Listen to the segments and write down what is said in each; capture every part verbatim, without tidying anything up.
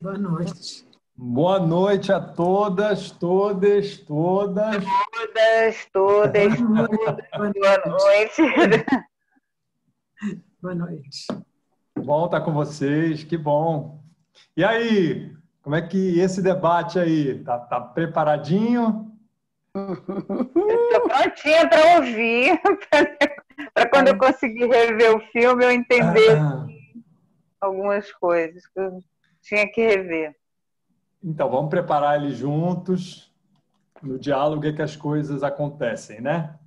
Boa noite. Boa noite a todas, todas, todas. Todas, todas, Boa todas. noite. Boa noite. Boa noite. Bom estar com vocês, que bom. E aí, como é que esse debate aí? Tá, tá preparadinho? Estou prontinha para ouvir, para quando eu conseguir rever o filme, eu entender algumas coisas que eu tinha que rever. Então, vamos preparar ele juntos. No diálogo é que as coisas acontecem, né?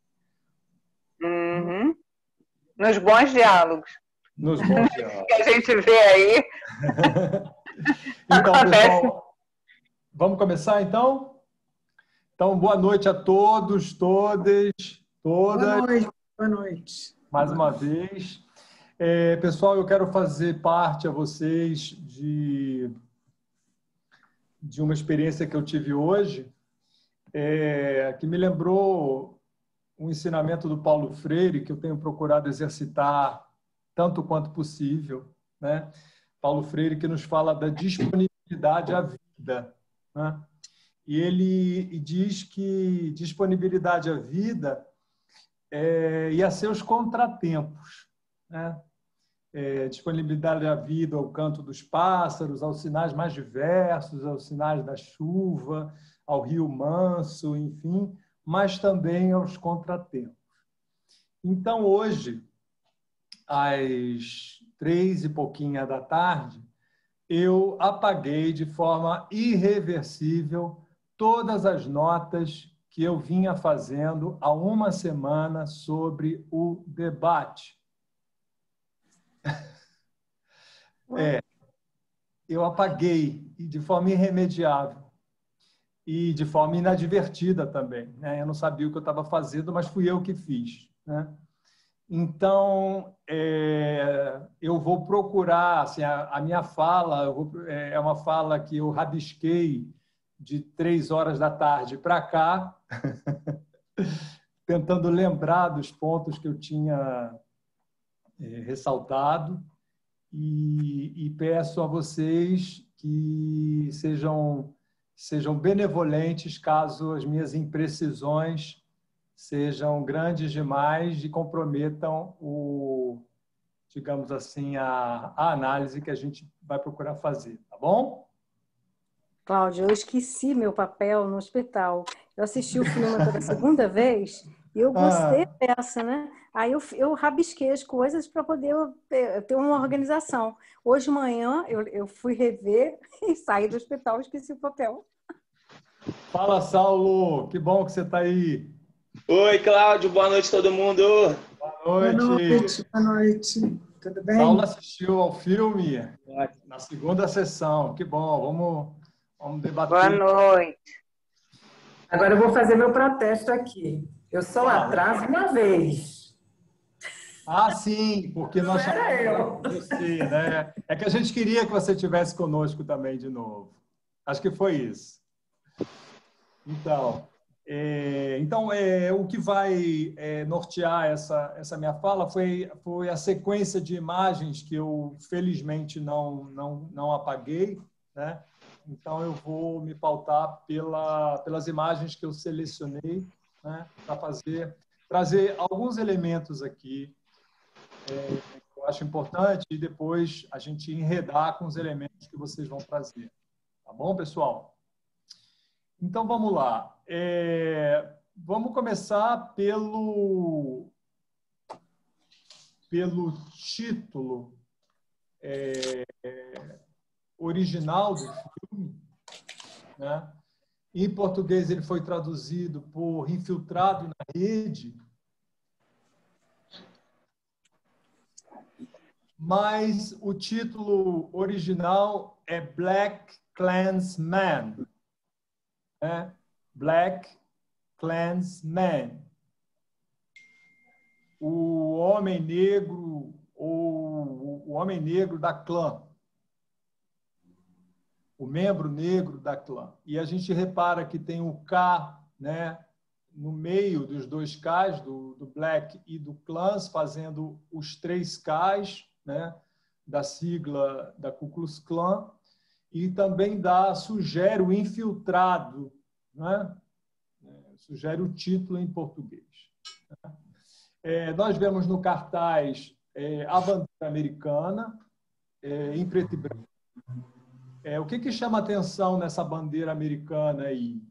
Uhum. Nos bons diálogos. Nos bons diálogos. Que a gente vê aí. Então, Acontece. pessoal, vamos começar então? Então, boa noite a todos, todas, todas. Boa noite. Boa noite. Mais uma vez. É, pessoal, eu quero fazer parte a vocês de, de uma experiência que eu tive hoje, é, que me lembrou um ensinamento do Paulo Freire, que eu tenho procurado exercitar tanto quanto possível, né? Paulo Freire, que nos fala da disponibilidade à vida, né? E ele diz que disponibilidade à vida é, e a seus contratempos, né? É, disponibilidade à vida ao canto dos pássaros, aos sinais mais diversos, aos sinais da chuva, ao rio manso, enfim, mas também aos contratempos. Então, hoje, às três e pouquinha da tarde, eu apaguei de forma irreversível todas as notas que eu vinha fazendo há uma semana sobre o debate. É, eu apaguei e de forma irremediável e de forma inadvertida também, né? Eu não sabia o que eu estava fazendo, mas fui eu que fiz, né? Então, é, eu vou procurar, assim, a, a minha fala eu vou, é, é uma fala que eu rabisquei de três horas da tarde para cá, tentando lembrar dos pontos que eu tinha é, ressaltado e, e peço a vocês que sejam, sejam benevolentes caso as minhas imprecisões sejam grandes demais e comprometam o, digamos assim, a, a análise que a gente vai procurar fazer, tá bom? Cláudia, eu esqueci meu papel no hospital. Eu assisti o filme pela segunda vez e eu gostei Ah, dessa, né? Aí eu, eu rabisquei as coisas para poder ter, ter uma organização. Hoje de manhã eu, eu fui rever e saí do hospital e esqueci o papel. fala, Saulo, que bom que você está aí. Oi, Cláudio, boa noite todo mundo. Boa noite. Boa noite. Boa noite. Tudo bem? Saulo assistiu ao filme na segunda sessão. Que bom, vamos, vamos debater. Boa noite. Agora eu vou fazer meu protesto aqui. Eu só Ah. atraso uma vez. Ah, sim, porque nós Não era eu. você, né? É que a gente queria que você estivesse conosco também de novo. Acho que foi isso. Então, é, então é, o que vai é, nortear essa, essa minha fala foi, foi a sequência de imagens que eu, felizmente, não, não, não apaguei, né? Então, eu vou me pautar pela, pelas imagens que eu selecionei, né? Para fazer, trazer alguns elementos aqui é, que eu acho importante e depois a gente enredar com os elementos que vocês vão trazer. Tá bom, pessoal? Então, vamos lá. É, vamos começar pelo, pelo título é, original do filme, né? Em português, ele foi traduzido por Infiltrado na Rede, mas o título original é Black Klansman. É, Black Klansman, o homem negro ou o homem negro da clã, o membro negro da clã. E a gente repara que tem o K, né, no meio dos dois Ks, do, do Black e do Clans, fazendo os três Ks, né, da sigla da Ku Klux Klan. e também dá, sugere o infiltrado, né? Sugere o título em português. É, nós vemos no cartaz é, a bandeira americana, é, em preto e branco. É, o que, que chama a atenção nessa bandeira americana aí?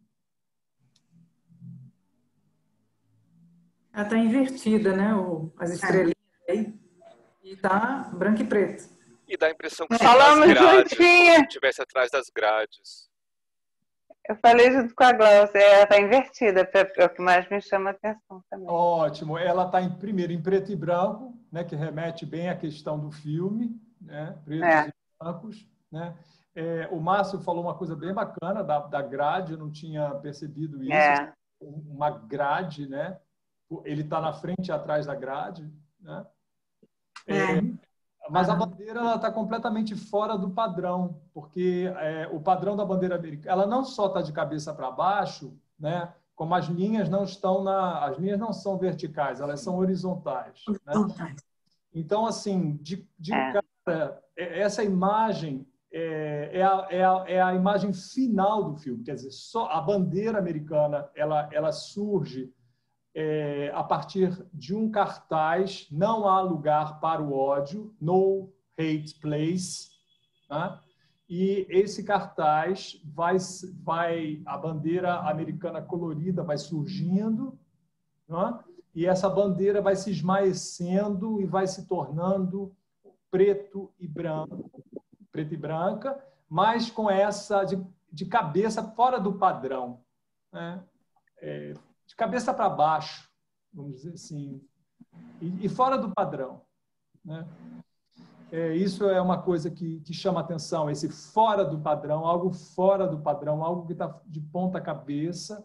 Ela está invertida, né? O, as estrelinhas aí. E está branco e preto. E dá a impressão que Falamos as grades, juntinha. como se estivesse atrás das grades. Eu falei junto com a Glaucia, ela está invertida, é o que mais me chama a atenção também. Ótimo. Ela está, em, primeiro, em preto e branco, né, que remete bem à questão do filme, né, pretos É. e brancos. Né? É, o Márcio falou uma coisa bem bacana da, da grade, eu não tinha percebido isso. É. Uma grade, né? Ele está na frente e atrás da grade. Né? É, mas a bandeira está completamente fora do padrão, porque é, o padrão da bandeira americana, ela não só está de cabeça para baixo, né, como as linhas não estão na, as linhas não são verticais, elas são horizontais. Né? Então, assim, de, de É. cara, essa imagem é, é, a, é, a, é a imagem final do filme, quer dizer, só a bandeira americana ela, ela surge É, a partir de um cartaz, não há lugar para o ódio, no hate place, né? E esse cartaz vai, vai, a bandeira americana colorida vai surgindo, né? E essa bandeira vai se esmaecendo e vai se tornando preto e branco, preto e branca, mas com essa de, de cabeça fora do padrão, né? É, de cabeça para baixo, vamos dizer assim, e, e fora do padrão. Né? É, isso é uma coisa que, que chama atenção, esse fora do padrão, algo fora do padrão, algo que está de ponta cabeça.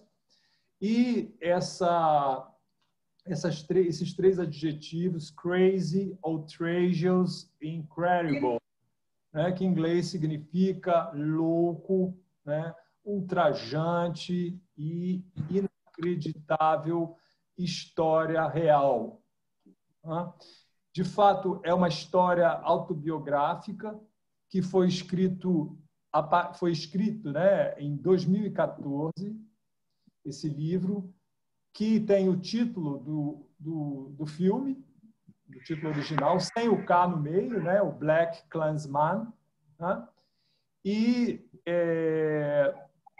E essa, essas esses três adjetivos, crazy, outrageous e incredible, né? Que em inglês significa louco, né? Ultrajante e inacreditável história real. De fato, é uma história autobiográfica que foi escrito, foi escrito, né, em dois mil e quatorze, esse livro, que tem o título do, do, do filme, do título original, sem o K no meio, né, o Black Klansman. Né? E é,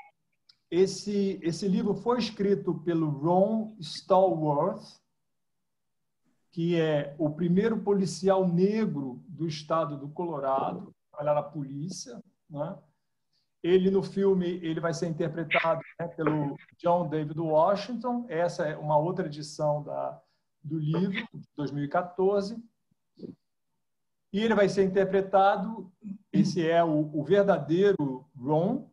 Esse, esse livro foi escrito pelo Ron Stallworth, que é o primeiro policial negro do estado do Colorado, trabalhar na polícia. Né? Ele, no filme, ele vai ser interpretado, né, pelo John David Washington. Essa é uma outra edição da, do livro, de dois mil e quatorze. E ele vai ser interpretado, esse é o, o verdadeiro Ron.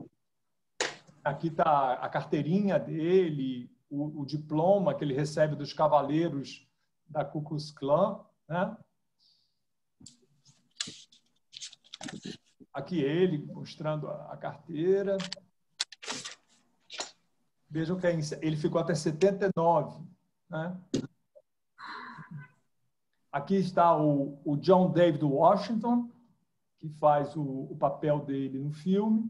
Aqui está a carteirinha dele, o, o diploma que ele recebe dos cavaleiros da Ku Klux Klan. Né? Aqui ele mostrando a carteira. Vejam que ele ficou até setenta e nove. Né? Aqui está o, o John David Washington, que faz o, o papel dele no filme.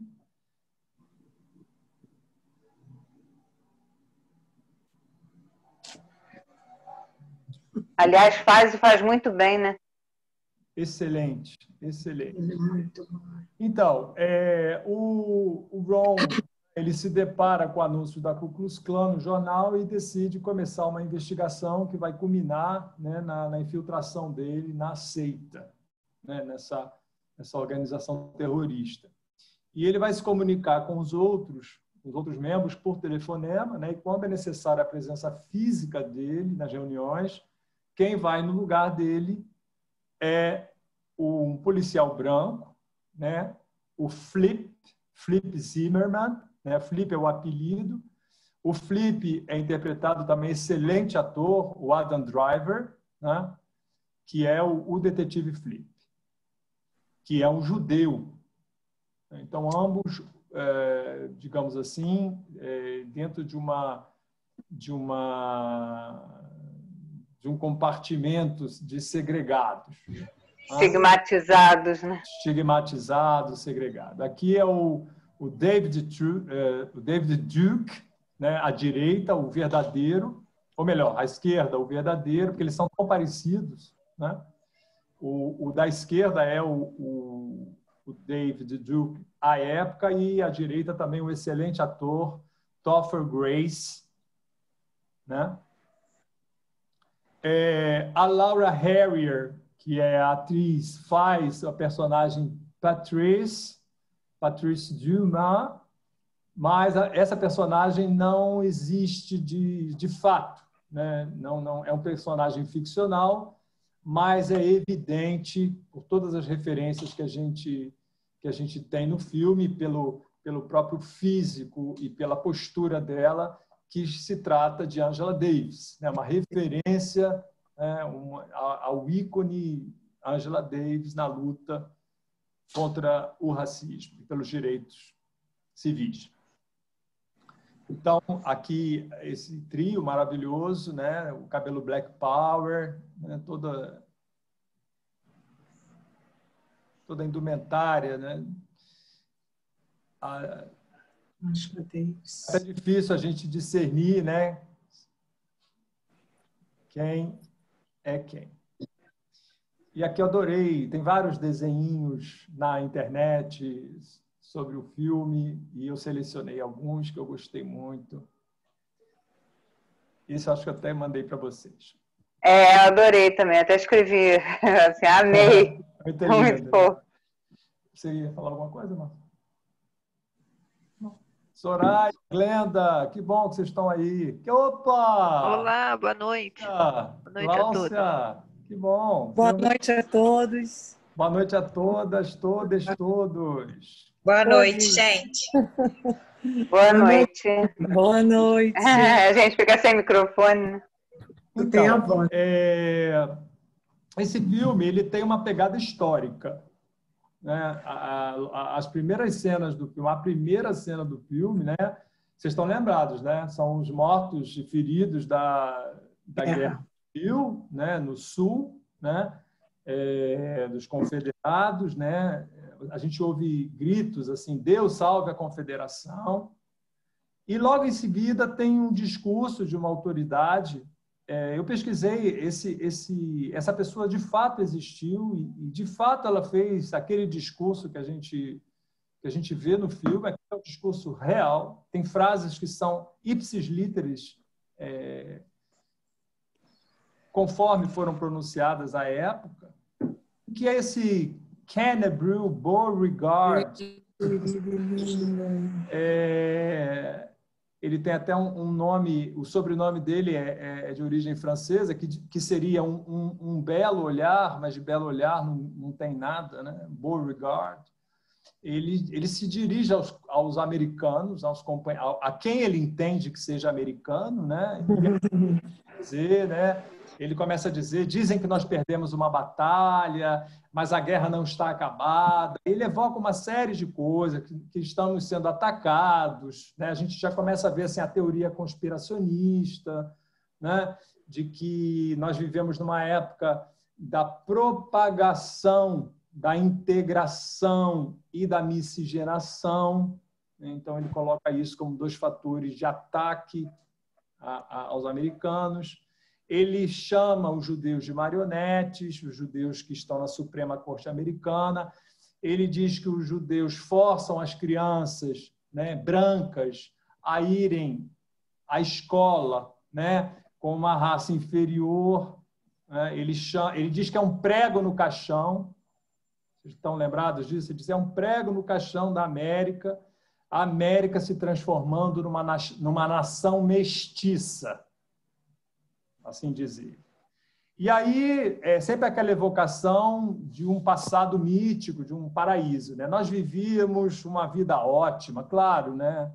Aliás, faz e faz muito bem, né? Excelente, excelente. Então, é, o, o Ron, ele se depara com o anúncio da Ku Klux Klan no jornal e decide começar uma investigação que vai culminar, né, na, na infiltração dele na seita, né, nessa, nessa organização terrorista. E ele vai se comunicar com os outros, os outros membros por telefonema, né, e quando é necessária a presença física dele nas reuniões, quem vai no lugar dele é um policial branco, né? O Flip, Flip Zimmerman, né? Flip é o apelido. O Flip é interpretado também, excelente ator, o Adam Driver, né? Que é o, o detetive Flip, que é um judeu. Então, ambos, é, digamos assim, é, dentro de uma... De uma de um compartimento de segregados. Estigmatizados, né? Estigmatizado, segregado. Aqui é o, o, David, uh, o David Duke, né? À direita, o verdadeiro, ou melhor, à esquerda, o verdadeiro, porque eles são tão parecidos, né? O, o da esquerda é o, o, o David Duke à época, e à direita também o excelente ator Topher Grace, né? É, a Laura Harrier, que é a atriz, faz a personagem Patrice, Patrice Dumas, mas a, essa personagem não existe de, de fato, né? Não, não, é um personagem ficcional, mas é evidente por todas as referências que a gente, que a gente tem no filme, pelo, pelo próprio físico e pela postura dela, que se trata de Angela Davis, né? Uma referência, né, uma, ao ícone Angela Davis na luta contra o racismo e pelos direitos civis. Então, aqui, esse trio maravilhoso, né? O cabelo Black Power, né? toda, toda a indumentária, né? A, é difícil a gente discernir, né? Quem é quem. E aqui eu adorei, tem vários desenhinhos na internet sobre o filme, e eu selecionei alguns que eu gostei muito. Isso eu acho que eu até mandei para vocês. É, eu adorei também, até escrevi, assim, amei. Muito lindo, muito fofo. Né? Você ia falar alguma coisa, Marcos? Soraya, Glenda, que bom que vocês estão aí. Opa! Olá, boa noite. Ah, Boa noite Cláudia, a todos. Que bom. Boa noite a todos. Boa noite a todas, todas, todos. Boa noite, gente. Boa noite. Boa noite. É, a gente fica sem microfone. Então, é, esse filme ele tem uma pegada histórica. Né? A, a, as primeiras cenas do filme, a primeira cena do filme, né? Vocês estão lembrados, né? São os mortos e feridos da, da é. Guerra Civil, né? No Sul, né? É, dos confederados, né? A gente ouve gritos assim: Deus salve a Confederação. E logo em seguida tem um discurso de uma autoridade. É, eu pesquisei, esse, esse, essa pessoa de fato existiu e, e de fato ela fez aquele discurso que a gente, que a gente vê no filme, é um discurso real. Tem frases que são ipsis literis, é, conforme foram pronunciadas à época, que é esse Kennebrew Beauregard. É, ele tem até um, um nome, o sobrenome dele é, é de origem francesa, que, que seria um, um, um belo olhar, mas de belo olhar não, não tem nada, né? Beauregard. Ele, ele se dirige aos, aos americanos, aos a, a quem ele entende que seja americano, né? Dizer, né? Ele começa a dizer: dizem que nós perdemos uma batalha, mas a guerra não está acabada. Ele evoca uma série de coisas, que, que estamos sendo atacados, né? A gente já começa a ver assim, a teoria conspiracionista, né? De que nós vivemos numa época da propagação, da integração e da miscigenação. Então, ele coloca isso como dois fatores de ataque a, a, aos americanos. Ele chama os judeus de marionetes, os judeus que estão na Suprema Corte Americana. Ele diz que os judeus forçam as crianças, né, brancas a irem à escola, né, com uma raça inferior. Né? Ele, chama, ele diz que é um prego no caixão. Vocês estão lembrados disso? Ele diz que é um prego no caixão da América, a América se transformando numa, numa nação mestiça, assim dizer. E aí, é sempre aquela evocação de um passado mítico, de um paraíso. Né? Nós vivíamos uma vida ótima, claro, né?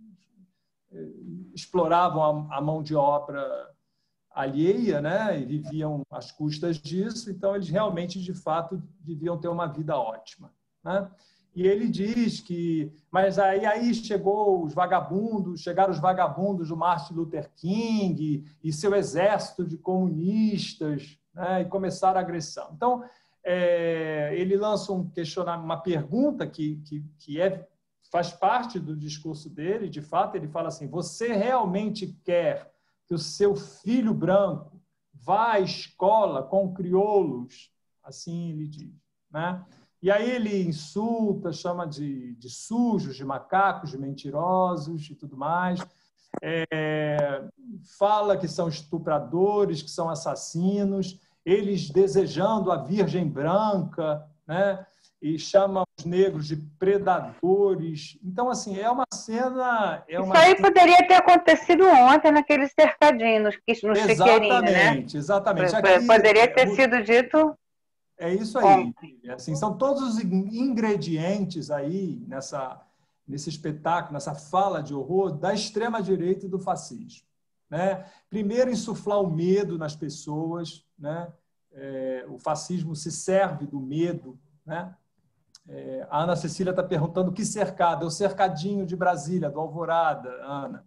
Exploravam a mão de obra alheia, né? E viviam às custas disso, então eles realmente, de fato, deviam ter uma vida ótima. Né? E ele diz que... Mas aí, aí chegou os vagabundos, chegaram os vagabundos do Martin Luther King e seu exército de comunistas, né, e começaram a agressão. Então, é, ele lança um questionamento, uma pergunta que, que, que é, faz parte do discurso dele. De fato, ele fala assim: você realmente quer que o seu filho branco vá à escola com crioulos? Assim ele diz, né? E aí ele insulta, chama de, de sujos, de macacos, de mentirosos e tudo mais. É, fala que são estupradores, que são assassinos, eles desejando a Virgem Branca, né? E chama os negros de predadores. Então, assim, é uma cena... É uma Isso aí cena... poderia ter acontecido ontem naqueles cercadinhos, no Chiqueirinho, né? Exatamente, exatamente. Aqui, poderia ter sido dito... É isso aí. Assim, são todos os ingredientes aí nessa, nesse espetáculo, nessa fala de horror da extrema-direita e do fascismo, né? Primeiro, insuflar o medo nas pessoas, né? É, o fascismo se serve do medo, né? É, a Ana Cecília está perguntando que cercado. É o cercadinho de Brasília, do Alvorada, Ana.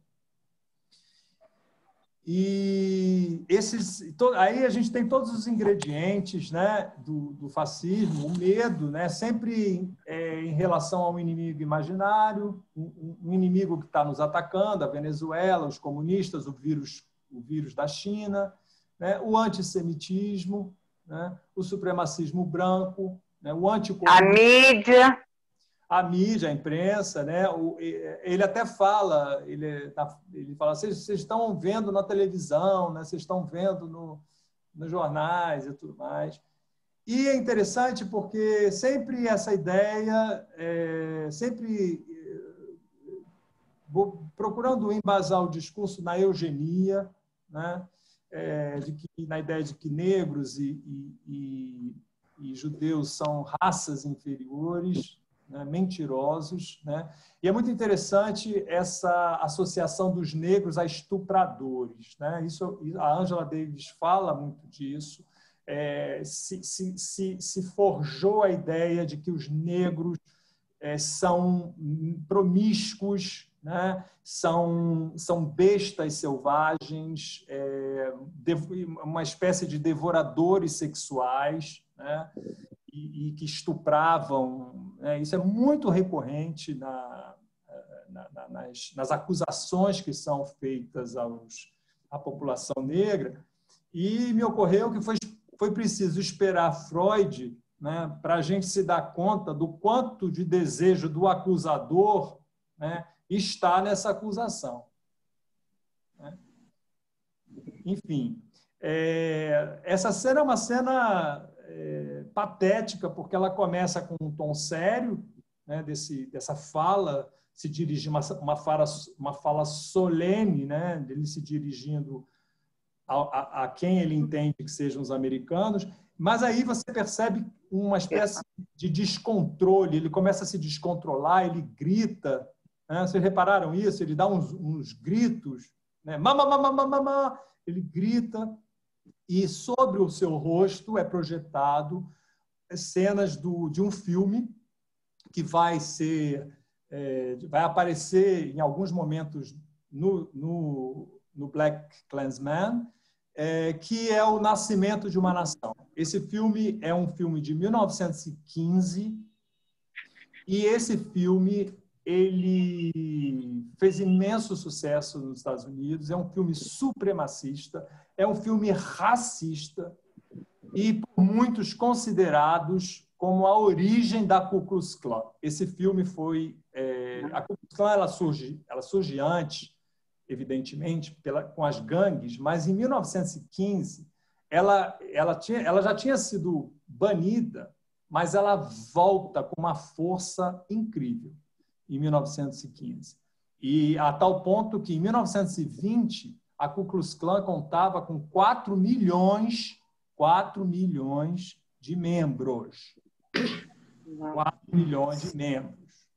E esses, aí a gente tem todos os ingredientes, né, do, do fascismo, o medo, né, sempre é, em relação a um inimigo imaginário, um, um inimigo que está nos atacando, a Venezuela, os comunistas, o vírus, o vírus da China, né, o antissemitismo, né, o supremacismo branco, né, o anticomunismo. A mídia. A mídia, a imprensa, né? Ele até fala, ele, ele fala, vocês, vocês estão vendo na televisão, né? Vocês estão vendo no, nos jornais e tudo mais. E é interessante porque sempre essa ideia, é, sempre vou procurando embasar o discurso na eugenia, né? É, de que, na ideia de que negros e, e, e, e judeus são raças inferiores, né, mentirosos, né? E é muito interessante essa associação dos negros a estupradores, né? Isso, a Angela Davis fala muito disso. É, se, se, se, se forjou a ideia de que os negros é, são promíscuos, né? são, são bestas selvagens, é, uma espécie de devoradores sexuais, né? E, e que estupravam, né? Isso é muito recorrente na, na, na, nas, nas acusações que são feitas aos, à população negra. E me ocorreu que foi, foi preciso esperar Freud, né, para a gente se dar conta do quanto de desejo do acusador, né, está nessa acusação, né? Enfim, é, essa cena é uma cena... É, patética, porque ela começa com um tom sério, né, desse, dessa fala, se dirige uma, uma, fala, uma fala solene, né, dele se dirigindo a, a, a quem ele entende que sejam os americanos, mas aí você percebe uma espécie de descontrole, ele começa a se descontrolar, ele grita, né, vocês repararam isso? Ele dá uns, uns gritos, né, mama, mama, mama, mama, ele grita, e sobre o seu rosto é projetado cenas do, de um filme que vai ser é, vai aparecer em alguns momentos no, no, no Black Klansman, é, que é O Nascimento de uma Nação. Esse filme é um filme de mil novecentos e quinze e esse filme ele fez imenso sucesso nos Estados Unidos, é um filme supremacista, é um filme racista e por muitos considerados como a origem da Ku Klux Klan. Esse filme foi... É, a Ku Klux Klan ela surge, ela surge antes, evidentemente, pela, com as gangues, mas em mil novecentos e quinze ela, ela, tinha, ela já tinha sido banida, mas ela volta com uma força incrível em mil novecentos e quinze. E a tal ponto que, em mil novecentos e vinte, a Ku Klux Klan contava com quatro milhões, quatro milhões de membros. quatro milhões de membros.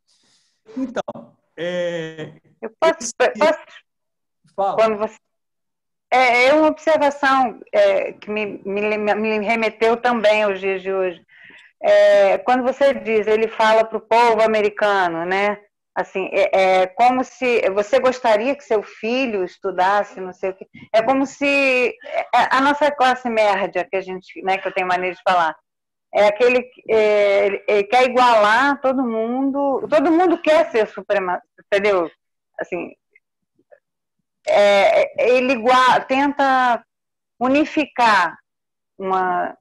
Então, é, eu posso, esse... posso Fala. Quando você... é, é uma observação é, que me, me, me remeteu também aos dias de hoje. É, quando você diz, ele fala para o povo americano, né? Assim, é, é como se você gostaria que seu filho estudasse, não sei o quê. É como se a nossa classe média, que a gente, né, que eu tenho maneira de falar, é aquele é, ele quer igualar todo mundo, todo mundo quer ser supremacista, entendeu? Assim, é, ele igual, tenta unificar uma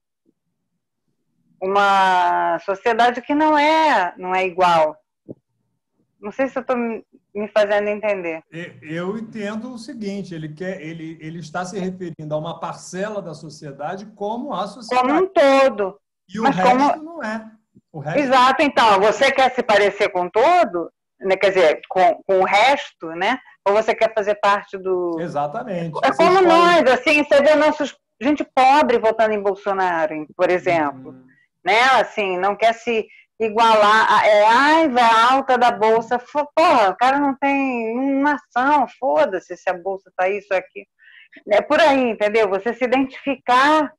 uma sociedade que não é não é igual. Não sei se eu estou me fazendo entender. Eu entendo o seguinte, ele quer, ele, ele está se referindo a uma parcela da sociedade como a sociedade. Como um todo. E o Mas resto como... não é. O resto... Exato, então, você quer se parecer com todo, né? Quer dizer, com, com o resto, né? Ou você quer fazer parte do... Exatamente. É Você como escolhe... nós, assim, você vê nossos... gente pobre votando em Bolsonaro, por exemplo. Hum. Né? Assim, não quer se igualar, é, ai, vai alta da bolsa, porra, o cara não tem uma ação, foda-se se a bolsa tá isso aqui. É por aí, entendeu? Você se identificar,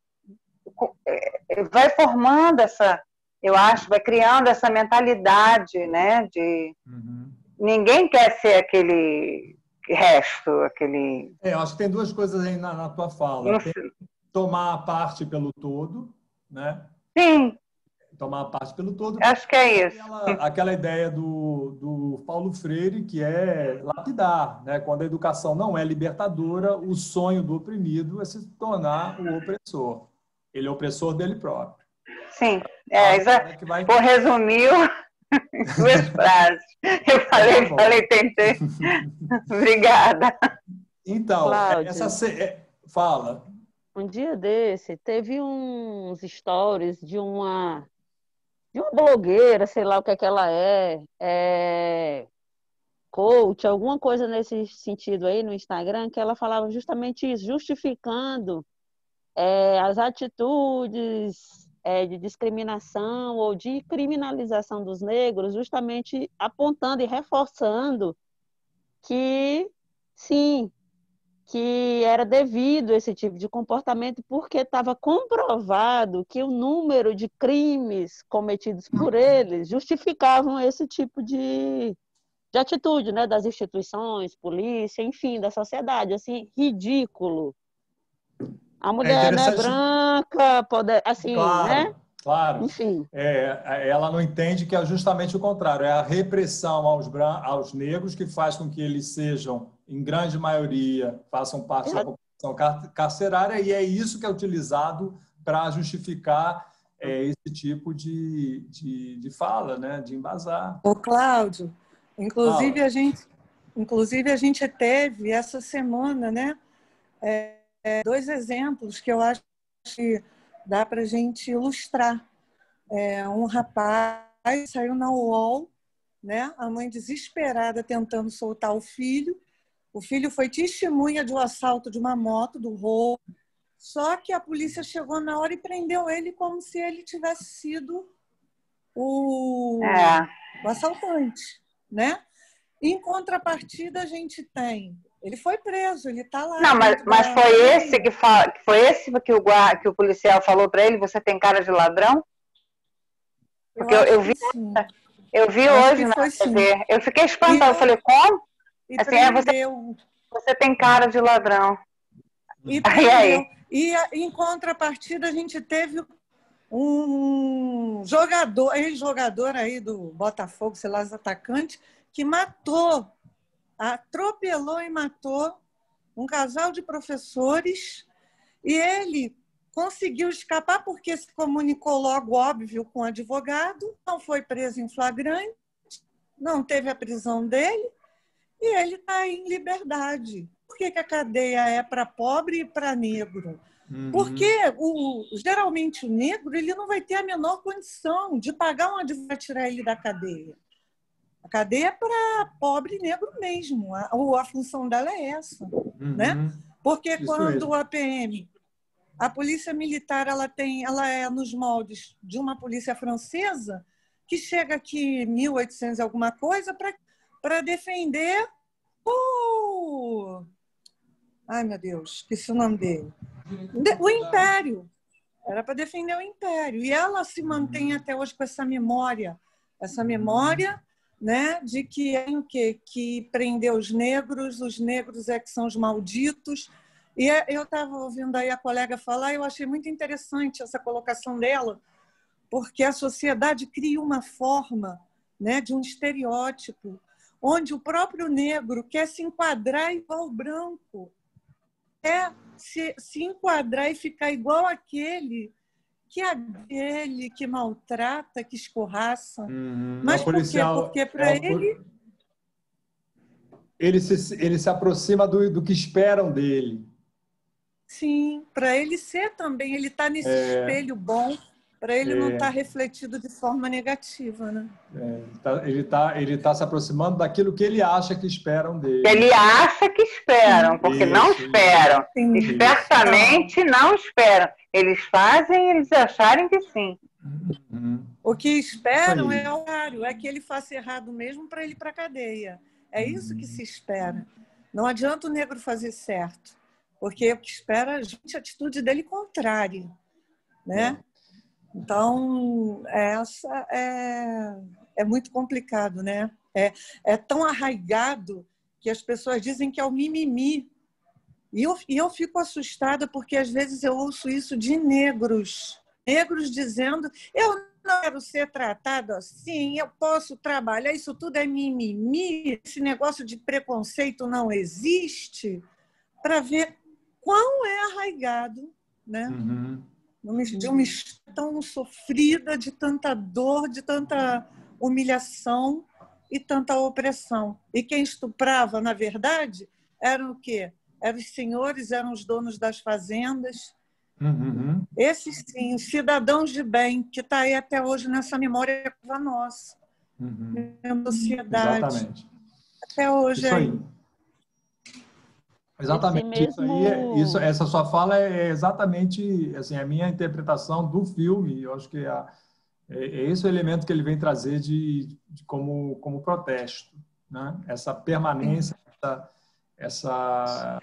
vai formando essa, eu acho, vai criando essa mentalidade, né, de uhum. Ninguém quer ser aquele resto, aquele... É, eu acho que tem duas coisas aí na, na tua fala. Tem tomar parte pelo todo, né? Sim. Tomar parte pelo todo. Acho que é isso. Aquela, aquela ideia do, do Paulo Freire, que é lapidar, né? Quando a educação não é libertadora, o sonho do oprimido é se tornar o opressor. Ele é opressor dele próprio. Sim, é, exato. É vai... Por resumir, duas frases. Eu falei, tá falei, tentei. Obrigada. Então, Cláudio, essa... É... Fala. Um dia desse, teve uns stories de uma... de uma blogueira, sei lá o que é que ela é, é, coach, alguma coisa nesse sentido aí no Instagram, que ela falava justamente isso, justificando é, as atitudes é, de discriminação ou de criminalização dos negros, justamente apontando e reforçando que, sim, que era devido a esse tipo de comportamento porque estava comprovado que o número de crimes cometidos por eles justificavam esse tipo de, de atitude, né, das instituições, polícia, enfim, da sociedade, assim, ridículo. A mulher, é né, branca, poder, assim, claro, né? Claro. Enfim. É, ela não entende que é justamente o contrário, é a repressão aos, bran... aos negros que faz com que eles sejam, em grande maioria, façam parte é. da população carcerária, e é isso que é utilizado para justificar é, esse tipo de, de, de fala, né? De embasar. Ô, Cláudio, inclusive a, gente, inclusive a gente teve essa semana, né, é, é, dois exemplos que eu acho que dá para a gente ilustrar. É, um rapaz saiu na U O L, né? A mãe desesperada tentando soltar o filho. O filho foi testemunha de um assalto de uma moto, do roubo. Só que a polícia chegou na hora e prendeu ele como se ele tivesse sido o, é. o assaltante, né? Em contrapartida, a gente tem... Ele foi preso, ele está lá. Não, mas, mas foi esse que fala, foi esse que o, que o policial falou para ele, você tem cara de ladrão? Porque eu, eu, eu vi, eu vi hoje na T V. Eu fiquei espantada, eu falei, como? E assim, é, você, você tem cara de ladrão. E, aí, aí. e em contrapartida, a gente teve um jogador, ex-jogador aí do Botafogo, sei lá, os atacantes, que matou, atropelou e matou um casal de professores, e ele conseguiu escapar porque se comunicou logo, óbvio, com o advogado, não foi preso em flagrante, não teve a prisão dele, e ele está em liberdade. Por que, que a cadeia é para pobre e para negro? Uhum. Porque o, geralmente o negro ele não vai ter a menor condição de pagar um advogado para tirar ele da cadeia. A cadeia é para pobre e negro mesmo. A, a função dela é essa. Uhum. Né? Porque Isso quando mesmo. a P M, a polícia militar, ela, tem, ela é nos moldes de uma polícia francesa que chega aqui em mil e oitocentos alguma coisa para defender o... Ai, meu Deus, esqueci o nome dele. O Império. Era para defender o Império. E ela se mantém até hoje com essa memória, essa memória, né, de que é o quê? Que prendeu os negros, os negros é que são os malditos. E eu estava ouvindo aí a colega falar, eu achei muito interessante essa colocação dela, porque a sociedade cria uma forma, né, de um estereótipo, onde o próprio negro quer se enquadrar igual ao branco, quer se, se enquadrar e ficar igual àquele que aquele que maltrata, que escorraça. Uhum. Mas É o por quê? policial, Porque é para o po- ele, ele se, ele se aproxima do, do que esperam dele. sim, para ele ser também, ele está nesse É, espelho bom, para ele não é, estar refletido de forma negativa, né? é, tá- ele está ele tá se aproximando daquilo que ele acha que esperam dele. Ele acha que esperam, porque não Isso, esperam. Sim. isso. Espertamente não esperam. Eles fazem eles acharem que sim. Uhum. O que esperam Isso aí. é o horário, é que ele faça errado mesmo para ele ir para a cadeia. É isso que se espera. Não adianta o negro fazer certo, porque o que espera a gente, a atitude dele contrária, né? Então, essa é, é muito complicado, né? É, é tão arraigado que as pessoas dizem que é o mimimi. E eu, e eu fico assustada porque, às vezes, eu ouço isso de negros. Negros dizendo, eu não quero ser tratado assim, eu posso trabalhar, isso tudo é mimimi, esse negócio de preconceito não existe, para ver quão é arraigado, né? Uhum. De uma história tão sofrida, de tanta dor, de tanta humilhação e tanta opressão. E quem estuprava, na verdade, eram o quê? Eram os senhores, eram os donos das fazendas. Uhum. Esses, sim, os cidadãos de bem, que está aí até hoje nessa memória nossa, Uhum. na sociedade. Exatamente. Até hoje Isso aí. aí. Exatamente. Esse Isso aí, é- mesmo- isso, essa sua fala é exatamente assim, a minha interpretação do filme. Eu acho que é, a- é, é esse o elemento que ele vem trazer de, de como, como protesto, né? Essa permanência, essa, essa,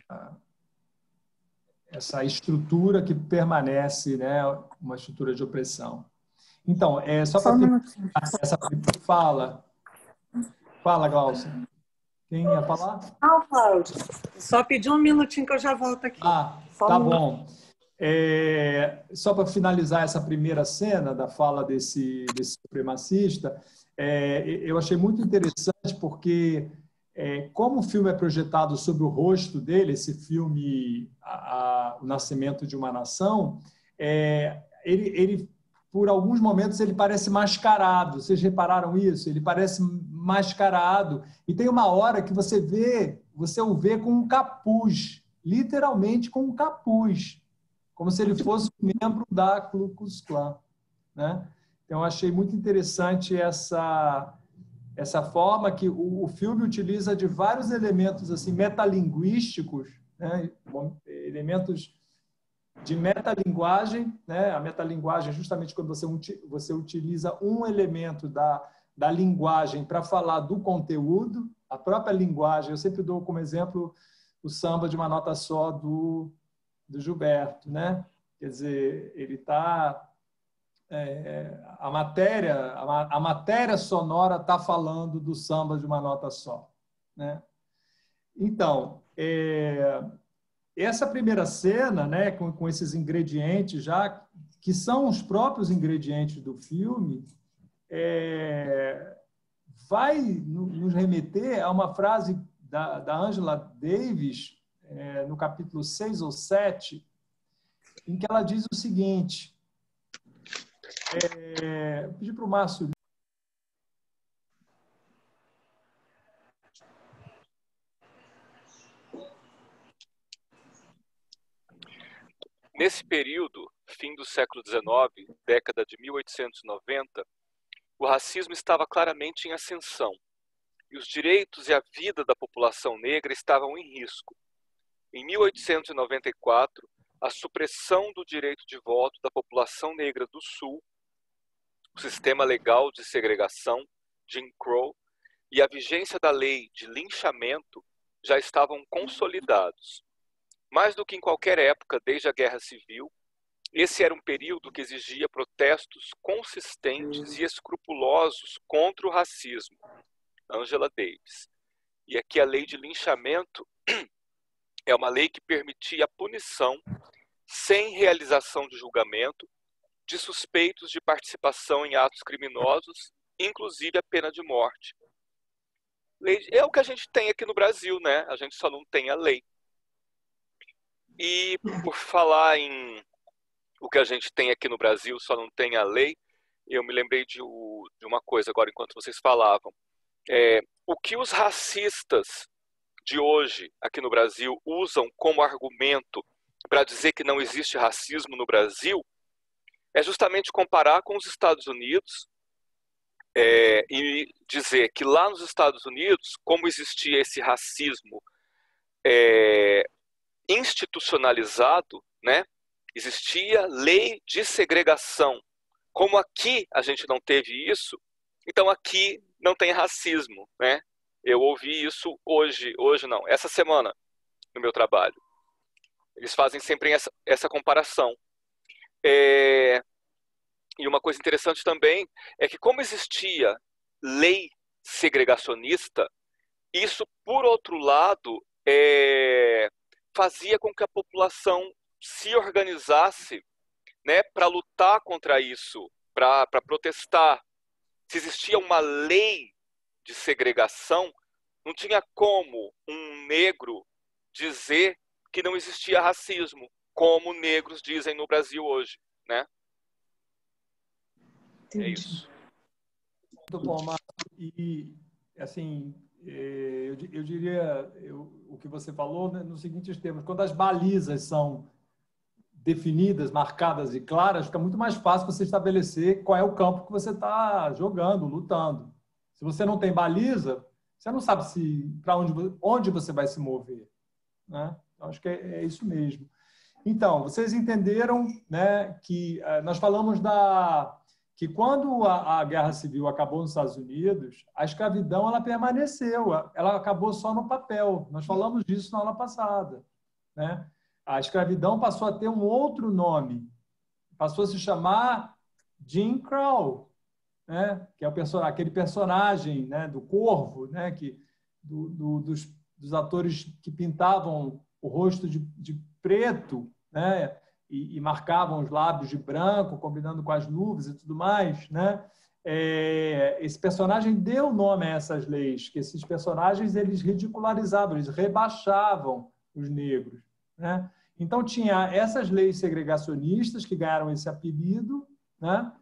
essa estrutura que permanece, né? Uma estrutura de opressão. Então, é só Só para um finalizar minutinho. essa fala. Fala, Glaucia. Quem ia falar? Não, Cláudio. Só pedir um minutinho que eu já volto aqui. Ah, Só tá um minuto. bom. É, só para finalizar essa primeira cena da fala desse, desse supremacista, é, eu achei muito interessante porque, é, como o filme é projetado sobre o rosto dele, esse filme a, a, O Nascimento de uma Nação, é, ele, ele, por alguns momentos, ele parece mascarado. Vocês repararam isso? Ele parece mascarado. E tem uma hora que você vê, você o vê com um capuz, literalmente com um capuz, como se ele fosse um membro da Ku Klux Klan, né? Então, eu achei muito interessante essa, essa forma que o, o filme utiliza de vários elementos assim, metalinguísticos, né? Elementos de metalinguagem, né? A metalinguagem é justamente quando você, você utiliza um elemento da, da linguagem para falar do conteúdo, a própria linguagem. Eu sempre dou como exemplo o Samba de uma Nota Só do, do Gilberto, né? Quer dizer, ele está... É, a, matéria, a, a matéria sonora está falando do Samba de uma Nota Só, né? Então, é, essa primeira cena, né, com, com esses ingredientes já, que são os próprios ingredientes do filme, é, vai nos remeter a uma frase da, da Angela Davis, é, no capítulo seis ou sete, em que ela diz o seguinte, é, vou pedir para o Márcio. Nesse período, fim do século dezenove, década de mil oitocentos e noventa, o racismo estava claramente em ascensão e os direitos e a vida da população negra estavam em risco. Em mil oitocentos e noventa e quatro, a supressão do direito de voto da população negra do Sul, o sistema legal de segregação, Jim Crow, e a vigência da lei de linchamento já estavam consolidados. Mais do que em qualquer época desde a Guerra Civil, esse era um período que exigia protestos consistentes e escrupulosos contra o racismo. Angela Davis. E aqui a lei de linchamento é uma lei que permitia a punição sem realização de julgamento de suspeitos de participação em atos criminosos, inclusive a pena de morte. Lei, é o que a gente tem aqui no Brasil, né? A gente só não tem a lei. E por falar em o que a gente tem aqui no Brasil, só não tem a lei, eu me lembrei de, o, de uma coisa agora enquanto vocês falavam. É, o que os racistas de hoje aqui no Brasil usam como argumento para dizer que não existe racismo no Brasil é justamente comparar com os Estados Unidos é, e dizer que lá nos Estados Unidos, como existia esse racismo é, institucionalizado, né, existia lei de segregação. Como aqui a gente não teve isso, então aqui não tem racismo, né? Eu ouvi isso hoje, hoje não, essa semana no meu trabalho. Eles fazem sempre essa, essa comparação. É... E uma coisa interessante também é que como existia lei segregacionista, isso, por outro lado, é... fazia com que a população se organizasse, né, para lutar contra isso, para protestar. Se existia uma lei de segregação, não tinha como um negro dizer que não existia racismo, como negros dizem no Brasil hoje, né? É isso. Muito bom, Marcos. E, assim, eu, eu diria eu, o que você falou, né, nos seguintes termos. Quando as balizas são definidas, marcadas e claras, fica muito mais fácil você estabelecer qual é o campo que você está jogando, lutando. Se você não tem baliza, você não sabe se para onde, onde você vai se mover, né? Então, acho que é, é isso mesmo. Então, vocês entenderam, né, que uh, nós falamos da que quando a, a Guerra Civil acabou nos Estados Unidos, a escravidão ela permaneceu, ela acabou só no papel. Nós falamos disso na aula passada, né? A escravidão passou a ter um outro nome, passou a se chamar Jim Crow, né? Que é o person aquele personagem, né, do Corvo, né, que, do, do, dos, dos atores que pintavam o rosto de, de preto, né, e, e marcavam os lábios de branco, combinando com as nuvens e tudo mais, né? É, esse personagem deu nome a essas leis, que esses personagens eles ridicularizavam, eles rebaixavam os negros, né? Então, tinha essas leis segregacionistas que ganharam esse apelido, né?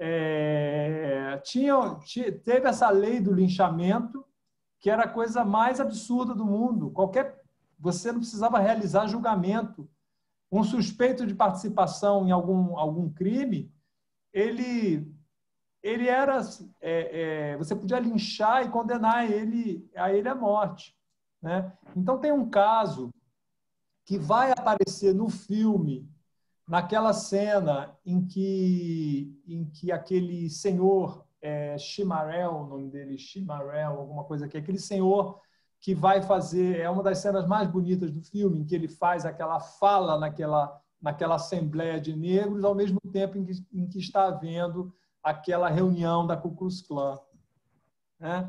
É, tinha, tinha, teve essa lei do linchamento, que era a coisa mais absurda do mundo. Qualquer, você não precisava realizar julgamento. Um suspeito de participação em algum, algum crime, ele, ele era... É, é, você podia linchar e condenar ele, a ele à morte, né? Então, tem um caso que vai aparecer no filme, naquela cena em que, em que aquele senhor, é, Chimarel, o nome dele, Chimarel, alguma coisa aqui, aquele senhor que vai fazer, é uma das cenas mais bonitas do filme, em que ele faz aquela fala naquela, naquela assembleia de negros, ao mesmo tempo em que, em que está havendo aquela reunião da Ku Klux Klan, né?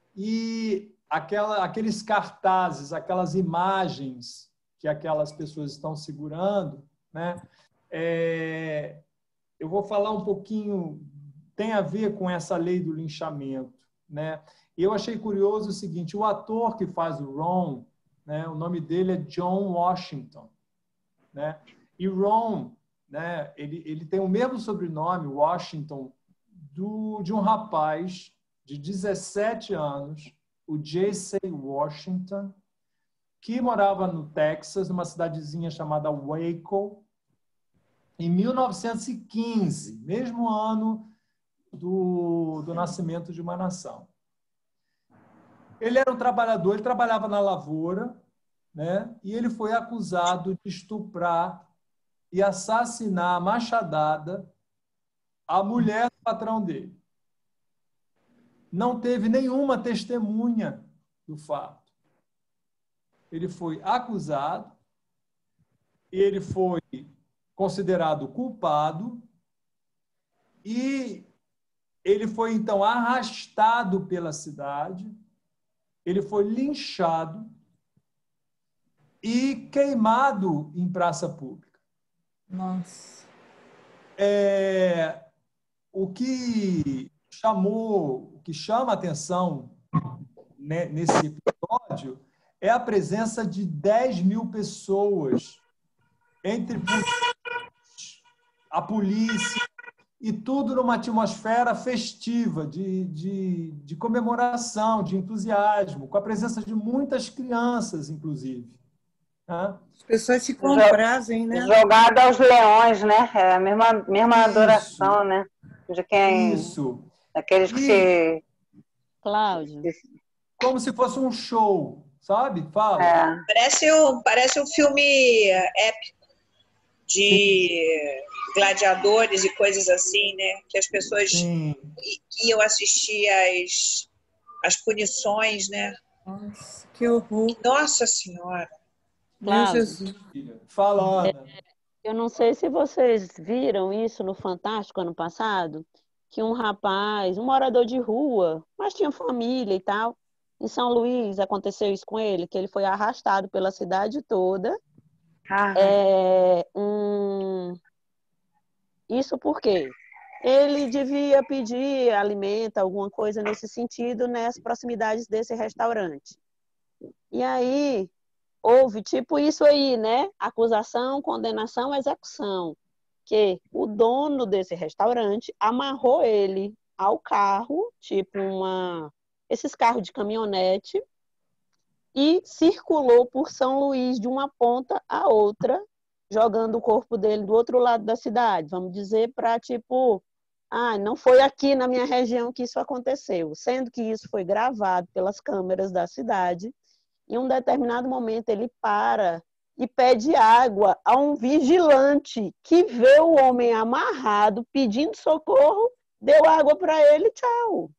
E aquela, aqueles cartazes, aquelas imagens que aquelas pessoas estão segurando, né? É, eu vou falar um pouquinho, tem a ver com essa lei do linchamento, né? Eu achei curioso o seguinte, o ator que faz o Ron, né, o nome dele é John Washington, né? E Ron, né, ele, ele tem o mesmo sobrenome, Washington, do, de um rapaz de dezessete anos, o J C Washington, que morava no Texas, numa cidadezinha chamada Waco, em mil novecentos e quinze, mesmo ano do, do nascimento de uma nação. Ele era um trabalhador, ele trabalhava na lavoura, né? E ele foi acusado de estuprar e assassinar a machadada a mulher do patrão dele. Não teve nenhuma testemunha do fato. Ele foi acusado, ele foi considerado culpado e ele foi, então, arrastado pela cidade, ele foi linchado e queimado em praça pública. Nossa. é, o que chamou, o que chama a atenção, né, nesse episódio é a presença de dez mil pessoas, entre a polícia, e tudo numa atmosfera festiva, de, de, de comemoração, de entusiasmo, com a presença de muitas crianças, inclusive. Né? As pessoas se comprazem, né? Jogada aos leões, né? É a mesma, mesma Isso. adoração, né? De quem... Isso. Aqueles que E, se... Cláudio. como se fosse um show, sabe? Fala. É. Parece um, parece um filme épico de gladiadores e coisas assim, né? Que as pessoas Sim. iam assistir às, às punições, né? Nossa, que horror. Nossa Senhora! Meu Cláudio. Jesus. Fala, Ana. Eu não sei se vocês viram isso no Fantástico ano passado, que um rapaz, um morador de rua, mas tinha família e tal, em São Luís aconteceu isso com ele, que ele foi arrastado pela cidade toda. Ah, É, um... Isso porque ele devia pedir alimento, alguma coisa nesse sentido, nas proximidades desse restaurante. E aí, houve tipo isso aí, né? Acusação, condenação, execução. Que o dono desse restaurante amarrou ele ao carro, tipo uma... esses carros de caminhonete, e circulou por São Luís de uma ponta a outra, jogando o corpo dele do outro lado da cidade. Vamos dizer para, tipo, ah, não foi aqui na minha região que isso aconteceu. Sendo que isso foi gravado pelas câmeras da cidade. Em um determinado momento, ele para e pede água a um vigilante que vê o homem amarrado, pedindo socorro, deu água para ele, tchau.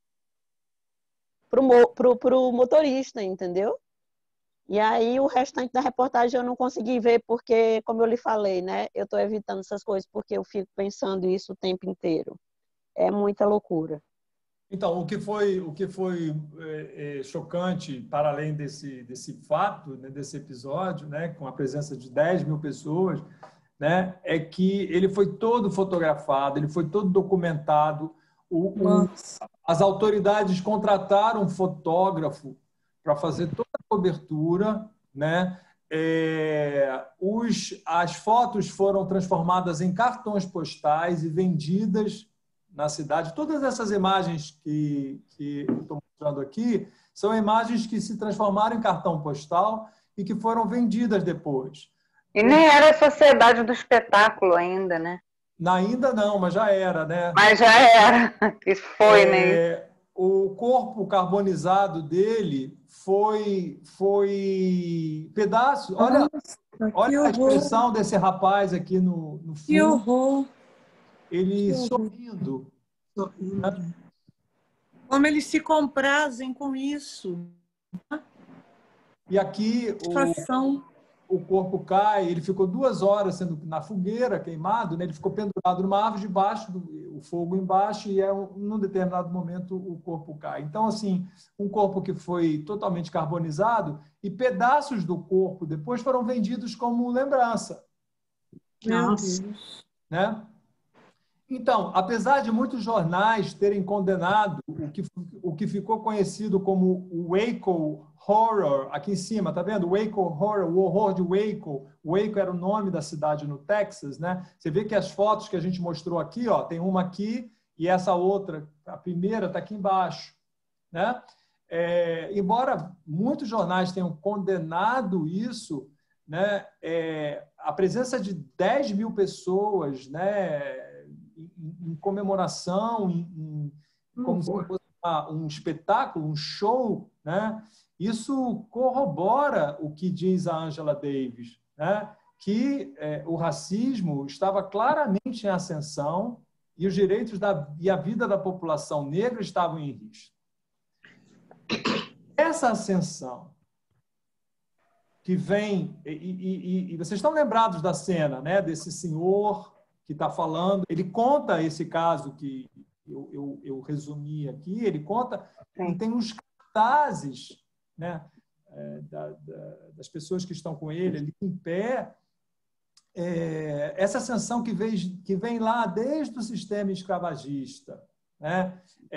Pro, pro, pro motorista, entendeu? E aí o restante da reportagem eu não consegui ver porque, como eu lhe falei, né? Eu estou evitando essas coisas porque eu fico pensando isso o tempo inteiro. É muita loucura. Então, o que foi, o que foi é, é, chocante, para além desse, desse fato, né, desse episódio, né, com a presença de dez mil pessoas, né, é que ele foi todo fotografado, ele foi todo documentado. O, o, as autoridades contrataram um fotógrafo para fazer toda a cobertura, né? É, os, as fotos foram transformadas em cartões postais e vendidas na cidade. Todas essas imagens que, que eu estou mostrando aqui são imagens que se transformaram em cartão postal e que foram vendidas depois. E nem era a Sociedade do Espetáculo ainda, né? Ainda não, mas já era, né? Mas já era. Isso foi, é, né? O corpo carbonizado dele foi, foi pedaço. Olha, Nossa, olha a horror. expressão desse rapaz aqui no, no fundo. Que horror. Ele Que horror. sorrindo. sorrindo. Como eles se comprazem com isso. E aqui o, o corpo cai, ele ficou duas horas sendo na fogueira, queimado, né? Ele ficou pendurado numa árvore debaixo, do, o fogo embaixo, e é um, num determinado momento o corpo cai. Então, assim, um corpo que foi totalmente carbonizado e pedaços do corpo depois foram vendidos como lembrança. Nossa. Né? Então, apesar de muitos jornais terem condenado o que, o que ficou conhecido como o Waco Horror, aqui em cima, tá vendo? Waco Horror, o horror de Waco. Waco era o nome da cidade no Texas, né? Você vê que as fotos que a gente mostrou aqui, ó, tem uma aqui e essa outra, a primeira está aqui embaixo, né? É, embora muitos jornais tenham condenado isso, né? É, a presença de dez mil pessoas, né? Em, em comemoração, em, em, como se fosse uma, um espetáculo, um show, né? Isso corrobora o que diz a Angela Davis, né? Que é, o racismo estava claramente em ascensão e os direitos da, e a vida da população negra estavam em risco. Essa ascensão que vem, e, e, e vocês estão lembrados da cena, né? Desse senhor que está falando, ele conta esse caso que eu, eu, eu resumi aqui, ele conta, ele tem uns cartazes, né, é, da, da, das pessoas que estão com ele ali em pé, é, essa ascensão que vem, que vem lá desde o sistema escravagista, né?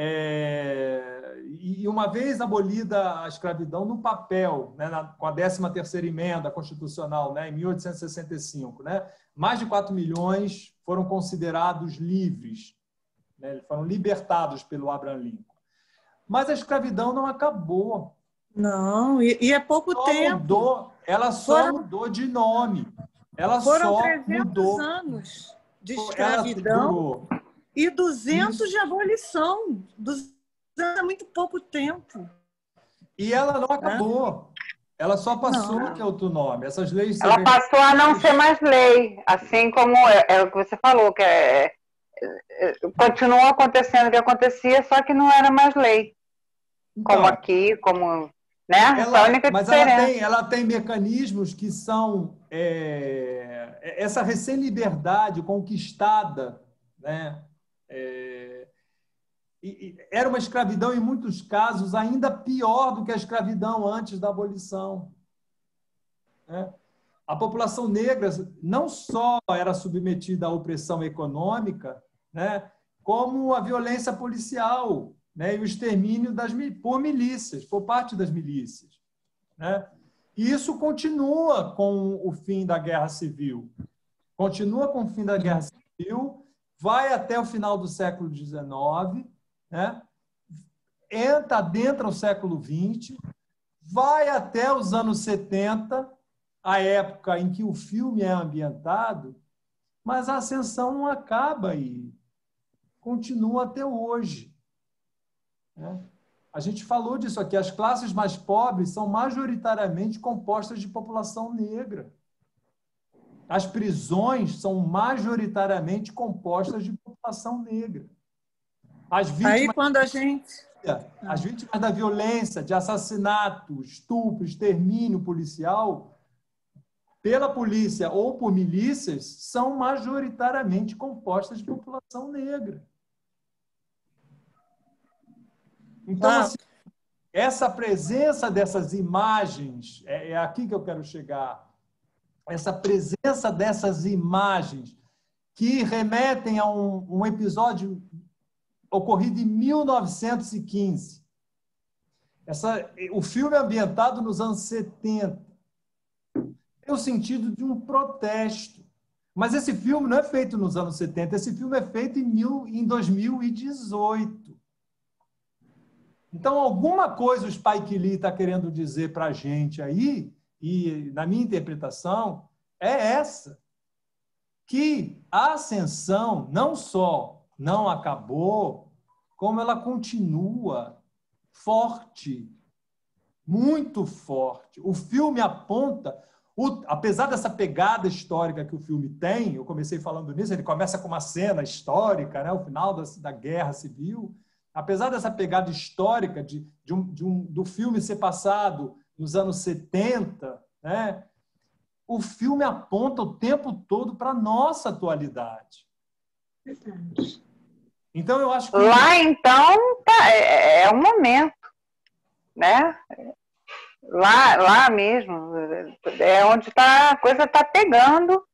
É, e uma vez abolida a escravidão no papel, né, na, com a décima terceira emenda constitucional, né, em mil oitocentos e sessenta e cinco, né, mais de quatro milhões foram considerados livres, né, foram libertados pelo Abraham Lincoln. Mas a escravidão não acabou. Não, e, e é pouco só tempo. Mudou, ela só Foram, mudou de nome. Ela foram só trezentos mudou. anos de Ela escravidão durou. e duzentos Isso. de abolição. duzentos é muito pouco tempo. E ela não acabou. Ela só passou Não. a ter outro nome. Essas leis Ela segregadas- passou a não ser mais lei, assim como é, é o que você falou, que é, é, é, continuou acontecendo o que acontecia, só que não era mais lei. Então, Como aqui, como... Né? Essa é a ela, única mas ela diferença. tem, ela tem mecanismos que são é, essa recém-liberdade conquistada, né? É, e, e era uma escravidão, em muitos casos, ainda pior do que a escravidão antes da abolição. Né? A população negra não só era submetida à opressão econômica, né, como a violência policial, né, e o extermínio das, por milícias, por parte das milícias. Né? E isso continua com o fim da Guerra Civil. Continua com o fim da Guerra Civil, vai até o final do século dezenove, né? Entra dentro do século vinte, vai até os anos setenta, a época em que o filme é ambientado, mas a ascensão não acaba aí. Continua até hoje. Né? A gente falou disso aqui, as classes mais pobres são majoritariamente compostas de população negra. As prisões são majoritariamente compostas de população negra. As vítimas, Aí quando a gente... as vítimas da violência, de assassinato, estupro, extermínio policial, pela polícia ou por milícias, são majoritariamente compostas de população negra. Então, Ah. assim, essa presença dessas imagens, é, é aqui que eu quero chegar, essa presença dessas imagens que remetem a um, um episódio ocorrido em mil novecentos e quinze. Essa, o filme é ambientado nos anos setenta. Tem o sentido de um protesto. Mas esse filme não é feito nos anos setenta, esse filme é feito em, mil, em dois mil e dezoito. Então, alguma coisa o Spike Lee está querendo dizer para a gente aí, e na minha interpretação, é essa. Que a ascensão não só não acabou, como ela continua forte, muito forte. O filme aponta, o, apesar dessa pegada histórica que o filme tem, eu comecei falando nisso, ele começa com uma cena histórica, né, o final da, da Guerra Civil, apesar dessa pegada histórica de, de um, de um, do filme ser passado nos anos setenta, né, o filme aponta o tempo todo para a nossa atualidade. Verdade. Então, eu acho que... Lá, então, tá, é, é um momento, né? Lá, lá mesmo, é onde tá, a coisa está pegando.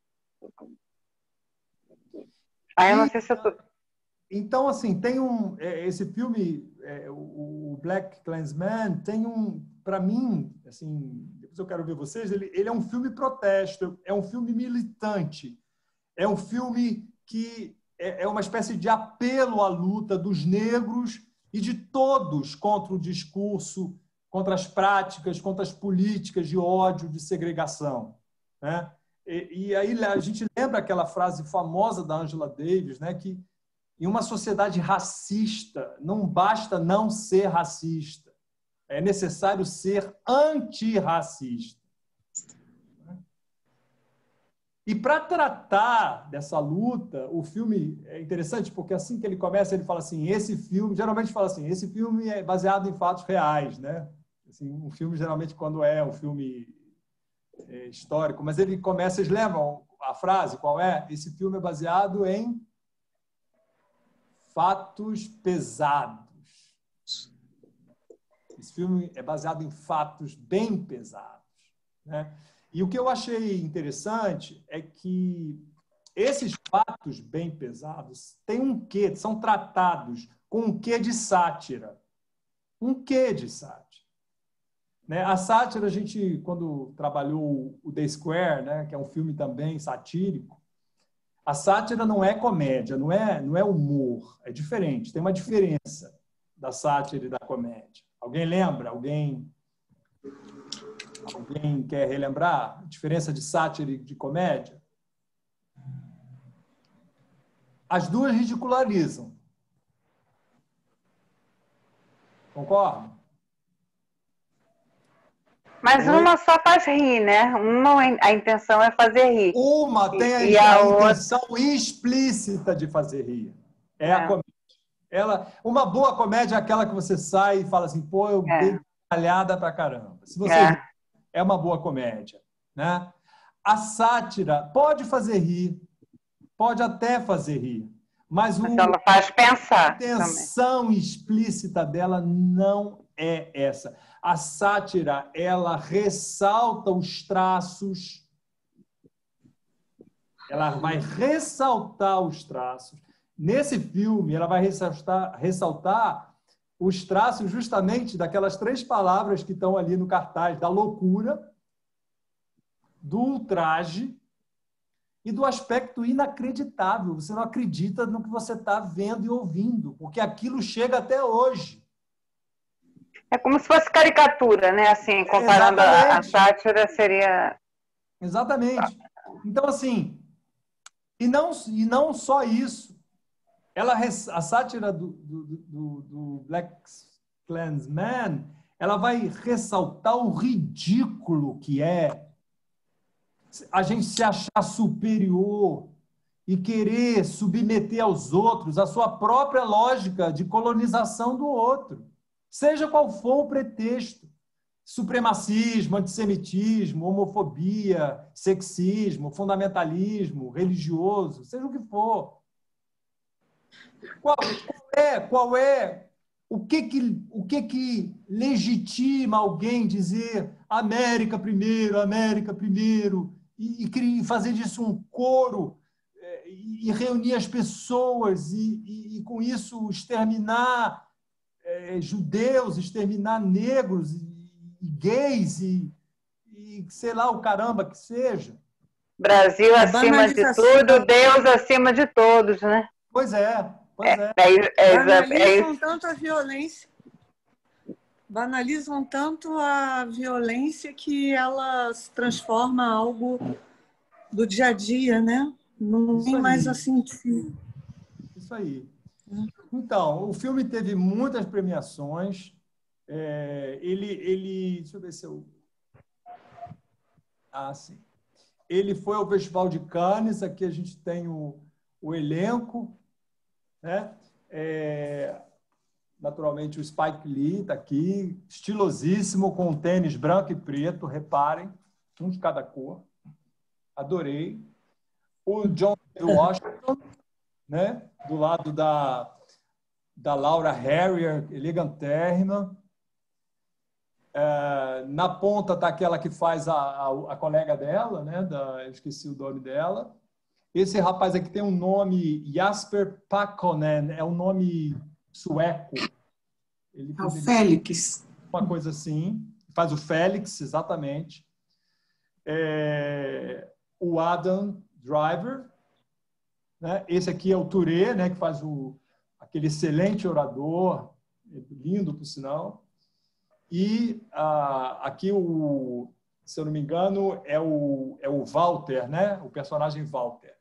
Aí eu não sei se eu tô... Então, assim, tem um... Esse filme, o Black Klansman, tem um... Para mim, assim, depois eu quero ver vocês, ele, ele é um filme protesto, é um filme militante, é um filme que é uma espécie de apelo à luta dos negros e de todos contra o discurso, contra as práticas, contra as políticas de ódio, de segregação. Né? E, e aí a gente lembra aquela frase famosa da Angela Davis, né, que em uma sociedade racista não basta não ser racista, é necessário ser antirracista. E para tratar dessa luta, o filme é interessante porque assim que ele começa, ele fala assim, esse filme, geralmente fala assim, esse filme é baseado em fatos reais, né? Assim, um filme geralmente quando é um filme é, histórico, mas ele começa, eles levam a frase, qual é? Esse filme é baseado em fatos pesados. Esse filme é baseado em fatos bem pesados, né? E o que eu achei interessante é que esses fatos bem pesados têm um quê, são tratados com um quê de sátira. Um quê de sátira. Né? A sátira, a gente, quando trabalhou o The Square, né, que é um filme também satírico, a sátira não é comédia, não é, não é humor, é diferente, tem uma diferença da sátira e da comédia. Alguém lembra? Alguém, alguém quer relembrar a diferença de sátira e de comédia? As duas ridicularizam. Concorda? Mas Oi? uma só faz rir, né? Uma a intenção é fazer rir. Uma tem a, E a a outra- intenção explícita de fazer rir. É, É. a comédia. Ela, uma boa comédia é aquela que você sai e fala assim, pô, eu É. dei calhada pra caramba. Se você É. ri, é uma boa comédia. Né? A sátira pode fazer rir, pode até fazer rir, mas o, Mas ela faz a pensar também. intenção explícita dela não é essa. A sátira, ela ressalta os traços, ela vai ressaltar os traços. Nesse filme, ela vai ressaltar, ressaltar os traços justamente daquelas três palavras que estão ali no cartaz, da loucura, do ultraje e do aspecto inacreditável. Você não acredita no que você está vendo e ouvindo, porque aquilo chega até hoje. É como se fosse caricatura, né? Assim, comparando a, a Exatamente. sátira, seria... Exatamente. Então, assim, e não, e não só isso. Ela, a sátira do, do, do, do Black Klansman, ela vai ressaltar o ridículo que é a gente se achar superior e querer submeter aos outros a sua própria lógica de colonização do outro. Seja qual for o pretexto. Supremacismo, antissemitismo, homofobia, sexismo, fundamentalismo, religioso, seja o que for. Qual, qual é, qual é o que que, o que que legitima alguém dizer América primeiro, América primeiro, e, e fazer disso um coro, e, e reunir as pessoas, e, e, e com isso exterminar é, judeus, exterminar negros, e, e gays, e, e sei lá o caramba que seja. Brasil A acima de banalização tudo, da- Deus acima de todos, né? Pois é, pois é. É, é, é, é, Banalizam isso. tanto a violência, banalizam tanto a violência que ela se transforma em algo do dia a dia, né? Não Isso tem mais aí. assim. Isso aí. Então, o filme teve muitas premiações. É, ele, ele, deixa eu ver se eu... Ah, sim. Ele foi ao Festival de Cannes. Aqui a gente tem o, o elenco, né? É, naturalmente, o Spike Lee está aqui, estilosíssimo, com um tênis branco e preto, reparem, um de cada cor. Adorei. O John Washington, né? Do lado da, da Laura Harrier, elegantérrima. É, na ponta está aquela que faz a, a, a colega dela, né? Da, eu esqueci o nome dela. Esse rapaz aqui tem um nome, Jasper Pakkonen, é um nome sueco. Ele É o Félix. Uma coisa assim. Faz o Félix, exatamente. É, o Adam Driver, né? Esse aqui é o Touré, né? Que faz o, aquele excelente orador, lindo, por sinal. E ah, aqui, o, se eu não me engano, é o, é o Walter, né? O personagem Walter.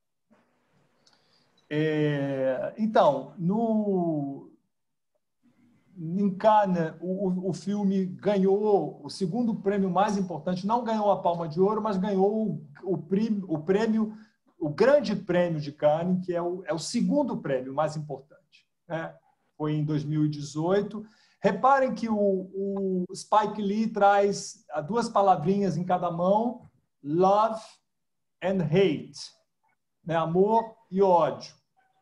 É, então, no, em Cannes, o, o filme ganhou o segundo prêmio mais importante, não ganhou a Palma de Ouro, mas ganhou o, o, prêmio, o prêmio, o grande prêmio de Cannes, que é o, é o segundo prêmio mais importante, né? Foi em dois mil e dezoito. Reparem que o, o Spike Lee traz duas palavrinhas em cada mão, love and hate, né? Amor e ódio.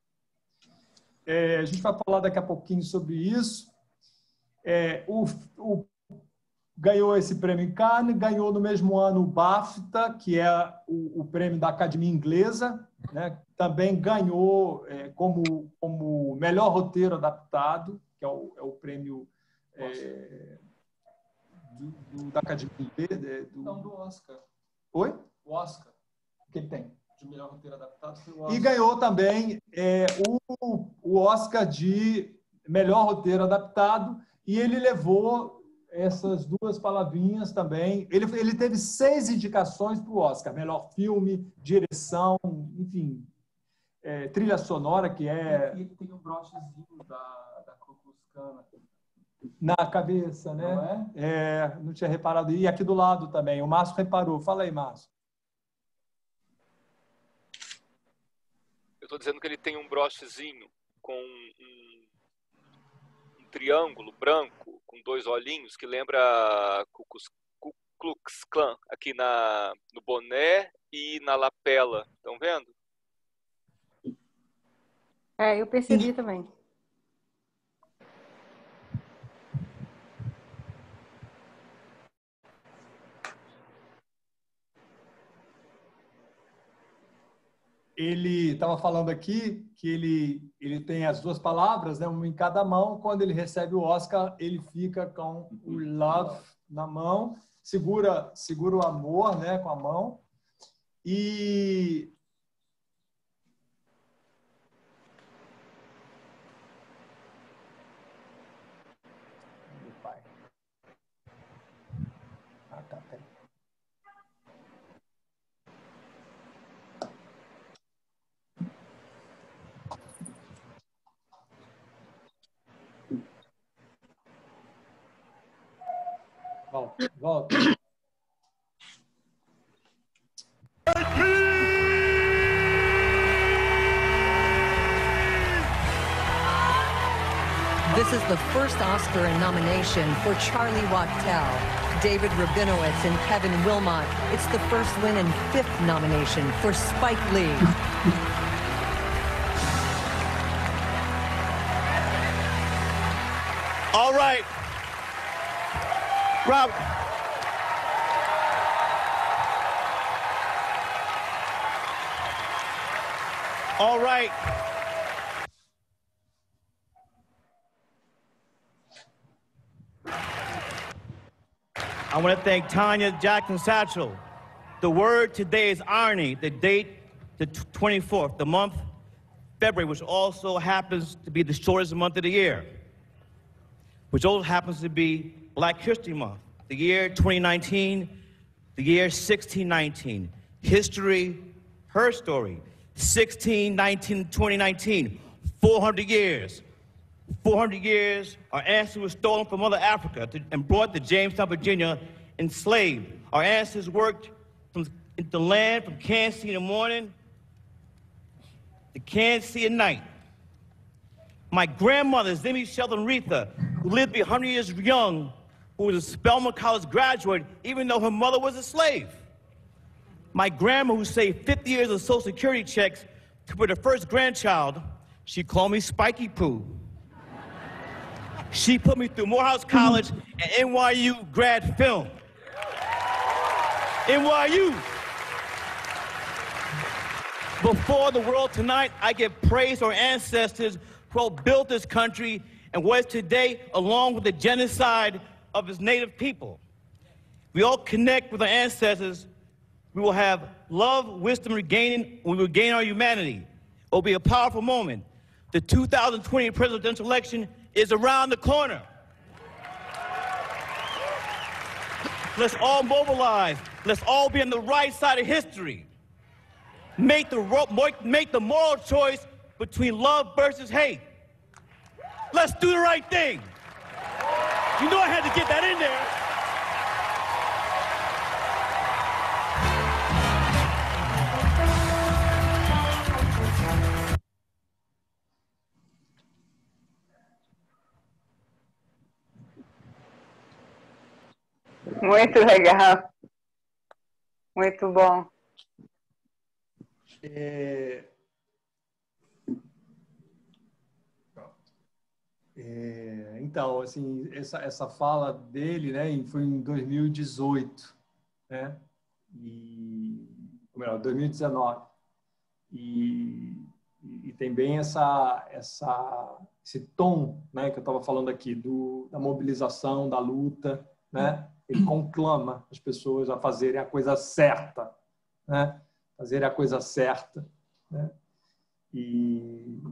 É, a gente vai falar daqui a pouquinho sobre isso. É, o, o ganhou esse prêmio em Cannes, ganhou no mesmo ano o BAFTA, que é o, o prêmio da Academia Inglesa, né? Também ganhou é, como, como melhor roteiro adaptado, que é o, é o prêmio é, do, do, da Academia Inglesa. Do... Não, do Oscar. Oi? O Oscar. O que ele tem? De melhor roteiro adaptado foi o Oscar. E ganhou também é, o, o Oscar de melhor roteiro adaptado, e ele levou essas duas palavrinhas também. Ele, ele teve seis indicações para o Oscar: melhor filme, direção, enfim, é, trilha sonora, que é... E ele tem um brochezinho da, da Ku Klux Klan na cabeça, né? Não é? É, não tinha reparado. E aqui do lado também. O Márcio reparou. Fala aí, Márcio. Eu estou dizendo que ele tem um brochezinho com um, um triângulo branco com dois olhinhos que lembra Ku Klux Klan aqui na, no boné e na lapela. Estão vendo? É, eu percebi também. Ele estava falando aqui que ele, ele tem as duas palavras, né, uma em cada mão. Quando ele recebe o Oscar, ele fica com o love na mão, segura, segura o amor, né, com a mão. E meu pai. Ah, tá, peraí. Volta, volta. This is the first Oscar nomination for Charlie Wachtell, David Rabinowitz, and Kevin Wilmot. It's the first win and fifth nomination for Spike Lee. All right. Rob. All right. I want to thank Tanya Jackson Satchel. The word today is irony. The date, the twenty-fourth, the month, February, which also happens to be the shortest month of the year, which also happens to be Black History Month. The year twenty nineteen, the year sixteen nineteen. History, her story. sixteen nineteen, twenty nineteen. four hundred years. four hundred years, our ancestors were stolen from Mother Africa to, and brought to Jamestown, Virginia, enslaved. Our ancestors worked from the land from Kansas City in the morning to Kansas City at night. My grandmother, Zimmy Sheldon Retha, who lived to be one hundred years young, who was a Spelman College graduate, even though her mother was a slave. My grandma, who saved fifty years of Social Security checks to put her first grandchild, she called me Spiky Poo. She put me through Morehouse College and N Y U grad film. N Y U. Before the world tonight, I give praise to our ancestors who built this country and what is today, along with the genocide of its native people. We all connect with our ancestors. We will have love, wisdom, regaining, we will gain our humanity. It will be a powerful moment. The two thousand twenty presidential election is around the corner. Let's all mobilize. Let's all be on the right side of history. Make the, make the moral choice between love versus hate. Let's do the right thing. You know I had to get that in there. Muito legal. Muito bom. É... É, então, assim, essa, essa fala dele, né, foi em dois mil e dezoito, né, e, ou melhor, dois mil e dezenove, e, e tem bem essa, essa, esse tom, né, que eu estava falando aqui, do, da mobilização, da luta, né, ele conclama as pessoas a fazerem a coisa certa, né, fazerem a coisa certa, né, e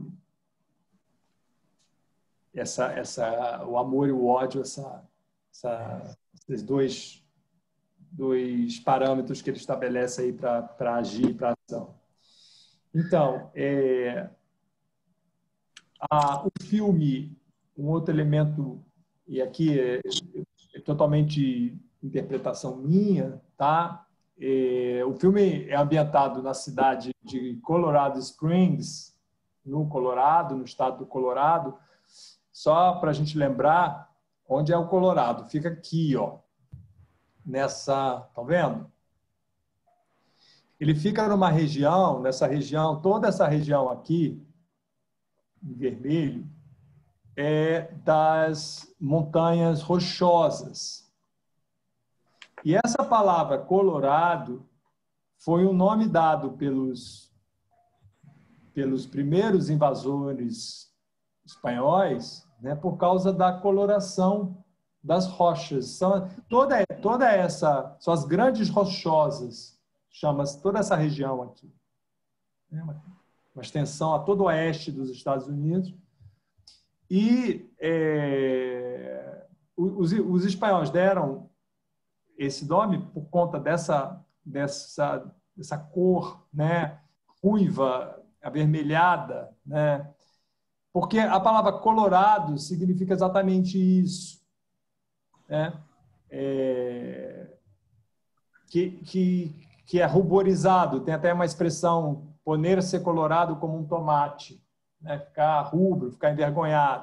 essa, essa, o amor e o ódio, essa, essa, esses dois, dois parâmetros que ele estabelece aí para agir, para ação. Então, é, a, o filme, um outro elemento, e aqui é, é totalmente interpretação minha, tá? É, o filme é ambientado na cidade de Colorado Springs, no Colorado, no estado do Colorado. Só para a gente lembrar onde é o Colorado. Fica aqui, ó, nessa... Estão vendo? Ele fica numa região, nessa região, toda essa região aqui, em vermelho, é das montanhas rochosas. E essa palavra Colorado foi um nome dado pelos, pelos primeiros invasores espanhóis, né, por causa da coloração das rochas. São, toda, toda essa, são as grandes rochosas, chama-se toda essa região aqui. Né, uma, uma extensão a todo o oeste dos Estados Unidos. E é, os, os espanhóis deram esse nome por conta dessa, dessa, dessa cor, né, ruiva, avermelhada, né? Porque a palavra colorado significa exatamente isso, né? É, que, que, que é ruborizado. Tem até uma expressão, poner-se colorado como um tomate, né? Ficar rubro, ficar envergonhado.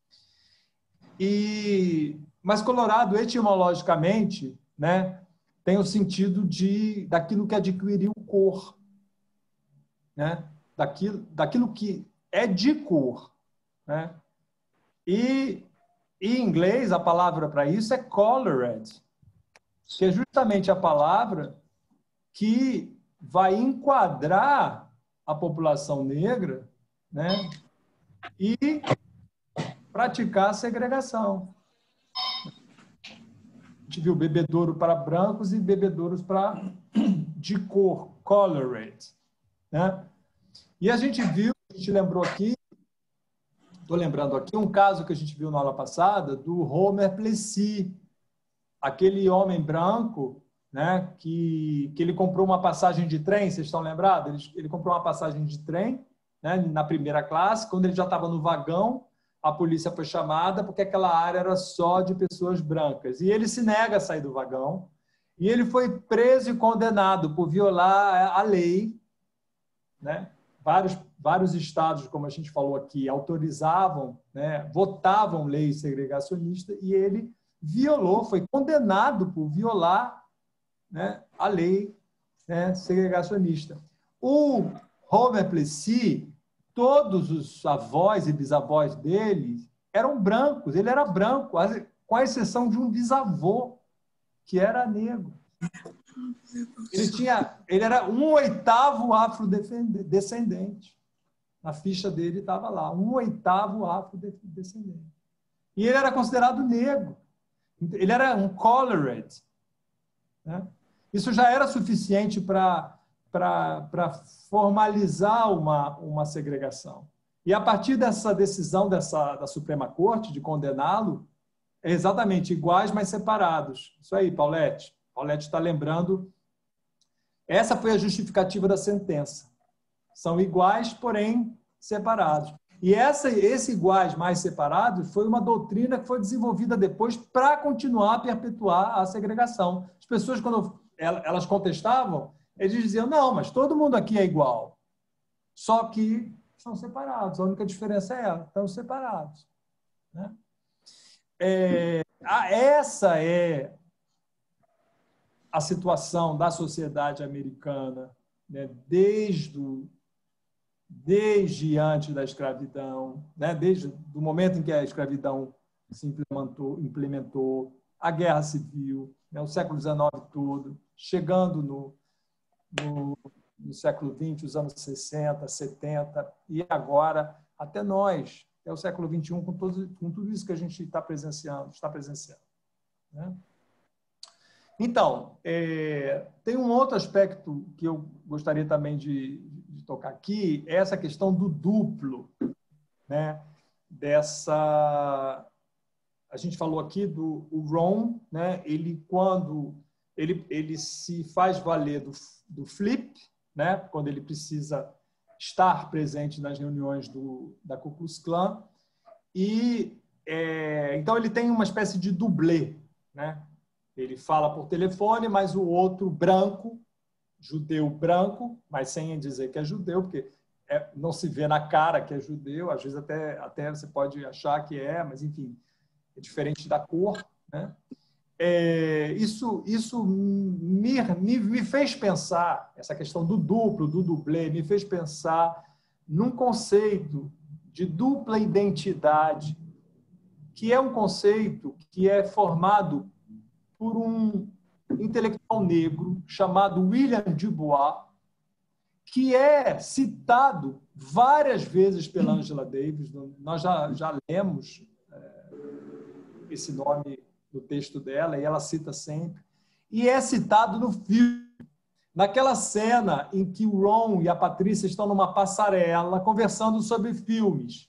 E, mas colorado, etimologicamente, né, tem o sentido de, daquilo que adquiriu cor, né? daquilo, daquilo que é de cor, né? E em inglês a palavra para isso é colored, que é justamente a palavra que vai enquadrar a população negra, né? E praticar a segregação. A gente viu bebedouro para brancos e bebedouros para de cor, colored, né? E a gente viu, a gente lembrou aqui, estou lembrando aqui, um caso que a gente viu na aula passada, do Homer Plessis, aquele homem branco, né, que, que ele comprou uma passagem de trem, vocês estão lembrados? Ele, ele comprou uma passagem de trem, né, na primeira classe, quando ele já estava no vagão, a polícia foi chamada porque aquela área era só de pessoas brancas. E ele se nega a sair do vagão, e ele foi preso e condenado por violar a lei, né? Vários, vários estados, como a gente falou aqui, autorizavam, né, votavam leis segregacionistas, e ele violou, foi condenado por violar, né, a lei, né, segregacionista. O Homer Plessis, todos os avós e bisavós dele eram brancos, ele era branco, com a exceção de um bisavô, que era negro. Ele, tinha, ele era um oitavo afrodescendente. Na ficha dele estava lá, um oitavo afrodescendente. E ele era considerado negro. Ele era um colored, né? Isso já era suficiente para para formalizar uma, uma segregação. E a partir dessa decisão dessa, da Suprema Corte de condená-lo, é exatamente iguais, mas separados. Isso aí, Paulette. Paulette está lembrando. Essa foi a justificativa da sentença. São iguais, porém separados. E essa, esse iguais mais separados foi uma doutrina que foi desenvolvida depois para continuar a perpetuar a segregação. As pessoas, quando elas contestavam, eles diziam, não, mas todo mundo aqui é igual. Só que são separados. A única diferença é ela, estão separados. Né? É, essa é a situação da sociedade americana, né, desde o, desde antes da escravidão, né? Desde o momento em que a escravidão se implementou, implementou a Guerra Civil, né? O século dezenove todo, chegando no, no, no século vinte, os anos sessenta, setenta, e agora até nós, é o século vinte e um, com, todo, com tudo isso que a gente está presenciando, está presenciando, né? Então, é, tem um outro aspecto que eu gostaria também de, de tocar aqui, é essa questão do duplo, né? Dessa, a gente falou aqui do o Ron, né? Ele quando ele, ele se faz valer do, do flip, né? Quando ele precisa estar presente nas reuniões do, da Ku Klux Klan, e é, então ele tem uma espécie de dublê, né? Ele fala por telefone, mas o outro branco, judeu branco, mas sem dizer que é judeu, porque é, não se vê na cara que é judeu, às vezes até, até você pode achar que é, mas enfim, é diferente da cor, né? É, isso isso me, me, me fez pensar, essa questão do duplo, do dublê, me fez pensar num conceito de dupla identidade, que é um conceito que é formado por um intelectual negro chamado William Du Bois, que é citado várias vezes pela Angela Davis. Nós já, já lemos é, esse nome no texto dela, e ela cita sempre. E é citado no filme, naquela cena em que o Ron e a Patrícia estão numa passarela conversando sobre filmes.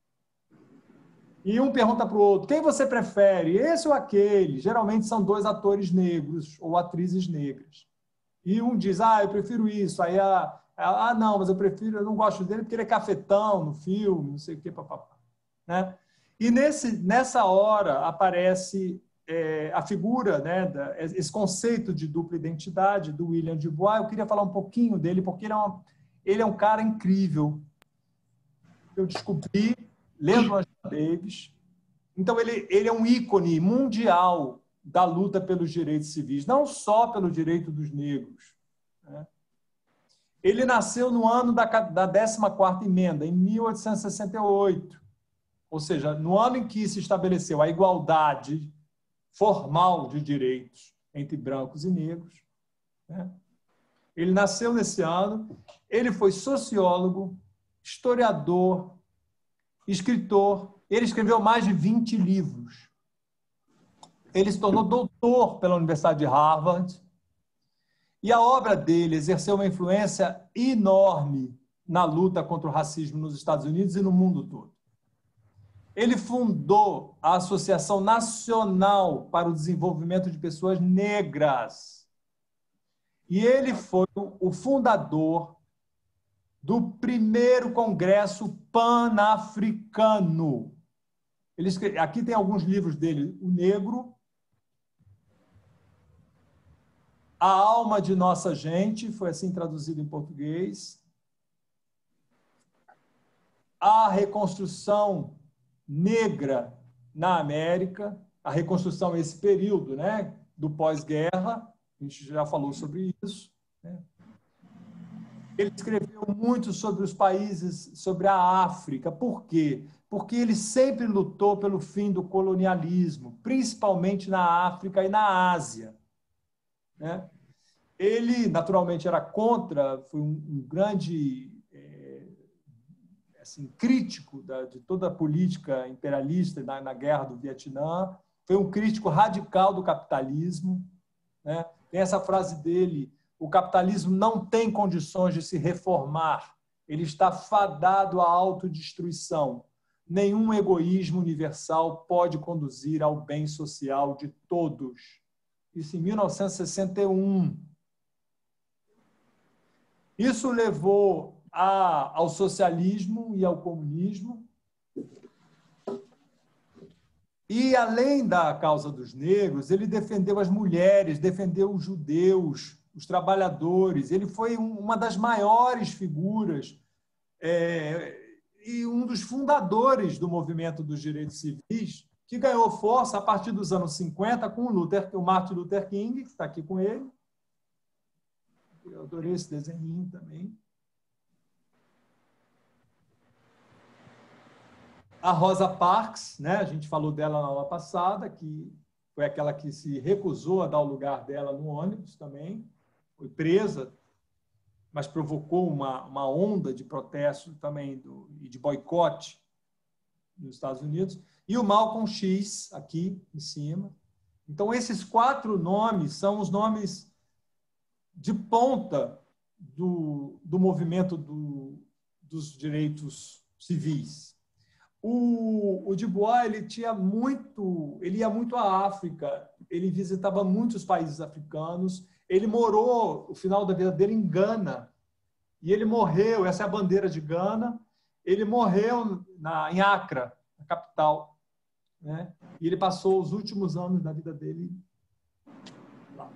E um pergunta para o outro, quem você prefere, esse ou aquele? Geralmente são dois atores negros ou atrizes negras. E um diz, ah, eu prefiro isso. Aí, a, a, ah, não, mas eu prefiro, eu não gosto dele porque ele é cafetão no filme, não sei o quê, papapá. Né? E nesse, nessa hora aparece é, a figura, né, da, esse conceito de dupla identidade do William Du Bois. Eu queria falar um pouquinho dele, porque ele é, uma, ele é um cara incrível. Eu descobri lendo Angela Davis. Então, ele, ele é um ícone mundial da luta pelos direitos civis, não só pelo direito dos negros, né? Ele nasceu no ano da, da décima quarta emenda, em mil oitocentos e sessenta e oito, ou seja, no ano em que se estabeleceu a igualdade formal de direitos entre brancos e negros, né? Ele nasceu nesse ano, ele foi sociólogo, historiador, escritor, ele escreveu mais de vinte livros. Ele se tornou doutor pela Universidade de Harvard, e a obra dele exerceu uma influência enorme na luta contra o racismo nos Estados Unidos e no mundo todo. Ele fundou a Associação Nacional para o Desenvolvimento de Pessoas Negras. E ele foi o fundador do primeiro Congresso Pan-Africano. Ele escreve, aqui tem alguns livros dele. O Negro, A Alma de Nossa Gente, foi assim traduzido em português. A Reconstrução Negra na América. A reconstrução é esse período, né, do pós-guerra. A gente já falou sobre isso, né? Ele escreveu muito sobre os países, sobre a África. Por quê? Porque ele sempre lutou pelo fim do colonialismo, principalmente na África e na Ásia, né? Ele, naturalmente, era contra, foi um, um grande é, assim, crítico da, de toda a política imperialista na, na Guerra do Vietnã, foi um crítico radical do capitalismo, né? Tem essa frase dele, o capitalismo não tem condições de se reformar, ele está fadado à autodestruição. Nenhum egoísmo universal pode conduzir ao bem social de todos. Isso em mil novecentos e sessenta e um. Isso levou a, ao socialismo e ao comunismo. E, além da causa dos negros, ele defendeu as mulheres, defendeu os judeus, os trabalhadores. Ele foi uma das maiores figuras é, e um dos fundadores do movimento dos direitos civis, que ganhou força a partir dos anos cinquenta com o, Luther, o Martin Luther King, que está aqui com ele. Eu adorei esse desenho também. a Rosa Parks, né? A gente falou dela na aula passada, que foi aquela que se recusou a dar o lugar dela no ônibus também, foi presa, mas provocou uma, uma onda de protesto também do, e de boicote nos Estados Unidos. E o Malcolm X, aqui em cima. Então, esses quatro nomes são os nomes de ponta do, do movimento do, dos direitos civis. O, o Du Bois, ele tinha muito, ele ia muito à África, ele visitava muitos países africanos, ele morou o final da vida dele em Gana, e ele morreu, essa é a bandeira de Gana, ele morreu na, em Accra, a capital, né? E ele passou os últimos anos da vida dele lá.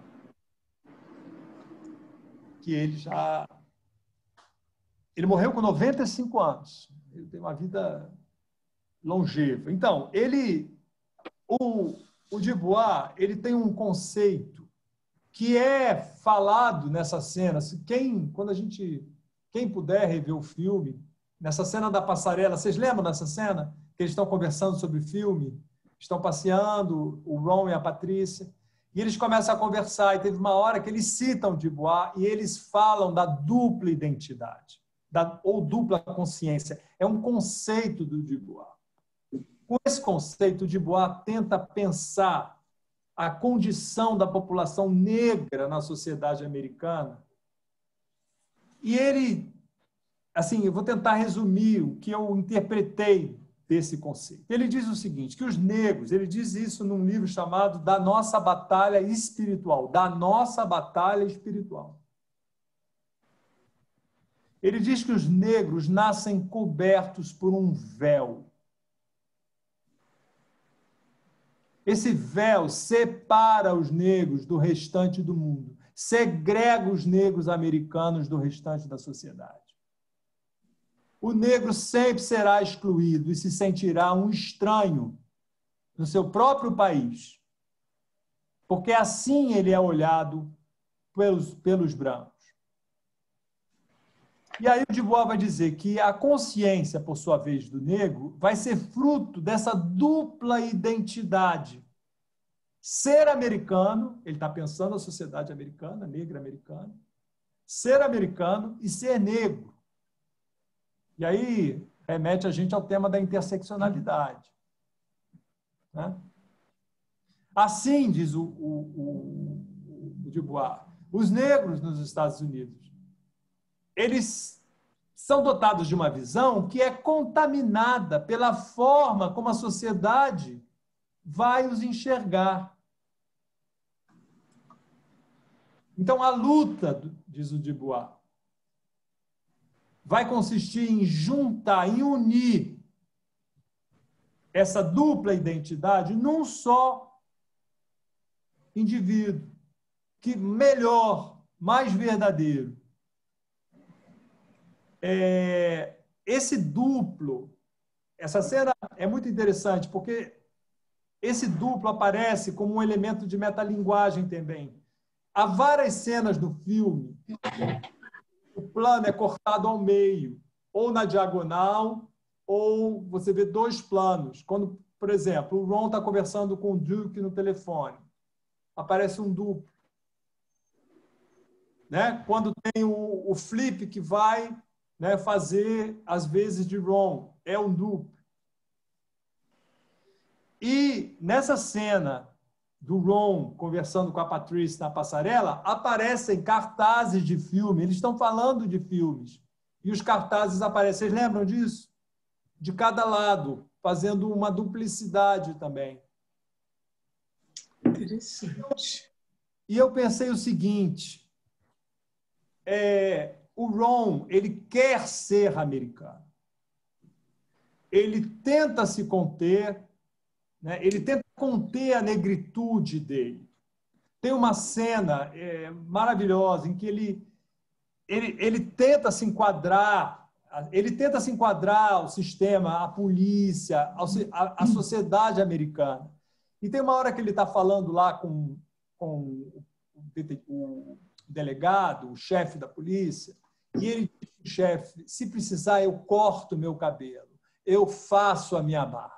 Que ele já... Ele morreu com noventa e cinco anos. Ele tem uma vida longeva. Então, ele... O, o Du Bois, ele tem um conceito que é falado nessa cena. Quem, quando a gente... Quem puder rever o filme, nessa cena da passarela, vocês lembram dessa cena? Que eles estão conversando sobre o filme, estão passeando, o Ron e a Patrícia, e eles começam a conversar, e teve uma hora que eles citam Du Bois, e eles falam da dupla identidade, da, ou dupla consciência. É um conceito do Du Bois. Com esse conceito, Du Bois tenta pensar a condição da população negra na sociedade americana, e ele, assim, eu vou tentar resumir o que eu interpretei desse conceito. Ele diz o seguinte, que os negros, ele diz isso num livro chamado Da Nossa Batalha Espiritual, Da Nossa Batalha Espiritual. Ele diz que os negros nascem cobertos por um véu. Esse véu separa os negros do restante do mundo, segrega os negros americanos do restante da sociedade. O negro sempre será excluído e se sentirá um estranho no seu próprio país, porque assim ele é olhado pelos, pelos brancos. E aí o Du Bois vai dizer que a consciência, por sua vez, do negro vai ser fruto dessa dupla identidade. Ser americano, ele está pensando na sociedade americana, negra americana, ser americano e ser negro. E aí remete a gente ao tema da interseccionalidade. Né? Assim, diz o, o, o, o Du Bois, os negros nos Estados Unidos, eles são dotados de uma visão que é contaminada pela forma como a sociedade vai os enxergar. Então, a luta, diz o Du Bois, vai consistir em juntar, em unir essa dupla identidade num só indivíduo, que melhor, mais verdadeiro. É, esse duplo, essa cena é muito interessante, porque esse duplo aparece como um elemento de metalinguagem também. Há várias cenas do filme, o plano é cortado ao meio, ou na diagonal, ou você vê dois planos. Quando, por exemplo, o Ron está conversando com o Duke no telefone, aparece um duplo. Né? Quando tem o, o Flip que vai, né, fazer as vezes de Ron, é um duplo. E nessa cena do Ron conversando com a Patrice na passarela, aparecem cartazes de filme. Eles estão falando de filmes. E os cartazes aparecem. Vocês lembram disso? De cada lado, fazendo uma duplicidade também. Interessante. E eu pensei o seguinte, é, o Ron, ele quer ser americano. Ele tenta se conter, né? Ele tenta conter a negritude dele. Tem uma cena é, maravilhosa em que ele, ele, ele tenta se enquadrar, ele tenta se enquadrar ao sistema, à polícia, ao, à, à sociedade americana. E tem uma hora que ele está falando lá com, com o, o delegado, o chefe da polícia, e ele diz, chefe, se precisar eu corto meu cabelo. eu faço a minha barba.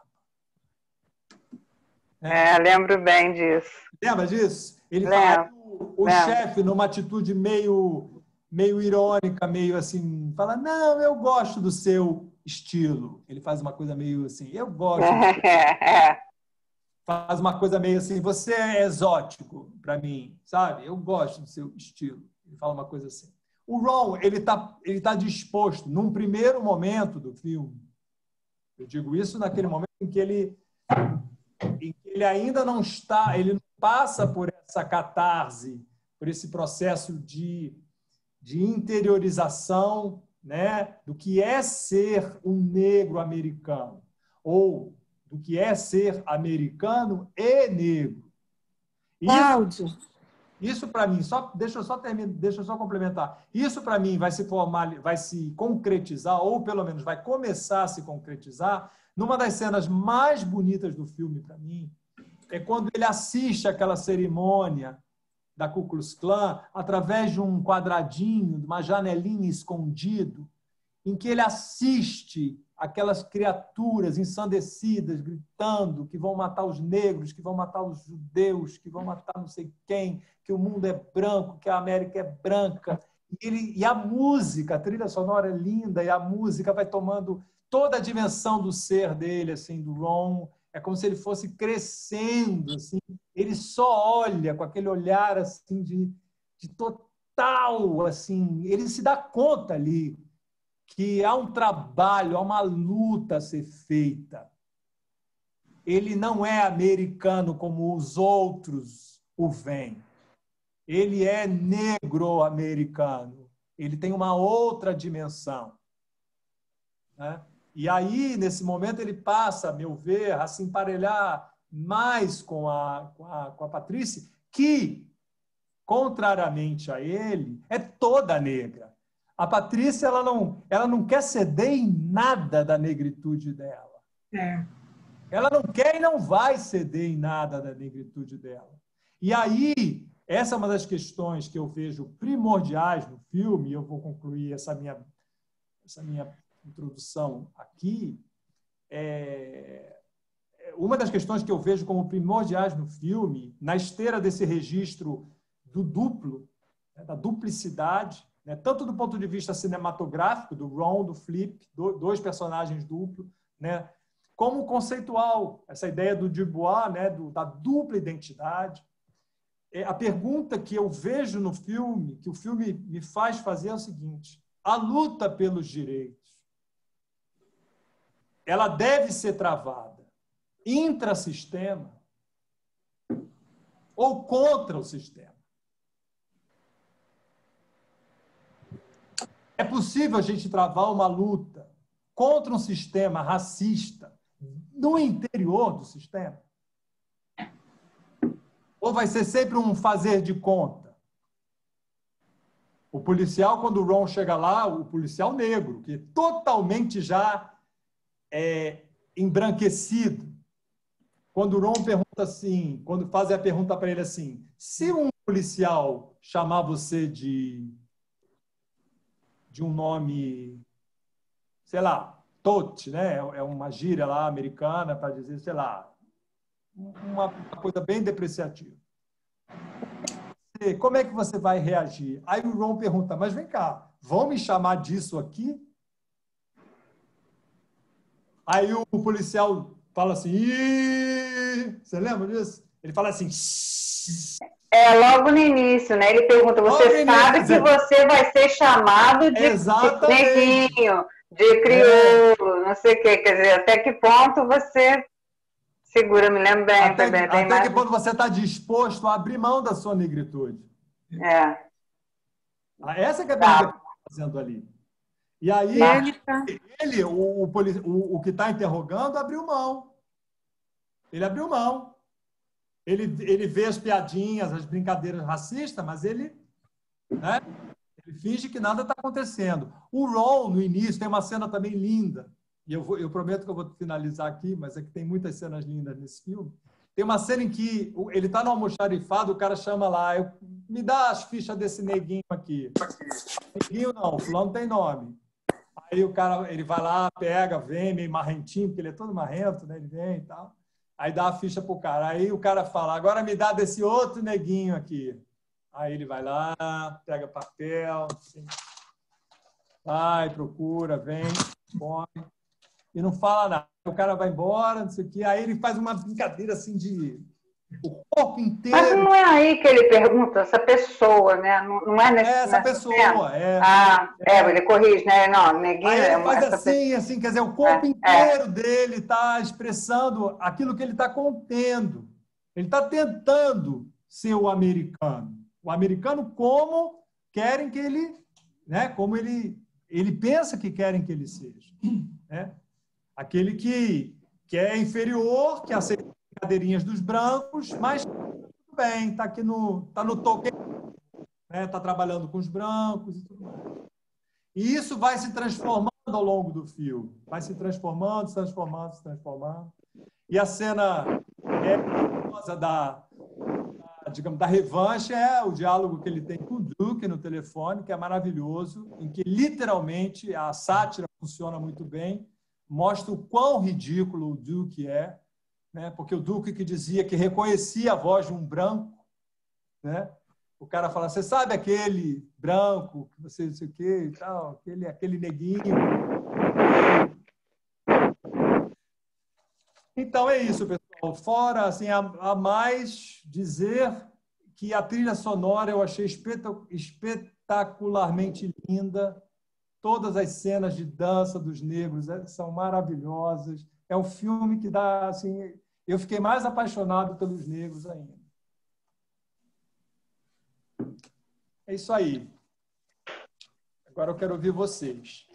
É, lembro bem disso. Lembra disso? Ele lembro, fala o, o chefe, numa atitude meio, meio irônica, meio assim, fala, não, eu gosto do seu estilo. Ele faz uma coisa meio assim, eu gosto do seu é. Faz uma coisa meio assim, você é exótico para mim, sabe? Eu gosto do seu estilo. Ele fala uma coisa assim. O Ron, ele está ele tá disposto, num primeiro momento do filme, eu digo isso naquele momento em que ele, em que ele ainda não está, ele não passa por essa catarse, por esse processo de, de interiorização, né, do que é ser um negro americano, ou do que é ser americano e negro. Cláudio. Isso, isso para mim, só, deixa eu só terminar, deixa eu só complementar. Isso para mim vai se formar, vai se concretizar, ou pelo menos vai começar a se concretizar, numa das cenas mais bonitas do filme para mim, é quando ele assiste aquela cerimônia da Ku Klux Klan através de um quadradinho, de uma janelinha escondido, em que ele assiste aquelas criaturas ensandecidas, gritando que vão matar os negros, que vão matar os judeus, que vão matar não sei quem, que o mundo é branco, que a América é branca. E, ele, e a música, a trilha sonora é linda, e a música vai tomando toda a dimensão do ser dele, assim, do Ron. É como se ele fosse crescendo, assim. Ele só olha com aquele olhar assim, de, de total, assim, ele se dá conta ali que há um trabalho, há uma luta a ser feita. Ele não é americano como os outros o veem. Ele é negro-americano. Ele tem uma outra dimensão, né? E aí, nesse momento, ele passa, a meu ver, a se emparelhar mais com a, com a, com a Patrícia, que, contrariamente a ele, é toda negra. A Patrícia ela não, ela não quer ceder em nada da negritude dela. É. Ela não quer e não vai ceder em nada da negritude dela. E aí, essa é uma das questões que eu vejo primordiais no filme, e eu vou concluir essa minha, essa minha introdução aqui. É, uma das questões que eu vejo como primordiais no filme, na esteira desse registro do duplo, né, da duplicidade, né, tanto do ponto de vista cinematográfico, do Ron, do Flip, do, dois personagens duplos, né, como conceitual, essa ideia do Dubois, né, do, da dupla identidade. É, a pergunta que eu vejo no filme, que o filme me faz fazer é o seguinte: a luta pelos direitos, ela deve ser travada intrasistema ou contra o sistema? É possível a gente travar uma luta contra um sistema racista no interior do sistema? Ou vai ser sempre um fazer de conta? O policial, quando o Ron chega lá, o policial negro, que é totalmente já é, embranquecido, quando o Ron pergunta assim, quando fazem a pergunta para ele assim, se um policial chamar você de de um nome, sei lá, tote, né? É uma gíria lá americana para dizer, sei lá, uma coisa bem depreciativa. Como é que você vai reagir? Aí o Ron pergunta, mas vem cá, vão me chamar disso aqui? Aí o policial fala assim, Ih! Você lembra disso? Ele fala assim... É, logo no início, né? Ele pergunta, você sabe que você vai ser chamado de, de neguinho, de crioulo, é. não sei o quê. Quer dizer, até que ponto você segura, me lembro bem. Até, também, até mais... que ponto você está disposto a abrir mão da sua negritude. É. Essa que é a pergunta tá. que eu estou fazendo ali. E aí, ele, tá. ele o, o, o, o que está interrogando, abriu mão. Ele abriu mão. Ele, ele vê as piadinhas, as brincadeiras racistas, mas ele, né, ele finge que nada está acontecendo. O Ron, no início, tem uma cena também linda, e eu, vou, eu prometo que eu vou finalizar aqui, mas é que tem muitas cenas lindas nesse filme. Tem uma cena em que ele está no almoxarifado, o cara chama lá, eu, me dá as fichas desse neguinho aqui. Neguinho não, o fulano tem nome. Aí o cara, ele vai lá, pega, vem, meio marrentinho, porque ele é todo marrento, né? Ele vem e tal. Aí dá a ficha pro cara. Aí o cara fala, agora me dá desse outro neguinho aqui. Aí ele vai lá, pega papel, assim, vai, procura, vem, põe, e não fala nada. O cara vai embora, não sei o quê. Aí ele faz uma brincadeira assim de... O corpo inteiro... Mas não é aí que ele pergunta, essa pessoa, né? Não, não é nesse, é essa nessa pessoa, cena? é. Ah, é, é, ele corrige, né? Não, neguinho... Aí ele é faz essa assim, pessoa. assim, quer dizer, o corpo É, inteiro é. dele está expressando aquilo que ele está contendo. Ele está tentando ser o americano. O americano como querem que ele... Né? Como ele, ele pensa que querem que ele seja. Né? Aquele que, que é inferior, que aceita as brincadeirinhas dos brancos, mas tudo bem, está aqui no, tá no toque, né? Está trabalhando com os brancos e tudo mais. E isso vai se transformando ao longo do filme. Vai se transformando, se transformando, se transformando. E a cena é famosa da, da, digamos, da revanche é o diálogo que ele tem com o Duke no telefone, que é maravilhoso, em que literalmente a sátira funciona muito bem, mostra o quão ridículo o Duke é, né? Porque o Duke que dizia que reconhecia a voz de um branco, né? O cara fala, você sabe aquele branco, que você não sei o quê e tal, aquele, aquele neguinho. Então é isso, pessoal. Fora, assim, a, a mais dizer que a trilha sonora eu achei espetacularmente linda. Todas as cenas de dança dos negros são maravilhosas. É um filme que dá, assim, eu fiquei mais apaixonado pelos negros ainda. É isso aí. Agora eu quero ouvir vocês.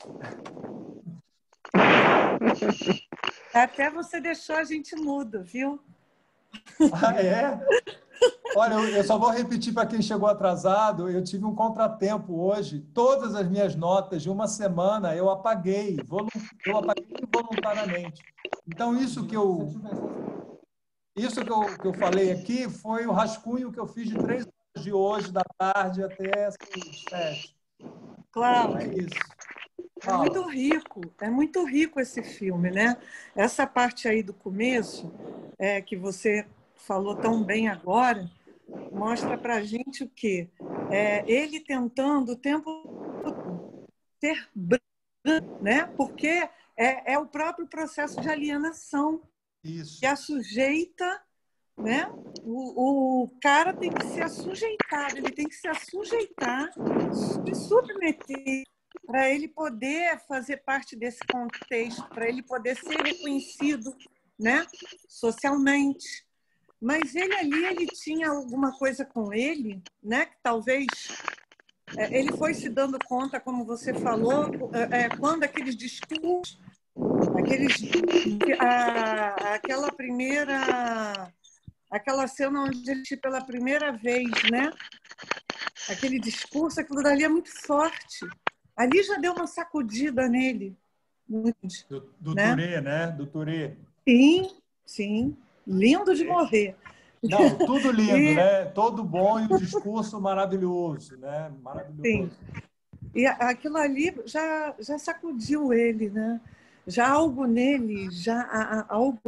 Até você deixou a gente mudo, viu? Ah, é? Olha, eu só vou repetir para quem chegou atrasado. Eu tive um contratempo hoje. Todas as minhas notas de uma semana eu apaguei. Eu apaguei voluntariamente. Então, isso que eu, isso que eu, que eu falei aqui foi o rascunho que eu fiz de três horas de hoje, da tarde, até as sete. Claro. É isso. É muito rico, é muito rico esse filme, né? Essa parte aí do começo, é, que você falou tão bem agora, mostra pra gente o quê? É, ele tentando o tempo todo ser branco, né? Porque é, é o próprio processo de alienação. Isso. Que a sujeita, né? O, o cara tem que ser assujeitado, ele tem que se assujeitar, se submeter, para ele poder fazer parte desse contexto, para ele poder ser reconhecido, né, socialmente. Mas ele ali, ele tinha alguma coisa com ele, né, que talvez é, ele foi se dando conta, como você falou, é, quando aqueles discursos, aqueles, a, aquela primeira, aquela cena onde ele pela primeira vez, né, aquele discurso, aquilo dali é muito forte. Ali já deu uma sacudida nele. Muito, do do né? Touré, né? Do Touré. Sim, sim. Lindo de morrer. Não, tudo lindo, e... né? Todo bom e o discurso maravilhoso, né? Maravilhoso. Sim. E aquilo ali já, já sacudiu ele, né? Já algo nele, já algo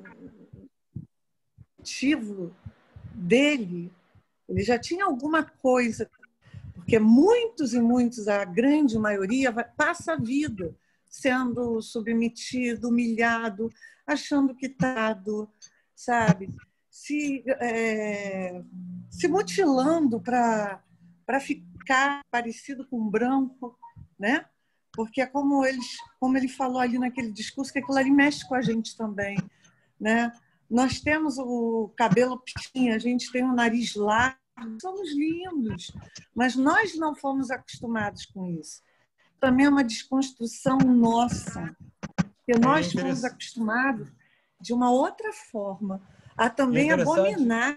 ativo dele, ele já tinha alguma coisa. Porque muitos e muitos, a grande maioria, passa a vida sendo submetido, humilhado, achando que está, sabe? Se, é, se mutilando para ficar parecido com um branco, né? Porque é como, eles, como ele falou ali naquele discurso, que aquilo ali mexe com a gente também, né? Nós temos o cabelo pequeno, a gente tem o nariz largo, somos lindos, mas nós não fomos acostumados com isso. Também é uma desconstrução nossa, porque nós é fomos acostumados de uma outra forma a também é abominar,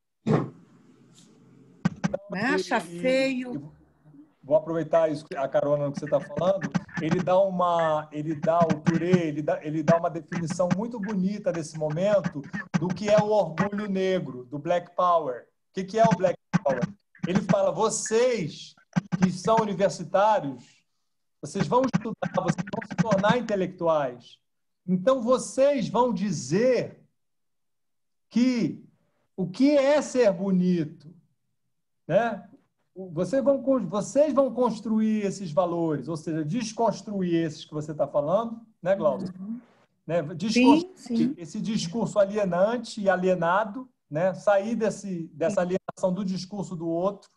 né? Achar feio. E, e, vou aproveitar isso, a carona no que você está falando. Ele dá uma, ele dá o Touré, ele dá, ele dá uma definição muito bonita nesse momento do que é o orgulho negro, do Black Power. O que, que é o Black Power? Ele fala, vocês que são universitários, vocês vão estudar, vocês vão se tornar intelectuais. Então, vocês vão dizer que o que é ser bonito, né? Vocês vão, vocês vão construir esses valores, ou seja, desconstruir esses que você está falando, né, Glaucia? Uhum. Né? Desconstruir sim, sim. esse discurso alienante e alienado, né? Sair desse, dessa alienação do discurso do outro,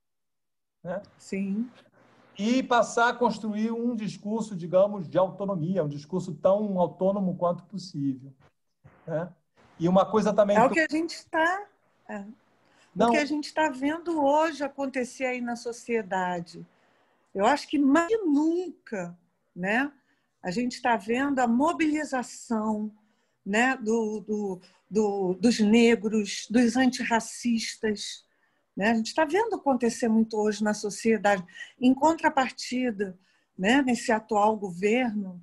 né? Sim. E passar a construir um discurso, digamos, de autonomia, um discurso tão autônomo quanto possível, né? E uma coisa também... É o que a gente está... É. O que a gente está vendo hoje acontecer aí na sociedade. Eu acho que mais que nunca, né, a gente está vendo a mobilização, né, do, do, do, dos negros, dos antirracistas. Né? A gente está vendo acontecer muito hoje na sociedade. Em contrapartida, né, nesse atual governo,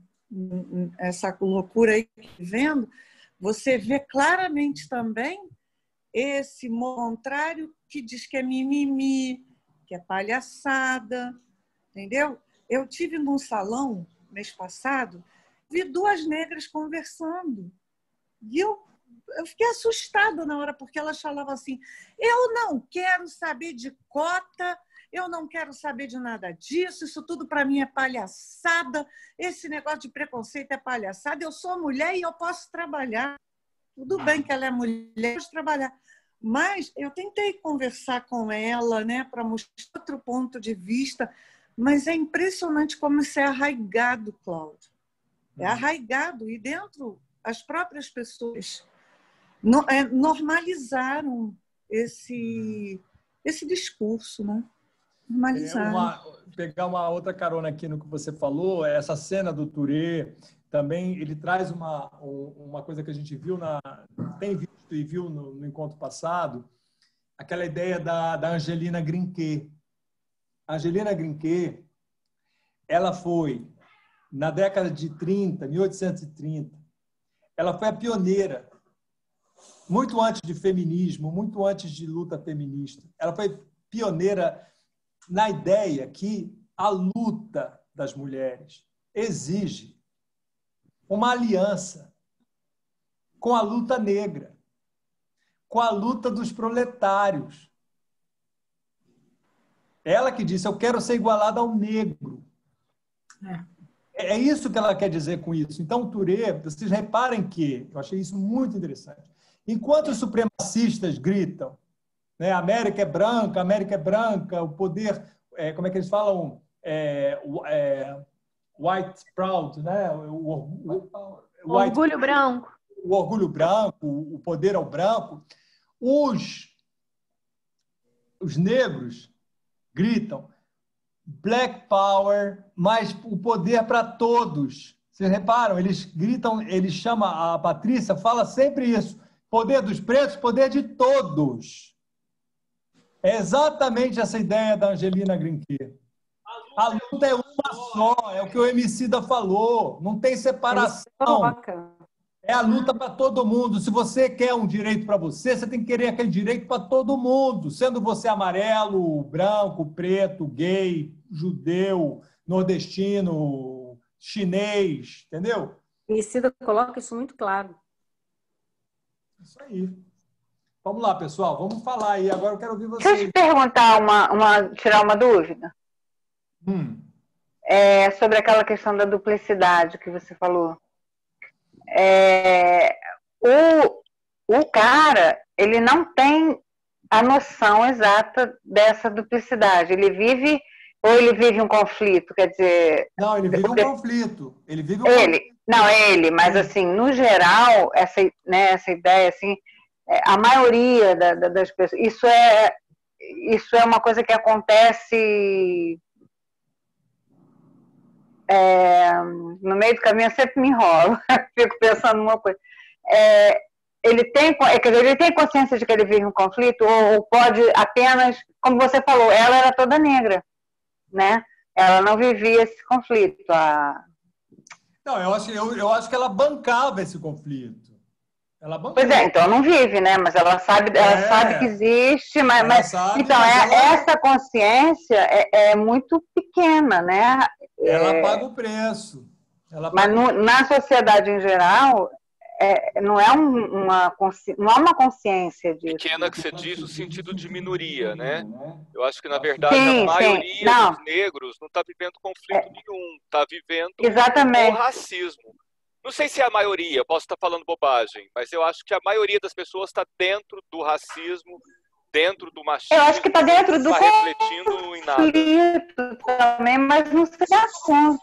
essa loucura aí que está vendo, você vê claramente também esse contrário que diz que é mimimi, que é palhaçada, entendeu? Eu tive num salão, mês passado, vi duas negras conversando. E eu, eu fiquei assustada na hora, porque elas falavam assim, eu não quero saber de cota, eu não quero saber de nada disso, isso tudo para mim é palhaçada, esse negócio de preconceito é palhaçada, eu sou mulher e eu posso trabalhar. Tudo bem que ela é mulher, eu posso trabalhar. Mas eu tentei conversar com ela, né, para mostrar outro ponto de vista, mas é impressionante como isso é arraigado, Cláudio. É arraigado, e dentro as próprias pessoas no, é, normalizaram esse, esse discurso, né? Normalizaram. É uma, pegar uma outra carona aqui no que você falou, essa cena do Touré, também ele traz uma, uma coisa que a gente viu, na, tem visto e viu no, no encontro passado, aquela ideia da, da Angelina Grinquet. A Angelina Grinquet, ela foi, na década de trinta, mil oitocentos e trinta, ela foi a pioneira, muito antes de feminismo, muito antes de luta feminista. Ela foi pioneira na ideia que a luta das mulheres exige uma aliança com a luta negra, com a luta dos proletários. Ela que disse, eu quero ser igualada ao negro. É. É isso que ela quer dizer com isso. Então, Touré, vocês reparem que, eu achei isso muito interessante, enquanto os supremacistas gritam, né, a América é branca, a América é branca, o poder, é, como é que eles falam? É, é, white proud, né? O, o, o, o orgulho branco. O orgulho branco, o poder ao branco. Os, os negros gritam Black Power, mas o poder para todos. Vocês reparam? Eles gritam, eles chamam, a Patrícia fala sempre isso. Poder dos pretos, poder de todos. É exatamente essa ideia da Angelina Grinquet. A luta é uma só, é o que o Emicida falou. Não tem separação. É a luta para todo mundo. Se você quer um direito para você, você tem que querer aquele direito para todo mundo. Sendo você amarelo, branco, preto, gay, judeu, nordestino, chinês, entendeu? Emicida coloca isso muito claro. Isso aí. Vamos lá, pessoal. Vamos falar aí. Agora eu quero ouvir vocês. Deixa eu te perguntar, uma, uma, tirar uma dúvida. Hum. É, sobre aquela questão da duplicidade que você falou. É, o, o cara, ele não tem a noção exata dessa duplicidade. Ele vive, ou ele vive um conflito, quer dizer... Não, ele vive um conflito. Ele vive um ele, conflito. Não, ele, mas assim, no geral, essa, né, essa ideia, assim, a maioria da, da, das pessoas, isso é, isso é uma coisa que acontece... É, no meio do caminho eu sempre me enrolo, fico pensando numa coisa. É, ele, tem, quer dizer, ele tem consciência de que ele vive um conflito, ou, ou pode apenas, como você falou, ela era toda negra, né? Ela não vivia esse conflito. A... Não, eu acho, eu, eu acho que ela bancava esse conflito. Ela bancava. Pois é, então não vive, né? Mas ela sabe, ela é, sabe que existe, mas, mas sabe, então mas é, ela... essa consciência é, é muito pequena, né? Ela é, paga o preço. Ela mas paga... no, na sociedade em geral, é, não, é um, uma, consci, não há uma consciência disso. Pequena que você diz no sentido de minoria, né? Eu acho que, na verdade, Sim, a maioria sim. Não. dos negros não está vivendo conflito nenhum, está vivendo Exatamente. o racismo. Não sei se é a maioria, posso estar falando bobagem, mas eu acho que a maioria das pessoas está dentro do racismo, dentro do machismo. Eu acho que está dentro do tá refletindo em nada. também, mas não sei a conta.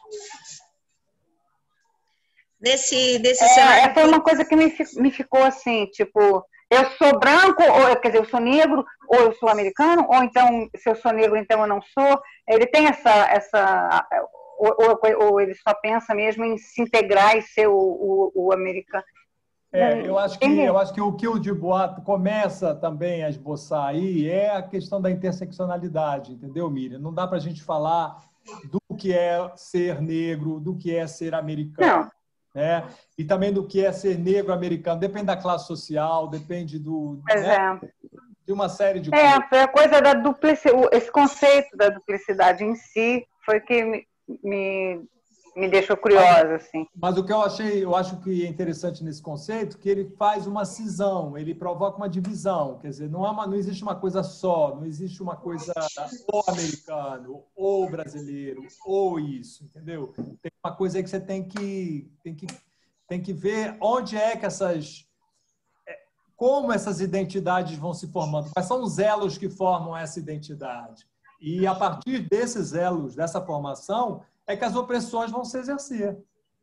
Nesse, nesse É, cenário. foi uma coisa que me, me ficou assim, tipo, eu sou branco, ou quer dizer, eu sou negro, ou eu sou americano, ou então, se eu sou negro, então eu não sou. Ele tem essa, essa ou, ou, ou ele só pensa mesmo em se integrar e ser o, o, o americano. É, eu acho que eu acho que o que o Dubois começa também a esboçar aí é a questão da interseccionalidade, entendeu, Miriam? Não dá para a gente falar do que é ser negro, do que é ser americano. Não. Né? E também do que é ser negro americano. Depende da classe social, depende do, Pois né? é. de uma série de é, coisas. Foi a coisa da duplicidade, esse conceito da duplicidade em si foi que me, me, me deixou curiosa. Assim. Mas o que eu achei, eu acho que é interessante nesse conceito, que ele faz uma cisão, ele provoca uma divisão. Quer dizer, não, é uma, não existe uma coisa só, não existe uma coisa ou americano, ou brasileiro, ou isso, entendeu? Tem uma coisa aí que você tem que, tem que, tem que ver onde é que essas... como essas identidades vão se formando, quais são os elos que formam essa identidade. E, a partir desses elos, dessa formação, é que as opressões vão se exercer.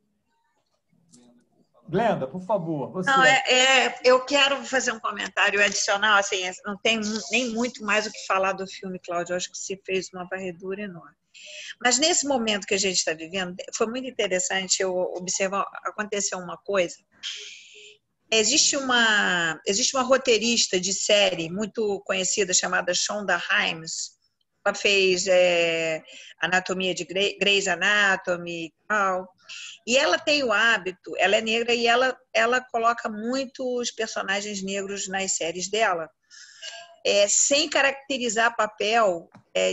Glenda, por favor. Você... Não, é, é, eu quero fazer um comentário adicional. Assim, não tem nem muito mais o que falar do filme, Cláudio. Eu acho que se fez uma varredura enorme. Mas, nesse momento que a gente está vivendo, foi muito interessante eu observar, aconteceu uma coisa. Existe uma, existe uma roteirista de série muito conhecida chamada Shonda Rhimes. Ela fez é, Anatomia de Grey, Grey's Anatomy e tal. E ela tem o hábito, ela é negra e ela, ela coloca muitos personagens negros nas séries dela, é, sem caracterizar papel é,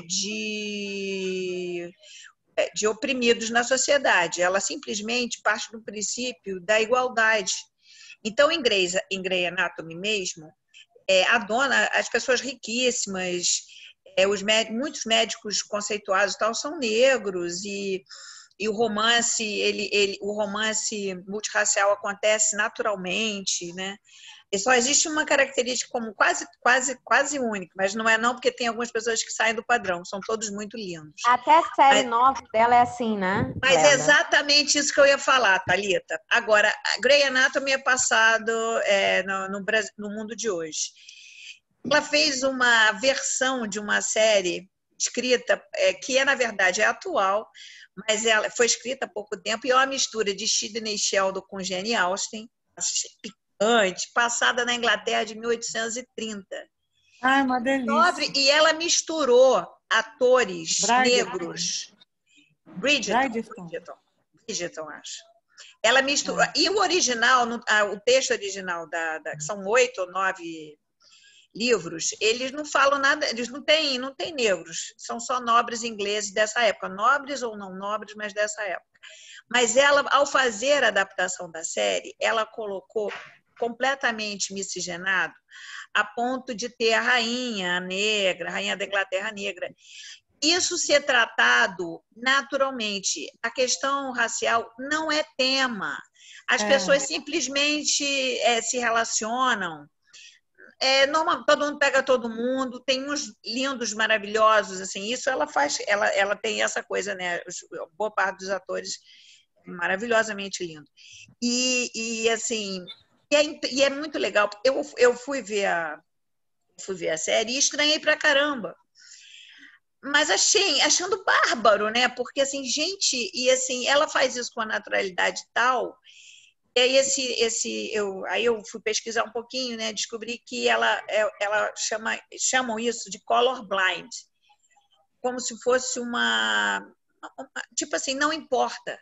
de, de oprimidos na sociedade. Ela simplesmente parte do princípio da igualdade. Então, em Grey's, em Grey's Anatomy mesmo, é, a dona, as pessoas riquíssimas, é, os médicos, muitos médicos conceituados e tal, são negros e, e o romance, ele, ele, o romance multirracial acontece naturalmente, né? E só existe uma característica como quase, quase, quase única, mas não é não, porque tem algumas pessoas que saem do padrão, são todos muito lindos. Até a série mas, nova dela é assim, né? Mas Glenda? é exatamente isso que eu ia falar, Thalita. Agora, a Grey's Anatomy é passado é, no, no, no mundo de hoje. Ela fez uma versão de uma série escrita, é, que é, na verdade, é atual, mas ela foi escrita há pouco tempo, e é uma mistura de Sidney Sheldon com Jane Austen, picante, passada na Inglaterra de mil oitocentos e trinta. Ai, uma delícia. E ela misturou atores Bridgerton. negros. Bridgerton. Bridgerton. Bridgerton, Bridgerton, acho. Ela misturou. É. E o original, o texto original, da, da, que são oito ou nove livros, eles não falam nada, eles não têm, não têm negros, são só nobres ingleses dessa época, nobres ou não nobres, mas dessa época. Mas ela, ao fazer a adaptação da série, ela colocou completamente miscigenado, a ponto de ter a rainha negra, a rainha da Inglaterra negra. Isso ser tratado naturalmente. A questão racial não é tema. As é. pessoas simplesmente é, se relacionam. É, normal, todo mundo pega todo mundo, tem uns lindos, maravilhosos, assim, isso ela faz, ela, ela tem essa coisa, né? Boa parte dos atores maravilhosamente lindo. E, e assim, e é, e é muito legal. Eu, eu fui ver a fui ver a série e estranhei pra caramba. Mas achei, achando bárbaro, né? Porque assim, gente, e assim, ela faz isso com a naturalidade tal. E aí, esse, esse, eu, aí eu fui pesquisar um pouquinho, né? Descobri que ela, ela chama, chamam isso de colorblind, como se fosse uma, uma... Tipo assim, não importa.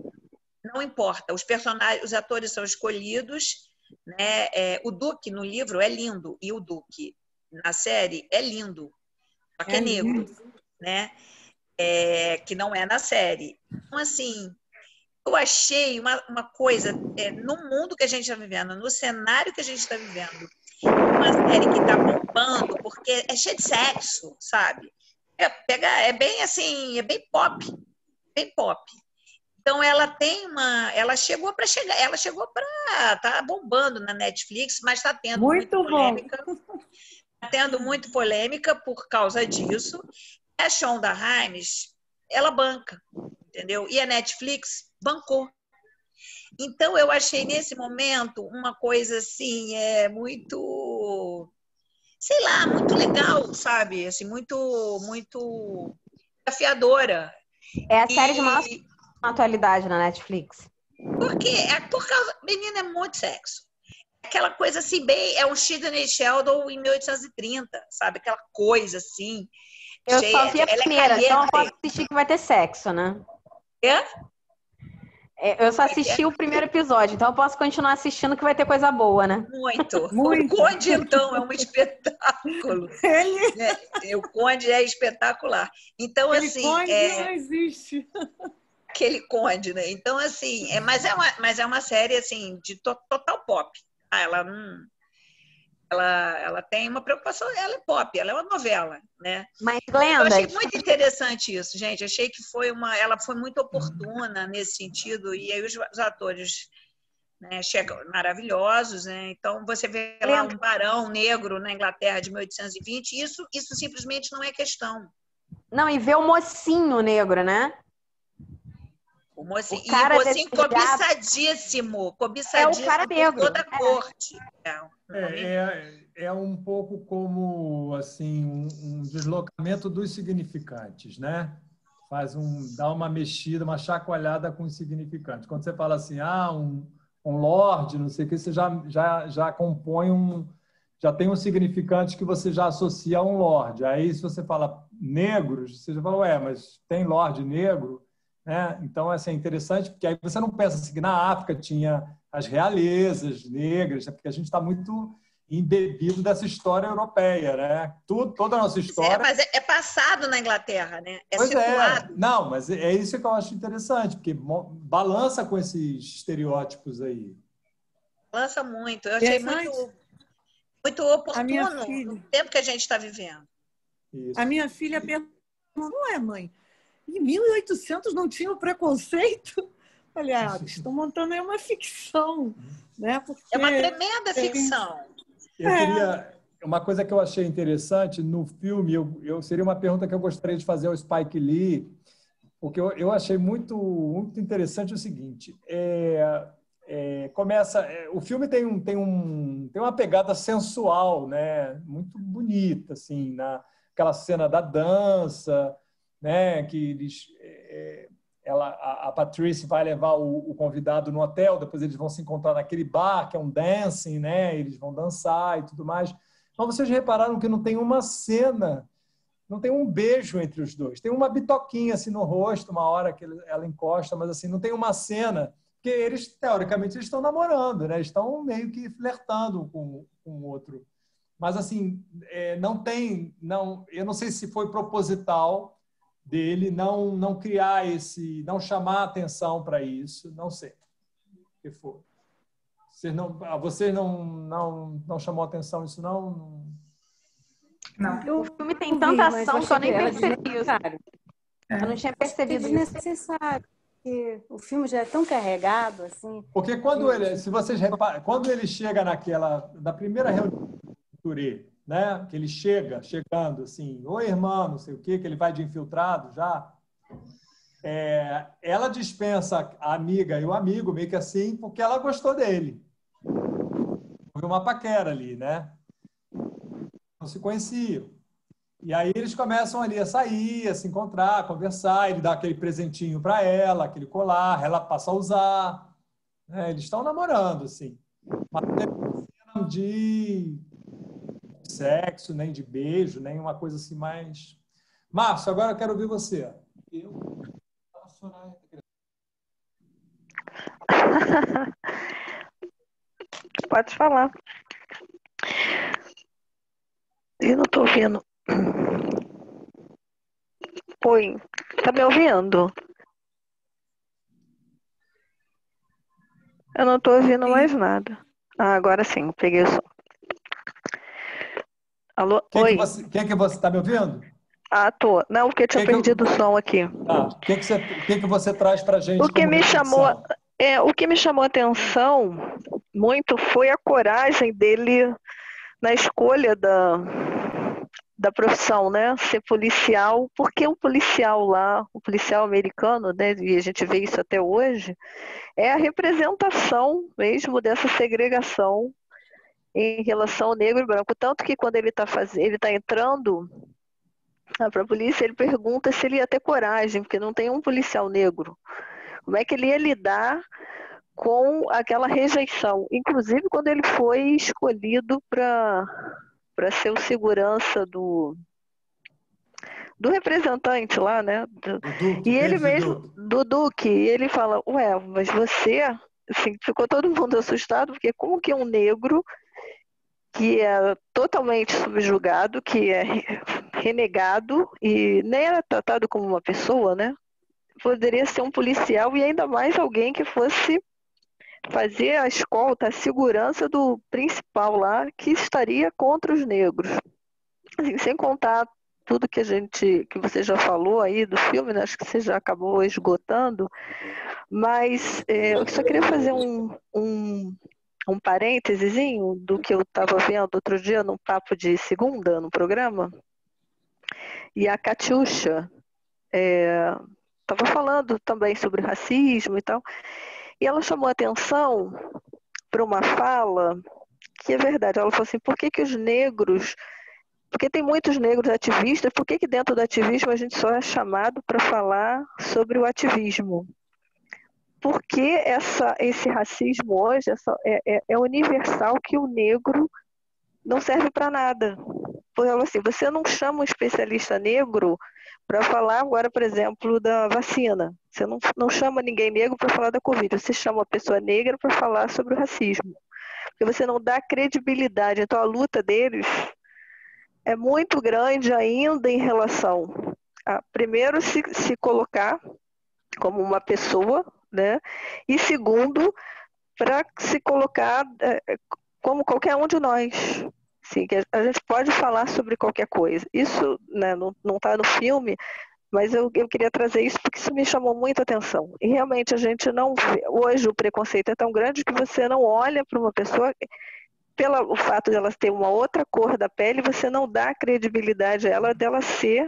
Não importa. Os personagens, os atores são escolhidos, né? É, o Duque no livro é lindo, e o Duque na série é lindo, só que é, é negro, né? é, que não é na série. Então, assim, eu achei uma, uma coisa, é, no mundo que a gente está vivendo, no cenário que a gente está vivendo, uma série que está bombando, porque é cheia de sexo, sabe? É, pega, é bem assim, é bem pop, bem pop. Então ela tem uma, ela chegou para chegar, ela chegou para tá bombando na Netflix, mas está tendo Muito muita bom. polêmica, está tendo muito polêmica por causa disso. A Shonda Rhimes, ela banca, entendeu? E a Netflix bancou. Então eu achei nesse momento uma coisa assim, é muito, sei lá, muito legal, sabe? Assim, muito, muito desafiadora. É a série E- de maior atualidade na Netflix. Porque é por causa. Menina, é muito sexo. Aquela coisa assim, bem. É um Sidney Sheldon em mil oitocentos e trinta, sabe? Aquela coisa assim. Eu cheia, só vi a ela é primeira, então eu caliente. posso assistir que vai ter sexo, né? É? É, Eu só assisti o primeiro episódio, então eu posso continuar assistindo que vai ter coisa boa, né? Muito. Muito. O Conde, então, é um espetáculo. Ele, Né? O Conde é espetacular. Então, ele assim. conde é... não existe. aquele Conde, né? Então, assim, é, mas, é uma, mas é uma série assim, de to, total pop. Ah, ela, hum, ela, ela tem uma preocupação, ela é pop, ela é uma novela, né? Mas, Eu achei Glenda, muito interessante isso, gente. Achei que foi uma, ela foi muito oportuna nesse sentido, e aí os, os atores, né, chegam maravilhosos, né? Então você vê lá um barão negro na Inglaterra de mil oitocentos e vinte, isso, isso simplesmente não é questão. não, e ver o mocinho negro, né? O mocinho, O cara e o mocinho desejado- cobiçadíssimo, cobiçadíssimo É o cara por negro. toda a corte. É, É, é, é um pouco como assim um, um deslocamento dos significantes, né? Faz um, dá uma mexida, uma chacoalhada com os significantes. Quando você fala assim, ah, um, um lorde, não sei o que, você já, já, já compõe um, já tem um significante que você já associa a um lorde. Aí, se você fala negros, você já fala, ué, mas tem lorde negro? Né? Então, assim, é interessante, porque aí você não pensa assim, que na África tinha as realezas negras, porque a gente está muito embebido dessa história europeia, né? Tudo, toda a nossa história... É, mas é, é passado na Inglaterra, né? É pois situado. é, não, mas é isso que eu acho interessante, porque balança com esses estereótipos aí. Lança muito. Eu achei muito, muito oportuno no tempo que a gente está vivendo. Isso. A minha filha perguntou, não é, mãe? Em mil e oitocentos não tinha o preconceito? Falei, ah, estão montando aí uma ficção. Né? Porque... É uma tremenda ficção. Eu queria... Uma coisa que eu achei interessante no filme, eu, eu seria uma pergunta que eu gostaria de fazer ao Spike Lee, porque eu, eu achei muito, muito interessante o seguinte, é, é, começa, é, o filme tem, um, tem, um, tem uma pegada sensual, né, muito bonita, assim, na, aquela cena da dança, né, que eles, é, ela, a, a Patrice vai levar o, o convidado no hotel, depois eles vão se encontrar naquele bar, que é um dancing, né, eles vão dançar e tudo mais. Mas vocês repararam que não tem uma cena, não tem um beijo entre os dois. Tem uma bitoquinha assim no rosto, uma hora que ela encosta, mas assim, não tem uma cena, porque eles, teoricamente, eles estão namorando, né? Estão meio que flertando com, com o outro. Mas assim, é, não tem, não, eu não sei se foi proposital dele não, não criar esse, não chamar atenção para isso, não sei o que for. Vocês não, vocês não, não, não chamou atenção isso, não? Não. O filme tem tanta ação que eu nem percebi isso. É. Eu não tinha percebido é desnecessário, porque o filme já é tão carregado, assim. Porque quando ele, se vocês reparam, quando ele chega naquela, na primeira reunião do Touré, né, que ele chega, chegando assim, oi, irmão, não sei o quê, que ele vai de infiltrado já, é, ela dispensa a amiga e o amigo, meio que assim, porque ela gostou dele. Foi uma paquera ali, né? Não se conheciam. E aí eles começam ali a sair, a se encontrar, a conversar, ele dá aquele presentinho para ela, aquele colar, ela passa a usar. Né? Eles estão namorando, assim. Mas não tem cena de sexo, nem de beijo, nem uma coisa assim mais... Márcio, agora eu quero ouvir você. Eu... Pode falar. Eu não estou vendo. Oi, tá me ouvindo? Eu não tô ouvindo mais nada. Ah, agora sim, peguei o som. Alô? Que que Oi? você, que que você está me ouvindo? Ah, tô. Não, porque eu tinha Que que eu- perdido o som aqui. Tá. O que, que, você, o que, que você traz para a gente O que como me chamou, reflexão? é, o que me chamou a atenção muito foi a coragem dele na escolha da, da profissão, né? Ser policial, porque o policial lá, o policial americano, né? E a gente vê isso até hoje, é a representação mesmo dessa segregação em relação ao negro e branco. Tanto que quando ele está fazendo, ele está entrando para a polícia, ele pergunta se ele ia ter coragem, porque não tem um policial negro. Como é que ele ia lidar com aquela rejeição? Inclusive quando ele foi escolhido para para ser o segurança do do representante lá, né? Do, Duque, e ele David mesmo, Duke. do Duque, e ele fala, ué, mas você, assim, ficou todo mundo assustado, porque como que um negro que é totalmente subjugado, que é renegado e nem era tratado como uma pessoa, né? Poderia ser um policial e ainda mais alguém que fosse fazer a escolta, a segurança do principal lá, que estaria contra os negros. Assim, sem contar tudo que a gente, que você já falou aí do filme, né? Acho que você já acabou esgotando, mas é, eu só queria fazer um, um, um parêntesezinho do que eu estava vendo outro dia no Papo de Segunda, no programa, e a Catiuxa estava falando também sobre racismo e tal, e ela chamou a atenção para uma fala que é verdade. Ela falou assim, por que que os negros, porque tem muitos negros ativistas, por que que dentro do ativismo a gente só é chamado para falar sobre o ativismo? Porque essa, esse racismo hoje essa, é, é, é universal, que o negro não serve para nada. Porque assim, você não chama um especialista negro para falar agora, por exemplo, da vacina. Você não, não chama ninguém negro para falar da Covid. Você chama uma pessoa negra para falar sobre o racismo. Porque você não dá credibilidade. Então a luta deles é muito grande ainda em relação a, primeiro, se, se colocar como uma pessoa, né? E segundo, para se colocar é, como qualquer um de nós. Sim, que a gente pode falar sobre qualquer coisa. Isso, né, não está no filme, mas eu, eu queria trazer isso porque isso me chamou muita atenção. E realmente a gente não vê. Hoje o preconceito é tão grande que você não olha para uma pessoa, pelo fato de ela ter uma outra cor da pele, você não dá credibilidade a ela dela ser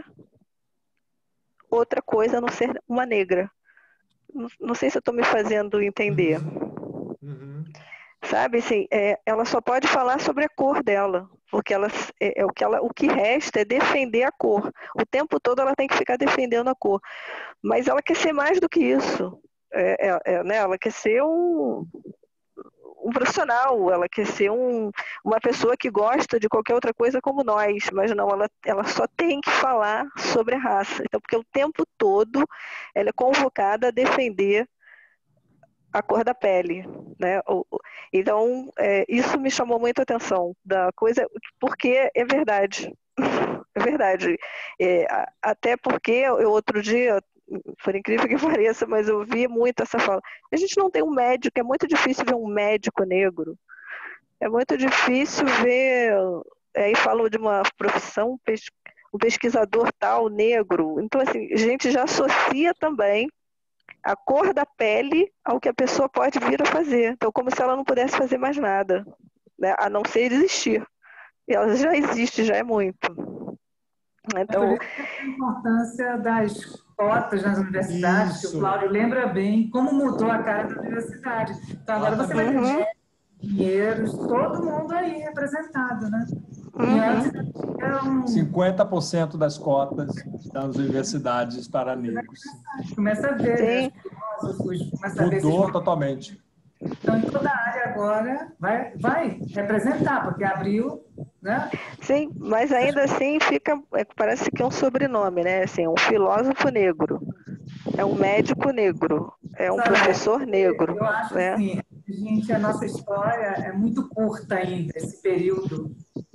outra coisa, a não ser uma negra. Não, não sei se eu estou me fazendo entender. Uhum. Sabe, assim, é, ela só pode falar sobre a cor dela, porque ela, é, é o, que ela, o que resta é defender a cor. O tempo todo ela tem que ficar defendendo a cor. Mas ela quer ser mais do que isso. É, é, é, né? Ela quer ser um, um profissional, ela quer ser um, uma pessoa que gosta de qualquer outra coisa como nós, mas não, ela, ela só tem que falar sobre a raça. Então, porque o tempo todo ela é convocada a defender a cor da pele, né? Então, é, isso me chamou muito a atenção da coisa, porque é verdade, é verdade. É, até porque eu outro dia, por incrível que pareça, mas eu vi muito essa fala. A gente não tem um médico, é muito difícil ver um médico negro. É muito difícil ver, aí falam de uma profissão, um pesquisador tal, negro. Então, assim, a gente já associa também a cor da pele ao que a pessoa pode vir a fazer. Então, como se ela não pudesse fazer mais nada, né? A não ser existir. E ela já existe, já é muito. Então, é por isso que a importância das cotas nas universidades, Isso. que o Cláudio lembra bem como mudou a cara da universidade. Então, agora você vai ter uhum. engenheiros, todo mundo aí representado, né? E antes era um... cinquenta por cento das cotas das universidades para negros. Começa a ver, né? Começa a ver Mudou esses... totalmente. Então, em toda a área agora vai, vai representar, porque abriu, né? Sim, mas ainda assim fica, parece que é um sobrenome, né? Assim, um filósofo negro, é um médico negro, é um Sabe, professor negro. Eu acho né? assim, gente, a nossa história é muito curta ainda, esse período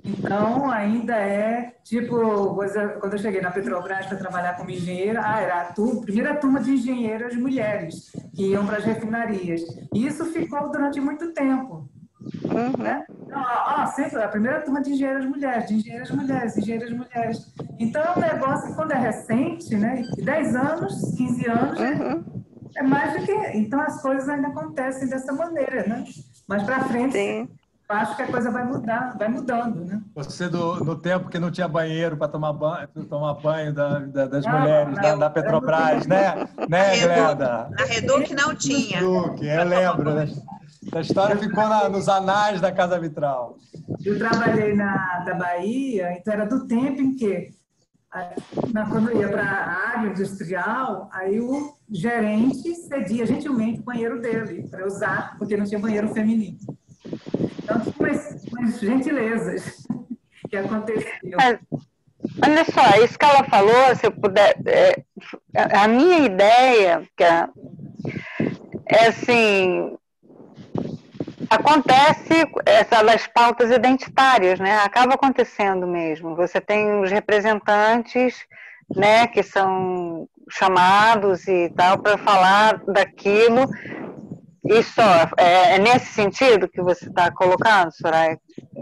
Então, ainda é, tipo, quando eu cheguei na Petrobras para trabalhar como engenheira, ah, era a turma, primeira turma de engenheiras mulheres que iam para as refinarias. E isso ficou durante muito tempo. Uhum. Né? Então, ó, sempre a primeira turma de engenheiras mulheres, de engenheiras mulheres, engenheiras mulheres. Então, é um negócio, quando é recente, né? dez anos, quinze anos, Uhum. é, é mais do que... Então, as coisas ainda acontecem dessa maneira, né? Mas para frente... Sim. Acho que a coisa vai mudar, vai mudando, né? Você, do, no tempo que não tinha banheiro para tomar banho, tomar banho da, da, das Não, mulheres não, da, da Petrobras, né? Né, Glenda? Na Reduc não tinha. Reduc, eu lembro. Né? Essa história ficou na, nos anais da Casa Vitral. Eu trabalhei na da Bahia, então era do tempo em que, na, quando eu ia para a área industrial, aí o gerente cedia gentilmente o banheiro dele para usar, porque não tinha banheiro feminino. Então, tinha umas, umas gentilezas que aconteciam. Mas, olha só, isso que ela falou, se eu puder... É, a minha ideia que é, é assim... Acontece essas pautas identitárias, né? Acaba acontecendo mesmo. Você tem os representantes, né, que são chamados e tal para falar daquilo. E só, é, é nesse sentido que você está colocando, Soraya?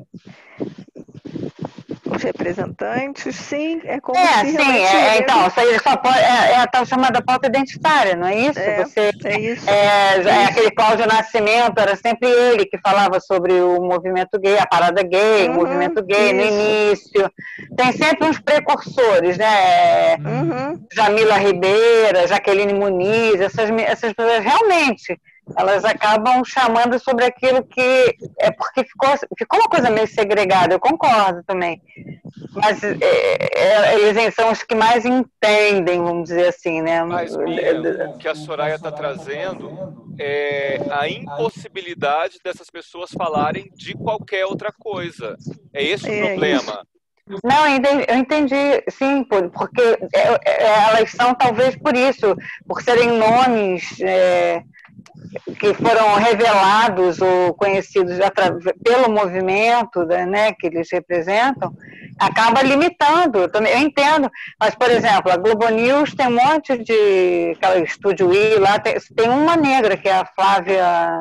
Os representantes, sim, é como é, se sim, realmente é, ele- então, isso aí só pode, é, é a tal chamada pauta identitária, não é isso? É, Você, é isso. É, Isso. é aquele Cláudio Nascimento, era sempre ele que falava sobre o movimento gay, a parada gay, Uhum, o movimento gay no isso. início. Tem sempre uns precursores, né? Uhum. Jamila Ribeira, Jaqueline Muniz, essas, essas pessoas realmente, elas acabam chamando sobre aquilo que é porque ficou, ficou uma coisa meio segregada, eu concordo também. Mas é, é, eles são os que mais entendem, vamos dizer assim, né? Mas, Bia, o que a Soraya está trazendo é a impossibilidade dessas pessoas falarem de qualquer outra coisa. É esse o É problema. Não, eu entendi, eu entendi, sim, por- porque é, é, elas são talvez por isso, por serem nomes é, que foram revelados ou conhecidos atra- pelo movimento, né, que eles representam, acaba limitando. Eu também- eu entendo, mas, por exemplo, a Globo News tem um monte de... aquela Estúdio I lá, tem, tem uma negra, que é a Flávia...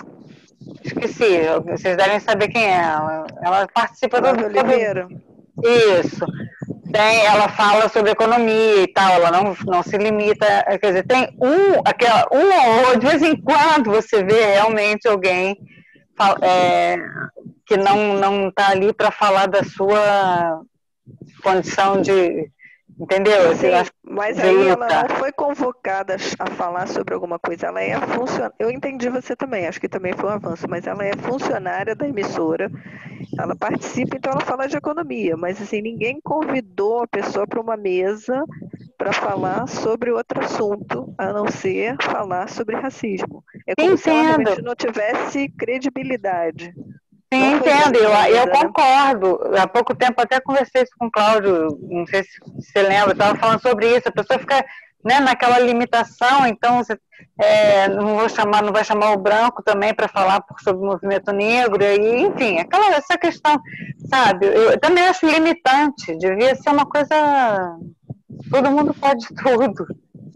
Esqueci, vocês devem saber quem é ela. Ela participa do... Flávia Oliveira. Isso. Tem, ela fala sobre economia e tal, ela não, não se limita, quer dizer, tem um, aquela, um ou outro, de vez em quando você vê realmente alguém fal- é, que não não está ali para falar da sua condição de, entendeu? Assim, Sim, acho- mas de aí ela luta. não foi convocada a falar sobre alguma coisa. Ela é funcionária. Eu entendi você também, acho que também foi um avanço, mas ela é funcionária da emissora. Ela participa, então ela fala de economia, mas assim, ninguém convidou a pessoa para uma mesa para falar sobre outro assunto, a não ser falar sobre racismo. É como se ela realmente Entendo. não tivesse credibilidade. Sim, Não foi entendo, eu, mesa, eu né? concordo. Há pouco tempo até conversei isso com o Cláudio, não sei se você lembra, estava falando sobre isso, a pessoa fica, né, naquela limitação, então você, é, não vou chamar, não vai chamar o branco também para falar por- sobre o movimento negro, e, enfim, aquela, essa questão, sabe, eu também acho limitante, devia ser uma coisa, todo mundo pode tudo.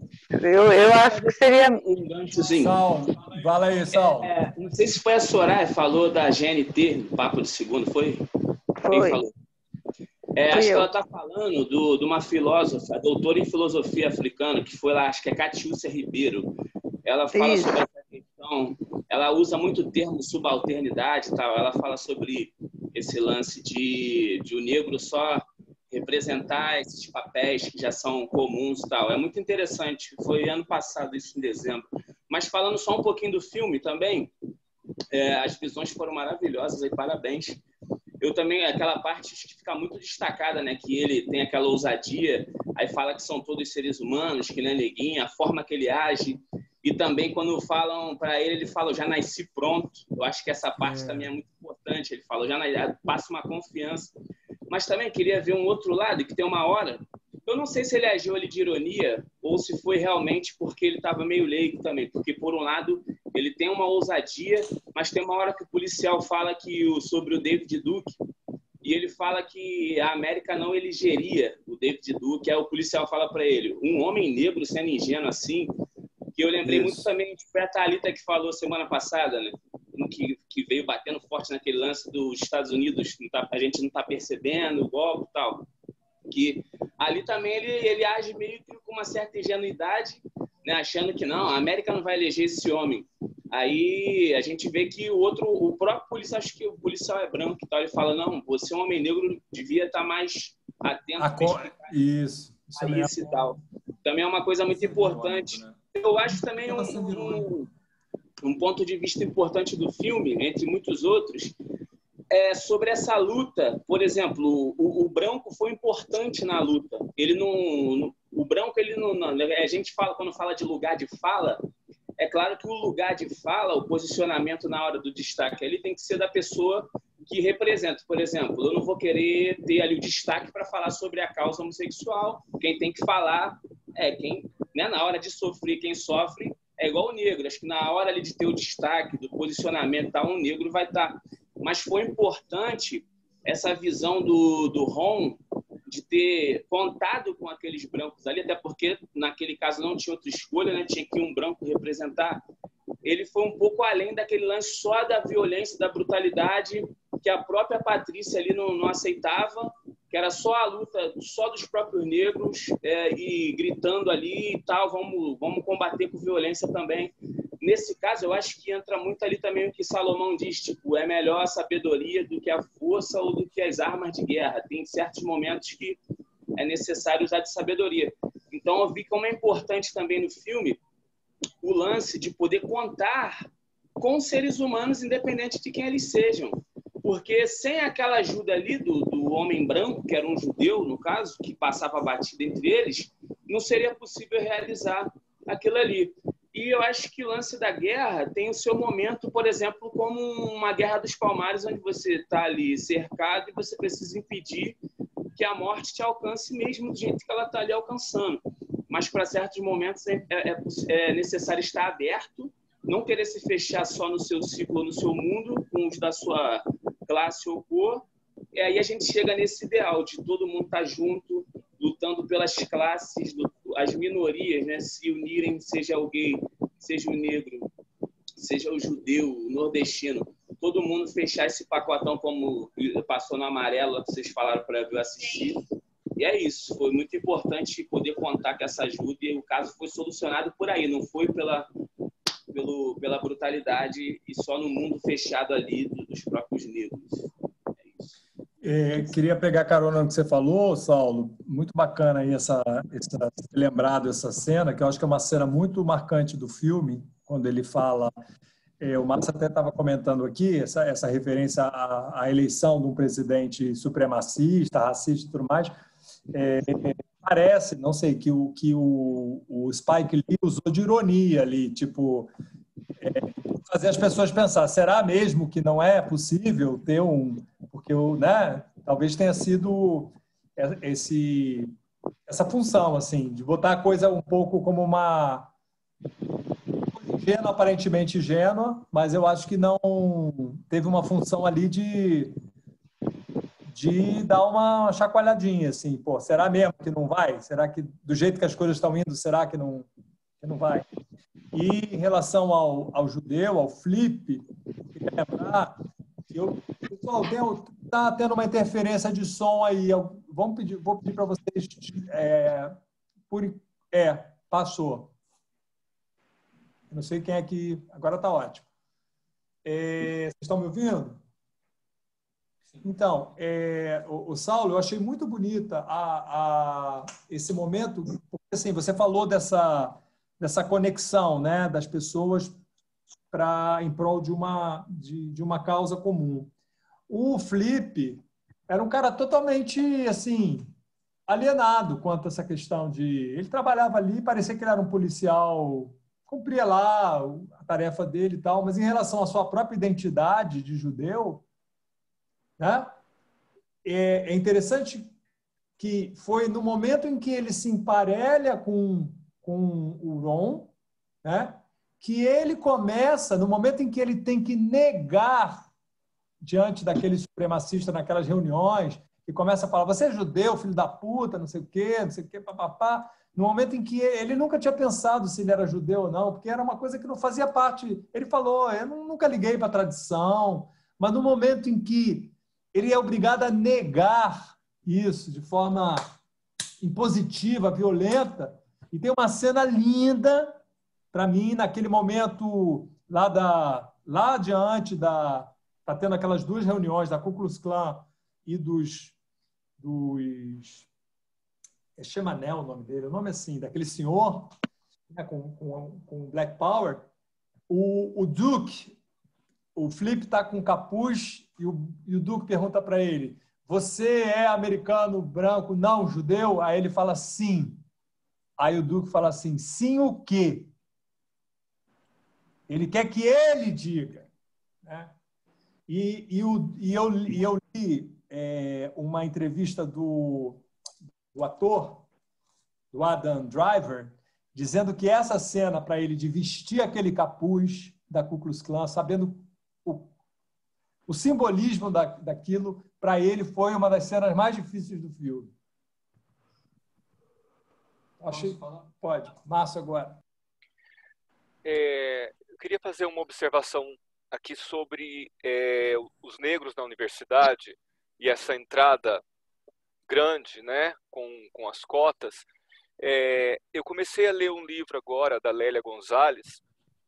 Eu, eu acho que seria... Um ganchozinho. Sal, fala aí, Sal. É, não sei se foi a Soraya que falou da G N T, no Papo de Segundo, foi? Quem Foi. falou? É, Fui acho que eu. ela está falando do, de uma filósofa, a doutora em filosofia africana, que foi lá, acho que é Catiúcia Ribeiro. Ela fala Isso. sobre essa questão, ela usa muito o termo subalternidade e tal, ela fala sobre esse lance de, de o negro só representar esses papéis que já são comuns e tal. É muito interessante, foi ano passado, isso em dezembro. Mas falando só um pouquinho do filme também, é, as visões foram maravilhosas, aí, parabéns. Eu também, aquela parte que fica muito destacada, né? Que ele tem aquela ousadia, aí fala que são todos seres humanos, que não é neguinho, a forma que ele age. E também quando falam para ele, ele fala, eu já nasci pronto. Eu acho que essa parte também é muito importante. Ele fala, eu já nasci, passa uma confiança. Mas também queria ver um outro lado, que tem uma hora... Eu não sei se ele agiu ali de ironia ou se foi realmente porque ele estava meio leigo também. Porque, por um lado, ele tem uma ousadia, mas tem uma hora que o policial fala que o, sobre o David Duke e ele fala que a América não elegeria o David Duke. Aí o policial fala para ele, um homem negro sendo ingênuo assim, que eu lembrei Isso. muito também, foi a Thalita que falou semana passada, né? Que, que veio batendo forte naquele lance dos Estados Unidos, tá, a gente não está percebendo o golpe e tal. Que ali também ele, ele age meio que com uma certa ingenuidade, né, achando que não, a América não vai eleger esse homem. Aí a gente vê que o outro, o próprio policial, acho que o policial é branco e tal, ele fala, não, você é um homem negro, devia estar mais atento a co... isso, isso a isso e tal. Também é uma coisa muito importante. Né? Eu acho também um, um, um ponto de vista importante do filme, entre muitos outros, é sobre essa luta. Por exemplo, o, o branco foi importante na luta. Ele não, no, o branco, ele não, não, a gente fala, quando fala de lugar de fala, é claro que o lugar de fala, o posicionamento na hora do destaque ali tem que ser da pessoa que representa. Por exemplo, eu não vou querer ter ali o destaque para falar sobre a causa homossexual. Quem tem que falar é quem, né, na hora de sofrer, quem sofre é igual o negro. Acho que na hora ali de ter o destaque, do posicionamento, tá, um negro vai estar. Mas foi importante essa visão do, do Ron de ter contado com aqueles brancos ali, até porque naquele caso não tinha outra escolha, né? Tinha que um branco representar. Ele foi um pouco além daquele lance só da violência, da brutalidade, que a própria Patrícia ali não, não aceitava, que era só a luta só dos próprios negros, é, e gritando ali e tal, vamos, vamos combater com violência também. Nesse caso, eu acho que entra muito ali também o que Salomão diz, tipo, é melhor a sabedoria do que a força ou do que as armas de guerra. Tem certos momentos que é necessário usar de sabedoria. Então, eu vi como é importante também no filme o lance de poder contar com seres humanos, independente de quem eles sejam. Porque sem aquela ajuda ali do, do homem branco, que era um judeu, no caso, que passava batida entre eles, não seria possível realizar aquilo ali. E eu acho que o lance da guerra tem o seu momento, por exemplo, como uma guerra dos palmares, onde você está ali cercado e você precisa impedir que a morte te alcance mesmo do jeito que ela está ali alcançando. Mas para certos momentos é, é, é necessário estar aberto, não querer se fechar só no seu ciclo, no seu mundo, com os da sua classe ou cor. E aí a gente chega nesse ideal de todo mundo estar junto, lutando pelas classes, as minorias, né, se unirem, seja o gay, seja o negro, seja o judeu, o nordestino, todo mundo fechar esse pacotão como passou no Amarelo, que vocês falaram para eu assistir. E é isso, foi muito importante poder contar com essa ajuda e o caso foi solucionado por aí, não foi pela, pelo, pela brutalidade e só no mundo fechado ali dos próprios negros. É, queria pegar carona no que você falou, Saulo. Muito bacana aí essa, essa lembrado essa cena, que eu acho que é uma cena muito marcante do filme, quando ele fala. É, o Márcio até estava comentando aqui essa, essa referência à, à eleição de um presidente supremacista, racista e tudo mais. É, parece, não sei, que o que o, o Spike Lee usou de ironia ali, tipo, é, fazer as pessoas pensar, será mesmo que não é possível ter um... Porque, né, talvez tenha sido esse, essa função, assim, de botar a coisa um pouco como uma ingênua, aparentemente ingênua, mas eu acho que não teve uma função ali de, de dar uma chacoalhadinha, assim, pô, será mesmo que não vai? Será que, do jeito que as coisas estão indo, será que não, que não vai? E em relação ao, ao judeu, ao Flip, queria lembrar... Eu, pessoal, está tendo uma interferência de som aí. Eu, vamos pedir, vou pedir para vocês. É, por, é, passou. Não sei quem é que. Agora está ótimo. É, vocês estão me ouvindo? Então, é, o, o Saulo, eu achei muito bonita a, a, esse momento, porque assim, você falou dessa, dessa conexão, né, das pessoas para em prol de uma, de, de uma causa comum. O Flip era um cara totalmente assim, alienado quanto a essa questão de... Ele trabalhava ali, parecia que ele era um policial, cumpria lá a tarefa dele e tal, mas em relação à sua própria identidade de judeu, né, é, é interessante que foi no momento em que ele se emparelha com, com o Ron, né, que ele começa, no momento em que ele tem que negar diante daquele supremacista naquelas reuniões, que começa a falar, você é judeu, filho da puta, não sei o quê, não sei o quê, papapá. No momento em que ele nunca tinha pensado se ele era judeu ou não, porque era uma coisa que não fazia parte. Ele falou, eu nunca liguei para a tradição, mas no momento em que ele é obrigado a negar isso de forma impositiva, violenta, e tem uma cena linda, para mim, naquele momento, lá, da, lá adiante, da, tá tendo aquelas duas reuniões da Ku Klux Klan e dos... dos é Chemanel o nome dele, o nome é assim, daquele senhor, né, com, com, com Black Power, o, o Duke, o Flip está com capuz e o, e o Duke pergunta para ele, você é americano, branco, não judeu? Aí ele fala sim. Aí o Duke fala assim, sim o quê? Ele quer que ele diga. Né? E, e, o, e, eu, e eu li é, uma entrevista do o ator, do Adam Driver, dizendo que essa cena para ele de vestir aquele capuz da Ku Klux Klan, sabendo o, o simbolismo da, daquilo, para ele foi uma das cenas mais difíceis do filme. Achei... Pode. Márcio, agora. É, eu queria fazer uma observação aqui sobre é, os negros na universidade e essa entrada grande, né, com, com as cotas. É, eu comecei a ler um livro agora da Lélia Gonzalez.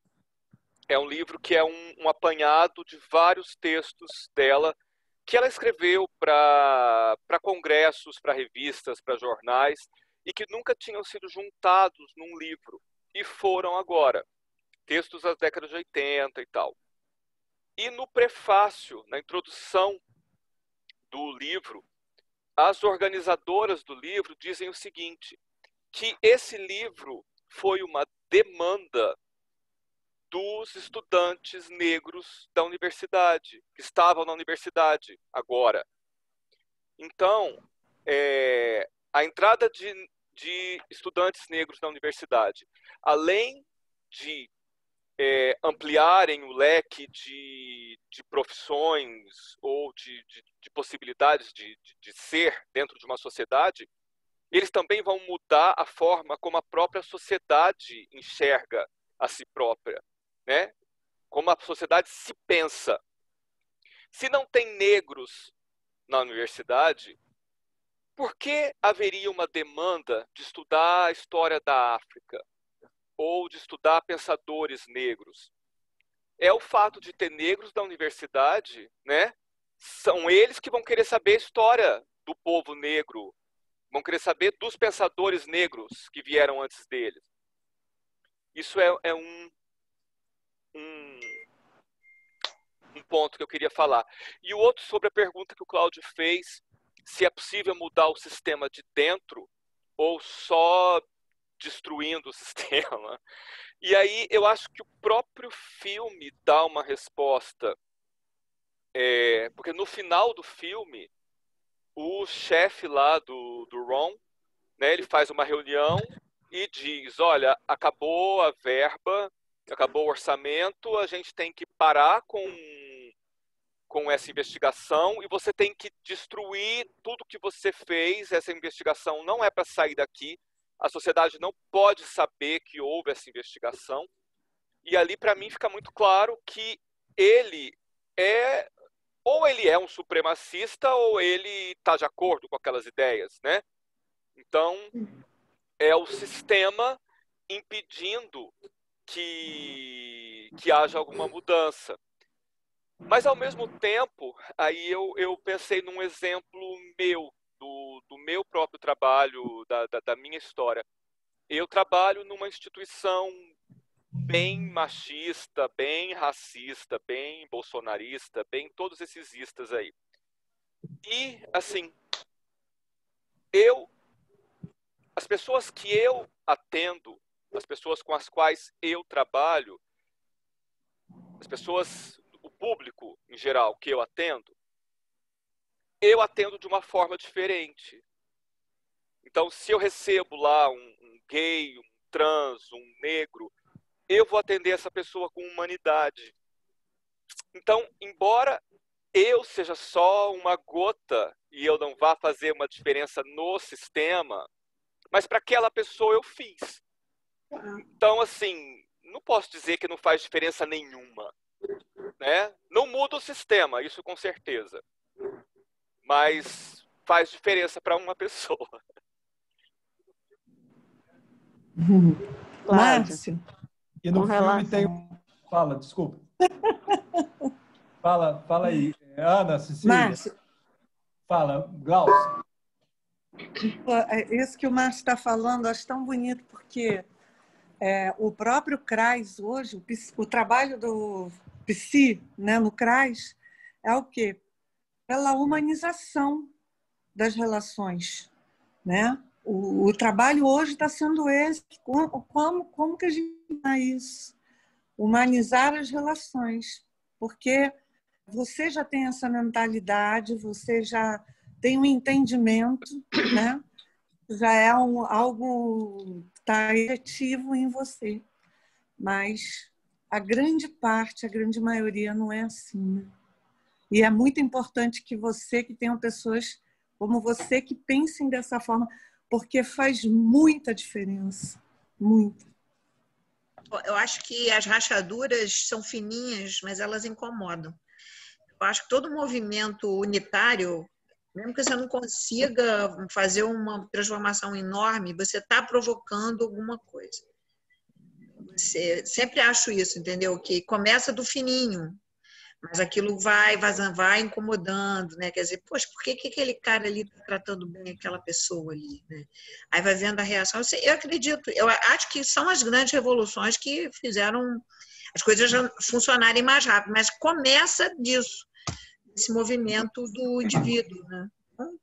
É um livro que é um, um apanhado de vários textos dela que ela escreveu para para congressos, para revistas, para jornais e que nunca tinham sido juntados num livro e foram agora. Textos das décadas de oitenta e tal. E no prefácio, na introdução do livro, as organizadoras do livro dizem o seguinte, que esse livro foi uma demanda dos estudantes negros da universidade, que estavam na universidade agora. Então, é, a entrada de, de estudantes negros na universidade, além de é, ampliarem o leque de, de profissões ou de, de, de possibilidades de, de, de ser dentro de uma sociedade, eles também vão mudar a forma como a própria sociedade enxerga a si própria, né? Como a sociedade se pensa. Se não tem negros na universidade, por que haveria uma demanda de estudar a história da África? Ou de estudar pensadores negros? É o fato de ter negros na universidade, né? São eles que vão querer saber a história do povo negro, vão querer saber dos pensadores negros que vieram antes deles. Isso é, é um, um, um ponto que eu queria falar. E o outro sobre a pergunta que o Cláudio fez, se é possível mudar o sistema de dentro ou só destruindo o sistema. E aí eu acho que o próprio filme dá uma resposta. É, porque no final do filme, o chefe lá do, do Ron, né, ele faz uma reunião e diz, olha, acabou a verba, acabou o orçamento, a gente tem que parar com, com essa investigação e você tem que destruir tudo que você fez. Essa investigação não é para sair daqui. A sociedade não pode saber que houve essa investigação. E ali, para mim, fica muito claro que ele é, ou ele é um supremacista, ou ele está de acordo com aquelas ideias, né? Então, é o sistema impedindo que, que haja alguma mudança. Mas, ao mesmo tempo, aí eu, eu pensei num exemplo meu, Do, do meu próprio trabalho, da, da, da minha história. Eu trabalho numa instituição bem machista, bem racista, bem bolsonarista, bem todos esses istas aí. E, assim, eu, as pessoas que eu atendo, as pessoas com as quais eu trabalho, as pessoas, o público em geral que eu atendo, eu atendo de uma forma diferente. Então, se eu recebo lá um, um gay, um trans, um negro, eu vou atender essa pessoa com humanidade. Então, embora eu seja só uma gota e eu não vá fazer uma diferença no sistema, mas para aquela pessoa eu fiz. Então, assim, não posso dizer que não faz diferença nenhuma, né? Não muda o sistema, isso com certeza. Mas faz diferença para uma pessoa. Márcio. E no filme tem um... Fala, desculpa. Fala, fala aí. Ana, Cecília. Márcio. Fala, Glaucio. Isso que o Márcio está falando, acho tão bonito, porque é, o próprio CRAS hoje, o, o trabalho do Psi, né, no CRAS, é o quê? Pela humanização das relações, né? O, o trabalho hoje está sendo esse, como, como, como que a gente faz isso? Humanizar as relações, porque você já tem essa mentalidade, você já tem um entendimento, né? Já é um, algo que está efetivo em você, mas a grande parte, a grande maioria não é assim, né? E é muito importante que você, que tenham pessoas como você, que pensem dessa forma, porque faz muita diferença, muita. Eu acho que as rachaduras são fininhas, mas elas incomodam. Eu acho que todo movimento unitário, mesmo que você não consiga fazer uma transformação enorme, você está provocando alguma coisa. Você, sempre acho isso, entendeu? Que começa do fininho, mas aquilo vai, vai, vai incomodando, né? Quer dizer, poxa, por que, que aquele cara ali está tratando bem aquela pessoa ali, né? Aí vai vendo a reação. Eu acredito, eu acho que são as grandes revoluções que fizeram as coisas funcionarem mais rápido, mas começa disso, esse movimento do indivíduo, né? Então,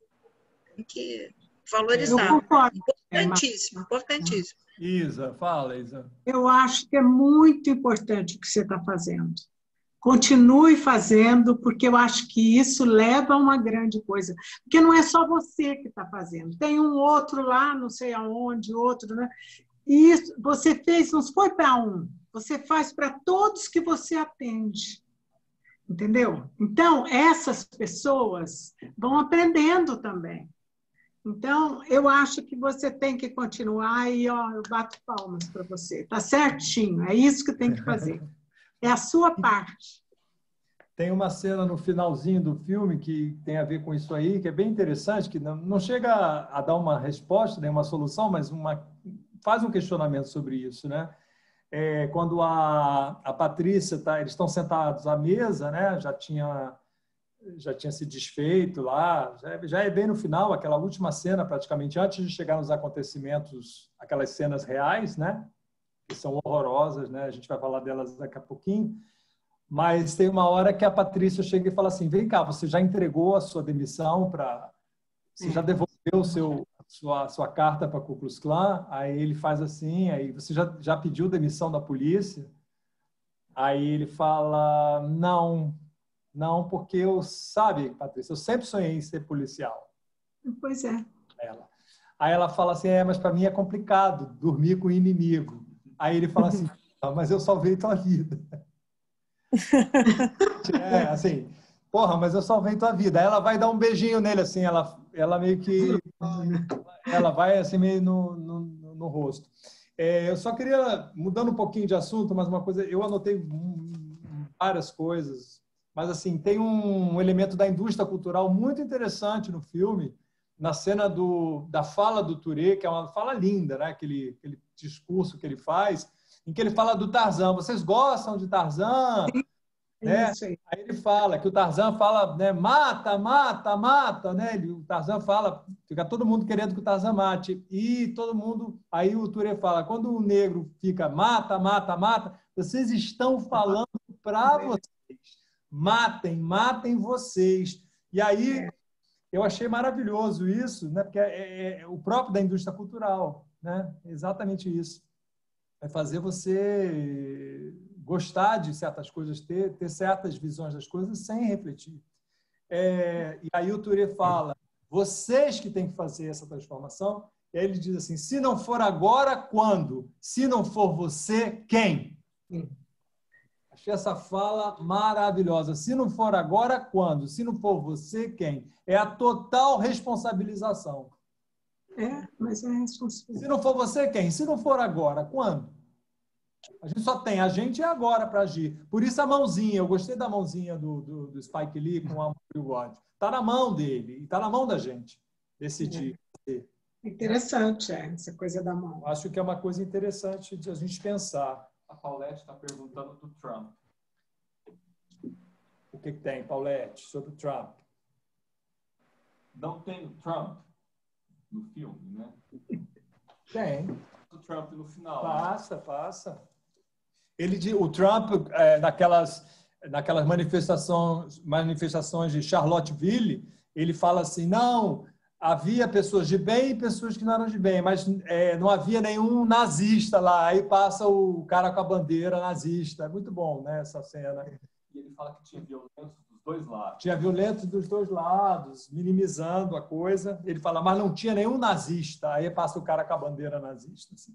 tem que valorizar. Eu concordo. Importantíssimo, importantíssimo. Isa, fala, Isa. Eu acho que é muito importante o que você está fazendo. Continue fazendo, porque eu acho que isso leva a uma grande coisa. Porque não é só você que está fazendo. Tem um outro lá, não sei aonde, outro, né? E isso, você fez, não foi para um, você faz para todos que você atende. Entendeu? Então, essas pessoas vão aprendendo também. Então, eu acho que você tem que continuar e, ó, eu bato palmas para você. Está certinho, é isso que tem que fazer. É a sua parte. Tem uma cena no finalzinho do filme que tem a ver com isso aí, que é bem interessante, que não, não chega a, a dar uma resposta, nem uma solução, mas uma, faz um questionamento sobre isso, né? É, quando a, a Patrícia, tá, eles estão sentados à mesa, né? Já tinha, já tinha se desfeito lá, já, já é bem no final, aquela última cena, praticamente antes de chegar nos acontecimentos, aquelas cenas reais, né? Que são horrorosas, né? A gente vai falar delas daqui a pouquinho. Mas tem uma hora que a Patrícia chega e fala assim, vem cá, você já entregou a sua demissão para... Você já devolveu o seu, sua, sua carta para a Ku Klux Klan? Aí ele faz assim, aí você já, já pediu demissão da polícia? Aí ele fala, não, não, porque eu, sabe, Patrícia, eu sempre sonhei em ser policial. Pois é. Ela. Aí ela fala assim, é, mas para mim é complicado dormir com o inimigo. Aí ele fala assim, ah, mas eu salvei tua vida. É, assim, porra, mas eu salvei tua vida. Aí ela vai dar um beijinho nele, assim, ela, ela meio que... Ela vai, assim, meio no, no, no rosto. É, eu só queria, mudando um pouquinho de assunto, mas uma coisa, eu anotei várias coisas, mas, assim, tem um elemento da indústria cultural muito interessante no filme, na cena do, da fala do Touré, que é uma fala linda, né? Aquele, aquele discurso que ele faz, em que ele fala do Tarzan. Vocês gostam de Tarzan? Né? Aí. Aí ele fala que o Tarzan fala, né, mata, mata, mata, né? O Tarzan fala, fica todo mundo querendo que o Tarzan mate. E todo mundo... Aí o Touré fala, quando o negro fica mata, mata, mata, vocês estão falando para vocês. Matem, matem vocês. E aí... É. Eu achei maravilhoso isso, né? Porque é, é o próprio da indústria cultural, né? Exatamente isso. É fazer você gostar de certas coisas, ter, ter certas visões das coisas sem refletir. É, e aí o Touré fala, vocês que têm que fazer essa transformação. E aí ele diz assim, se não for agora, quando? Se não for você, quem? Achei essa fala maravilhosa. Se não for agora, quando? Se não for você, quem? É a total responsabilização. É, mas é responsabilidade. Se não for você, quem? Se não for agora, quando? A gente só tem a gente e agora para agir. Por isso a mãozinha, eu gostei da mãozinha do, do, do Spike Lee com o Amor e o God. Está na mão dele, está na mão da gente decidir. É. Interessante, é, essa coisa da mão. Acho que é uma coisa interessante de a gente pensar. A Paulette está perguntando do Trump. O que, que tem, Paulette, sobre o Trump? Não tem o Trump no filme, né? Tem. O Trump no final. Passa, né? passa. Ele, o Trump, é, naquelas, naquelas manifestações, manifestações de Charlottesville, ele fala assim, não, havia pessoas de bem e pessoas que não eram de bem, mas é, não havia nenhum nazista lá. Aí passa o cara com a bandeira nazista. É muito bom, né, essa cena. E ele fala que tinha violência dos dois lados. Tinha violência dos dois lados, minimizando a coisa. Ele fala, mas não tinha nenhum nazista. Aí passa o cara com a bandeira nazista. Assim.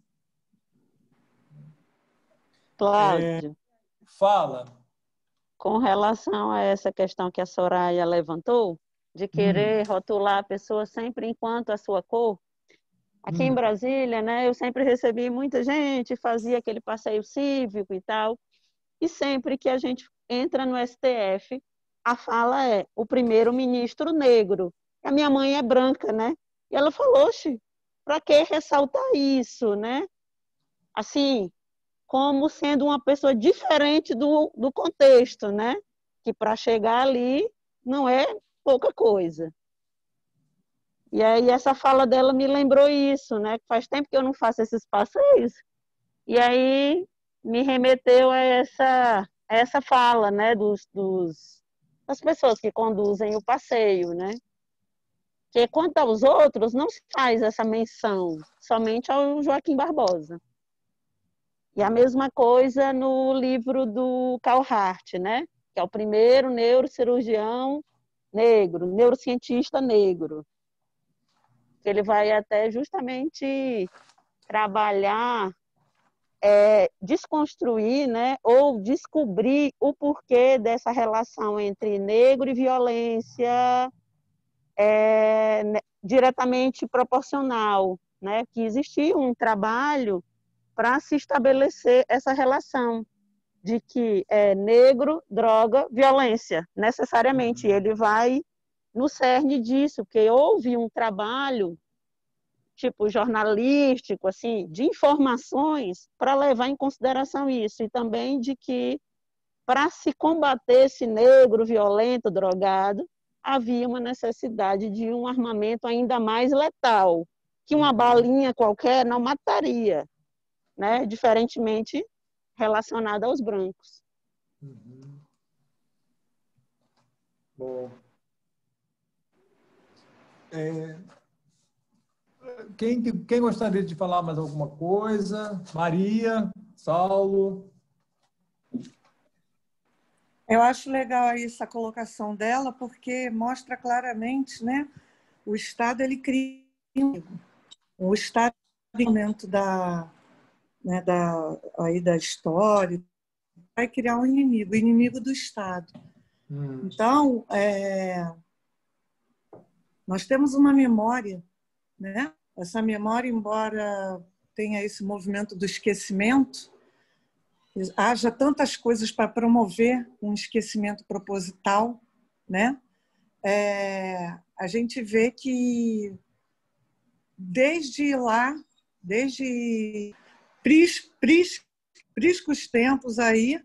Cláudio. É, fala. Com relação a essa questão que a Soraya levantou, de querer hum. rotular a pessoa sempre enquanto a sua cor. Aqui hum. em Brasília, né, eu sempre recebi muita gente, fazia aquele passeio cívico e tal, e sempre que a gente entra no S T F, a fala é o primeiro-ministro negro. A minha mãe é branca, né? E ela falou, oxe, para que ressaltar isso, né? Assim, como sendo uma pessoa diferente do, do contexto, né? Que para chegar ali não é pouca coisa. E aí essa fala dela me lembrou isso, né? Faz tempo que eu não faço esses passeios. E aí me remeteu a essa, a essa fala, né? Dos, dos, das pessoas que conduzem o passeio, né? Que quanto aos outros, não se faz essa menção, somente ao Joaquim Barbosa. E a mesma coisa no livro do Carl Hart, né? Que é o primeiro neurocirurgião negro, neurocientista negro. Ele vai até justamente trabalhar, é, desconstruir, né, ou descobrir o porquê dessa relação entre negro e violência é, diretamente proporcional, né, que existia um trabalho para se estabelecer essa relação de que é negro, droga, violência, necessariamente. Ele vai no cerne disso, porque houve um trabalho, tipo, jornalístico, assim, de informações para levar em consideração isso, e também de que, para se combater esse negro violento, drogado, havia uma necessidade de um armamento ainda mais letal, que uma balinha qualquer não mataria, né? Diferentemente relacionada aos brancos. Uhum. Bom. É... Quem, quem gostaria de falar mais alguma coisa? Maria, Saulo? Eu acho legal aí essa colocação dela, porque mostra claramente, né, o Estado ele cria o Estado no momento da Né, da, aí da história, vai criar um inimigo, o inimigo do Estado. Hum. Então, é, nós temos uma memória, né? Essa memória, embora tenha esse movimento do esquecimento, haja tantas coisas para promover um esquecimento proposital, né? É, a gente vê que desde lá, desde Pris, pris, priscos tempos aí,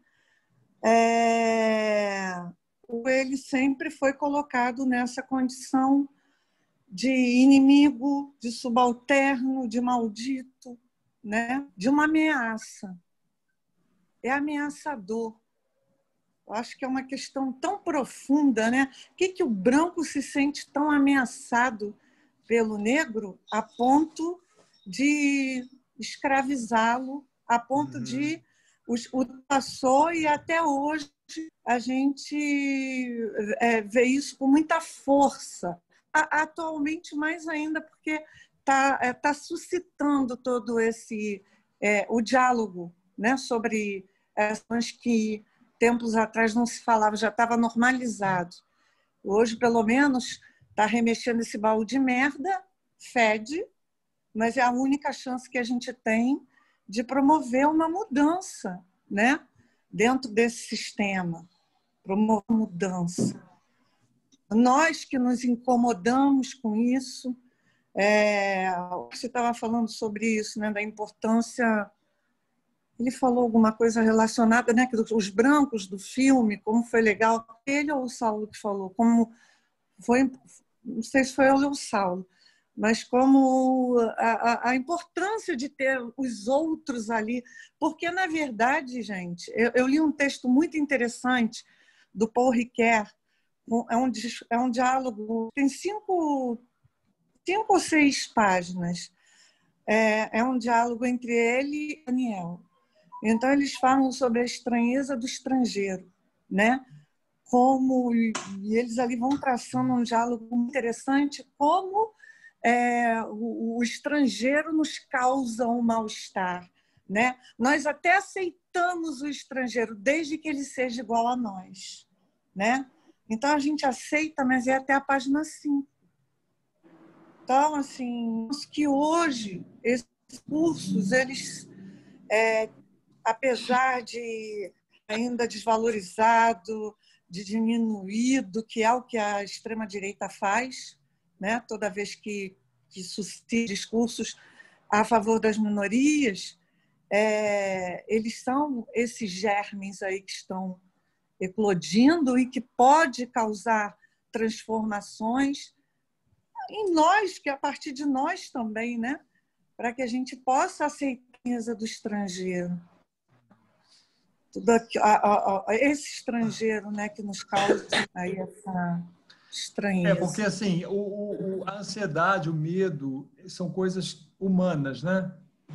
é, ele sempre foi colocado nessa condição de inimigo, de subalterno, de maldito, né? De uma ameaça. É ameaçador. Eu acho que é uma questão tão profunda, né? Por que, que o branco se sente tão ameaçado pelo negro a ponto de escravizá-lo, a ponto uhum. de ultrapassou, e até hoje a gente é, vê isso com muita força. A, atualmente, mais ainda, porque está é, tá suscitando todo esse é, o diálogo, né, sobre as que tempos atrás não se falava, já estava normalizado. Hoje, pelo menos, está remexendo esse baú de merda, fede, mas é a única chance que a gente tem de promover uma mudança, né? Dentro desse sistema, promover mudança. Nós que nos incomodamos com isso, é, você estava falando sobre isso, né? Da importância... Ele falou alguma coisa relacionada, né? Que os brancos do filme, como foi legal. Ele ou o Saulo que falou, como foi, não sei se foi ele ou o Saulo, mas como a, a importância de ter os outros ali, porque na verdade, gente, eu, eu li um texto muito interessante do Paul Ricoeur, é um, é um diálogo, tem cinco, cinco ou seis páginas, é, é um diálogo entre ele e Daniel. Então, eles falam sobre a estranheza do estrangeiro, né? Como, e eles ali vão traçando um diálogo interessante, como é, o, o estrangeiro nos causa um mal-estar, né? Nós até aceitamos o estrangeiro, desde que ele seja igual a nós, né? Então, a gente aceita, mas é até a página cinco. Então, assim, que hoje, esses cursos, eles... É, apesar de ainda desvalorizado, de diminuído, que é o que a extrema-direita faz, né? Toda vez que, que suscita discursos a favor das minorias, é, eles são esses germes aí que estão eclodindo e que pode causar transformações em nós, que é a partir de nós também, né? Para que a gente possa aceitar a riqueza do estrangeiro. Tudo aqui, a, a, a, esse estrangeiro, né, que nos causa aí essa estranheza. É, porque assim, o, o, a ansiedade, o medo, são coisas humanas, né?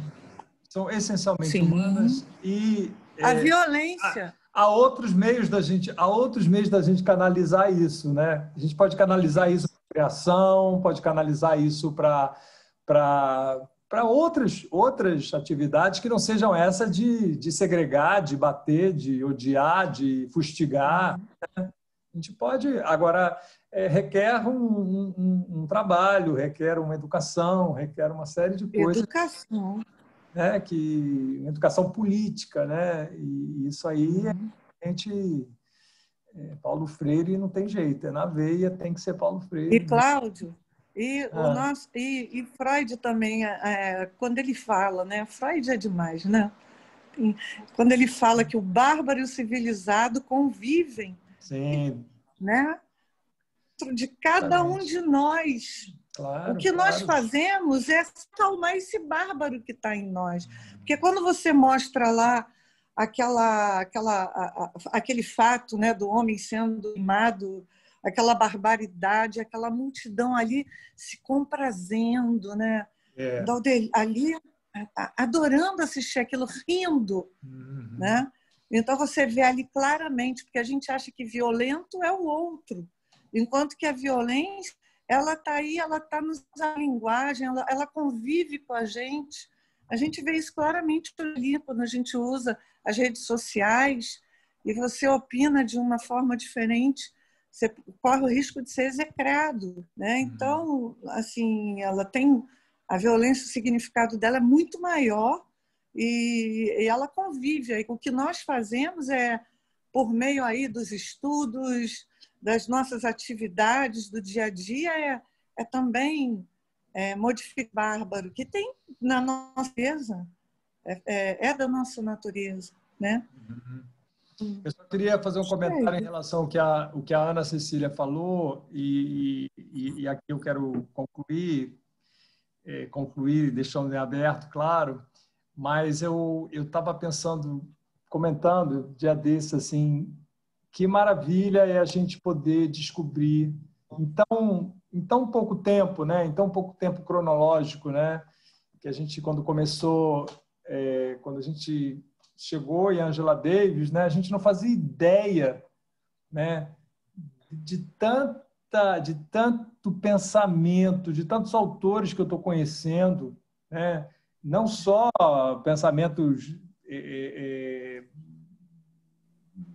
São essencialmente Sim. humanas e... A é, violência. Há, há outros meios da gente, há outros meios da gente canalizar isso, né? A gente pode canalizar isso para criação, pode canalizar isso para... para para outras, outras atividades que não sejam essa de, de segregar, de bater, de odiar, de fustigar. Né? A gente pode... Agora, é, requer um, um, um trabalho, requer uma educação, requer uma série de coisas. Educação. Né? Que, educação política, né? E isso aí, uhum. a gente... É, Paulo Freire não tem jeito, é na veia, tem que ser Paulo Freire. E Cláudio... E, ah. o nosso, e, e Freud também, é, quando ele fala, né? Freud é demais, né? Quando ele fala que o bárbaro e o civilizado convivem. Sim. Né? Dentro de cada um de nós. Claro, o que claro. nós fazemos é acalmar esse bárbaro que está em nós. Porque quando você mostra lá aquela, aquela, a, a, aquele fato, né, do homem sendo queimado, aquela barbaridade, aquela multidão ali se comprazendo, né? É. Ali adorando assistir aquilo, rindo. Uhum. Né? Então você vê ali claramente, porque a gente acha que violento é o outro, enquanto que a violência, ela está aí, ela está na linguagem, ela, ela convive com a gente. A gente vê isso claramente ali, quando a gente usa as redes sociais e você opina de uma forma diferente, você corre o risco de ser execrado, né? Então, assim, ela tem a violência, o significado dela é muito maior e, e ela convive. Aí, o que nós fazemos é, por meio aí dos estudos, das nossas atividades do dia a dia, é, é também é, modificar o bárbaro, que tem na nossa natureza, é, é, é da nossa natureza, né? Uhum. Eu só queria fazer um comentário em relação ao que a, o que a Ana Cecília falou e, e, e aqui eu quero concluir, é, concluir deixando em aberto, claro, mas eu eu estava pensando, comentando dia desse, assim, que maravilha é a gente poder descobrir em tão, em tão pouco tempo, né, em tão pouco tempo cronológico, né, que a gente, quando começou, é, quando a gente chegou em Angela Davis, né, a gente não fazia ideia, né, de tanta, de tanto pensamento, de tantos autores que eu estou conhecendo, né, não só pensamentos é, é,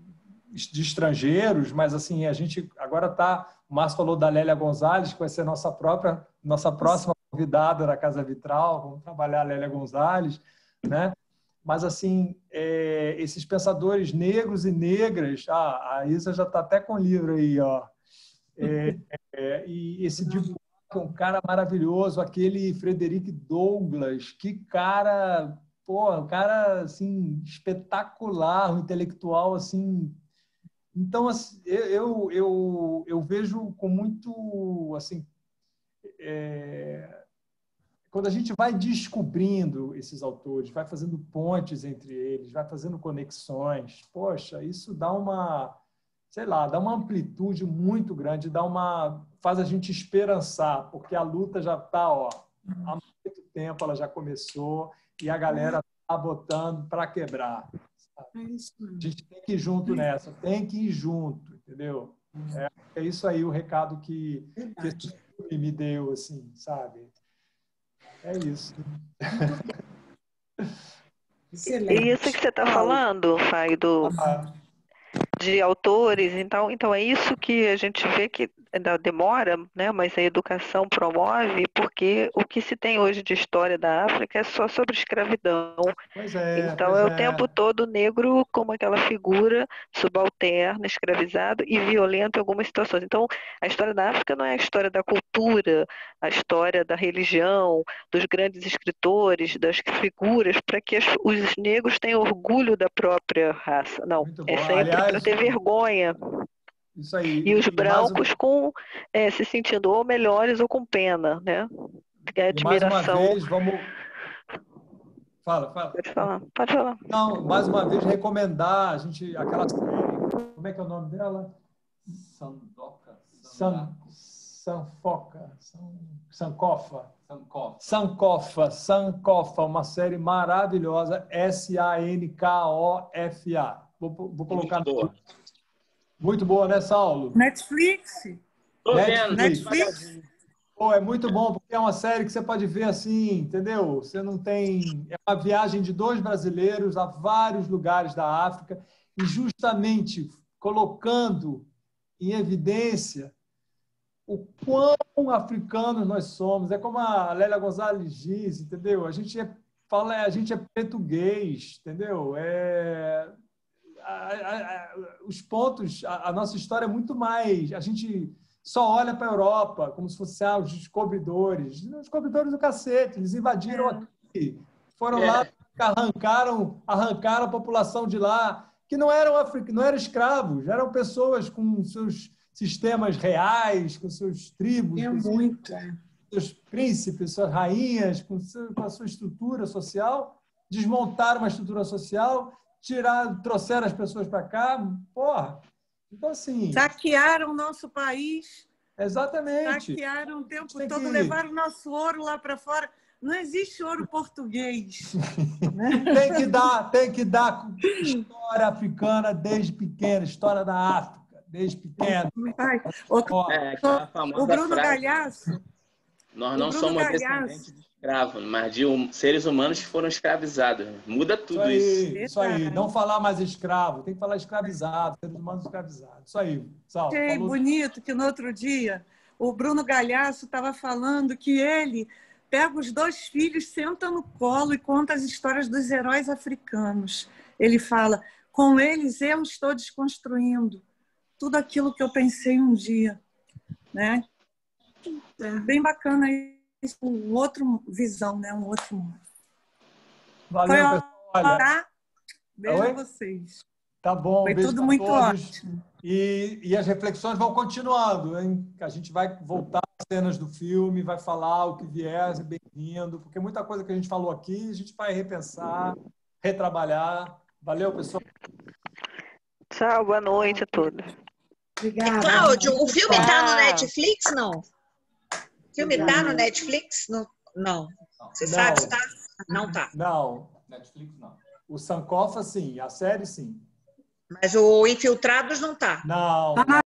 de estrangeiros, mas assim, a gente agora está... O Márcio falou da Lélia Gonzalez, que vai ser nossa própria, nossa próxima convidada da Casa Vitral, vamos trabalhar a Lélia Gonzalez, né? Mas, assim, é, esses pensadores negros e negras, ah, a Isa já está até com o livro aí, ó. É, é, e esse Dubois, que é um cara maravilhoso, aquele Frederick Douglass, que cara, pô, um cara, assim, espetacular, um intelectual, assim. Então, assim, eu, eu, eu vejo com muito, assim, é, quando a gente vai descobrindo esses autores, vai fazendo pontes entre eles, vai fazendo conexões, poxa, isso dá uma, sei lá, dá uma amplitude muito grande, dá uma, faz a gente esperançar, porque a luta já está, ó, há muito tempo ela já começou e a galera está botando para quebrar. Sabe? A gente tem que ir junto nessa, tem que ir junto, entendeu? É, é isso aí o recado que, que esse filme me deu, assim, sabe? É isso. E isso que você está falando, Fai, do, de autores, então, então é isso que a gente vê que ainda demora, né? Mas a educação promove, porque o que se tem hoje de história da África é só sobre escravidão. Pois é, Então pois é o é. tempo todo negro como aquela figura subalterna, escravizado e violento em algumas situações. Então a história da África não é a história da cultura, a história da religião, dos grandes escritores, das figuras, para que as, os negros tenham orgulho da própria raça. Não, é sempre para ter vergonha. Isso aí. E os E brancos mais uma... com, é, se sentindo ou melhores ou com pena, né? É admiração. E mais uma vez, vamos... Fala, fala. Pode falar, pode falar. Não, mais uma vez, recomendar a gente, aquela série, como é que é o nome dela? Sandoka. San, Sanfoca. San, Sankofa. Sankofa. Sankofa. Sankofa, uma série maravilhosa, S A N K O F A. Vou, vou colocar... Muito boa. Muito boa, né, Saulo? Netflix. Tô Netflix. vendo. Netflix. Pô, é muito bom, porque é uma série que você pode ver assim, entendeu? Você não tem... É uma viagem de dois brasileiros a vários lugares da África e justamente colocando em evidência o quão africanos nós somos. É como a Lélia Gonzalez diz, entendeu? A gente é, fala, a gente é português, entendeu? É... A, a, a, os pontos, a, a nossa história é muito mais... A gente... só olha para a Europa como se fossem ah, os descobridores. Os descobridores do cacete, eles invadiram é. aqui, foram é. lá, arrancaram, arrancaram a população de lá, que não eram, afric... não eram escravos, eram pessoas com seus sistemas reais, com seus tribos, é com muito, seus, é. seus príncipes, suas rainhas, com, seu, com a sua estrutura social, desmontaram uma estrutura social, tiraram, trouxeram as pessoas para cá, porra. Então, assim... Saquearam o nosso país. Exatamente. Saquearam o tempo todo, que... levaram o nosso ouro lá para fora. Não existe ouro português. Tem que dar, tem que dar história africana desde pequena, história da África, desde pequena. O, é, o Bruno frase, Galhaço. Nós não somos Galhaço. descendentes de escravos, mas de um, seres humanos que foram escravizados. Muda tudo isso. Aí, isso. Isso aí, não falar mais escravo, tem que falar escravizado, seres humanos escravizados. Isso aí, Sal. Achei falou... bonito que no outro dia o Bruno Galhaço estava falando que ele pega os dois filhos, senta no colo e conta as histórias dos heróis africanos. Ele fala, com eles eu estou desconstruindo tudo aquilo que eu pensei um dia. Né? É bem bacana isso, um outro visão, né? Um outro mundo. Valeu, Foi, pessoal. Olha... Tá? Beijo a vocês. Tá bom, Foi beijo tudo muito todos. ótimo. E, e as reflexões vão continuando, hein? A gente vai voltar às cenas do filme, vai falar o que vier, é bem-vindo, porque muita coisa que a gente falou aqui, a gente vai repensar, retrabalhar. Valeu, pessoal. Tchau, boa noite a todos. Obrigada. Cláudio, o filme está no Netflix, não? O filme está no Netflix? Não. não. Você não. sabe se está? Não está. Não. Netflix não. O Sankofa, sim. A série, sim. Mas o Infiltrados não está. Não.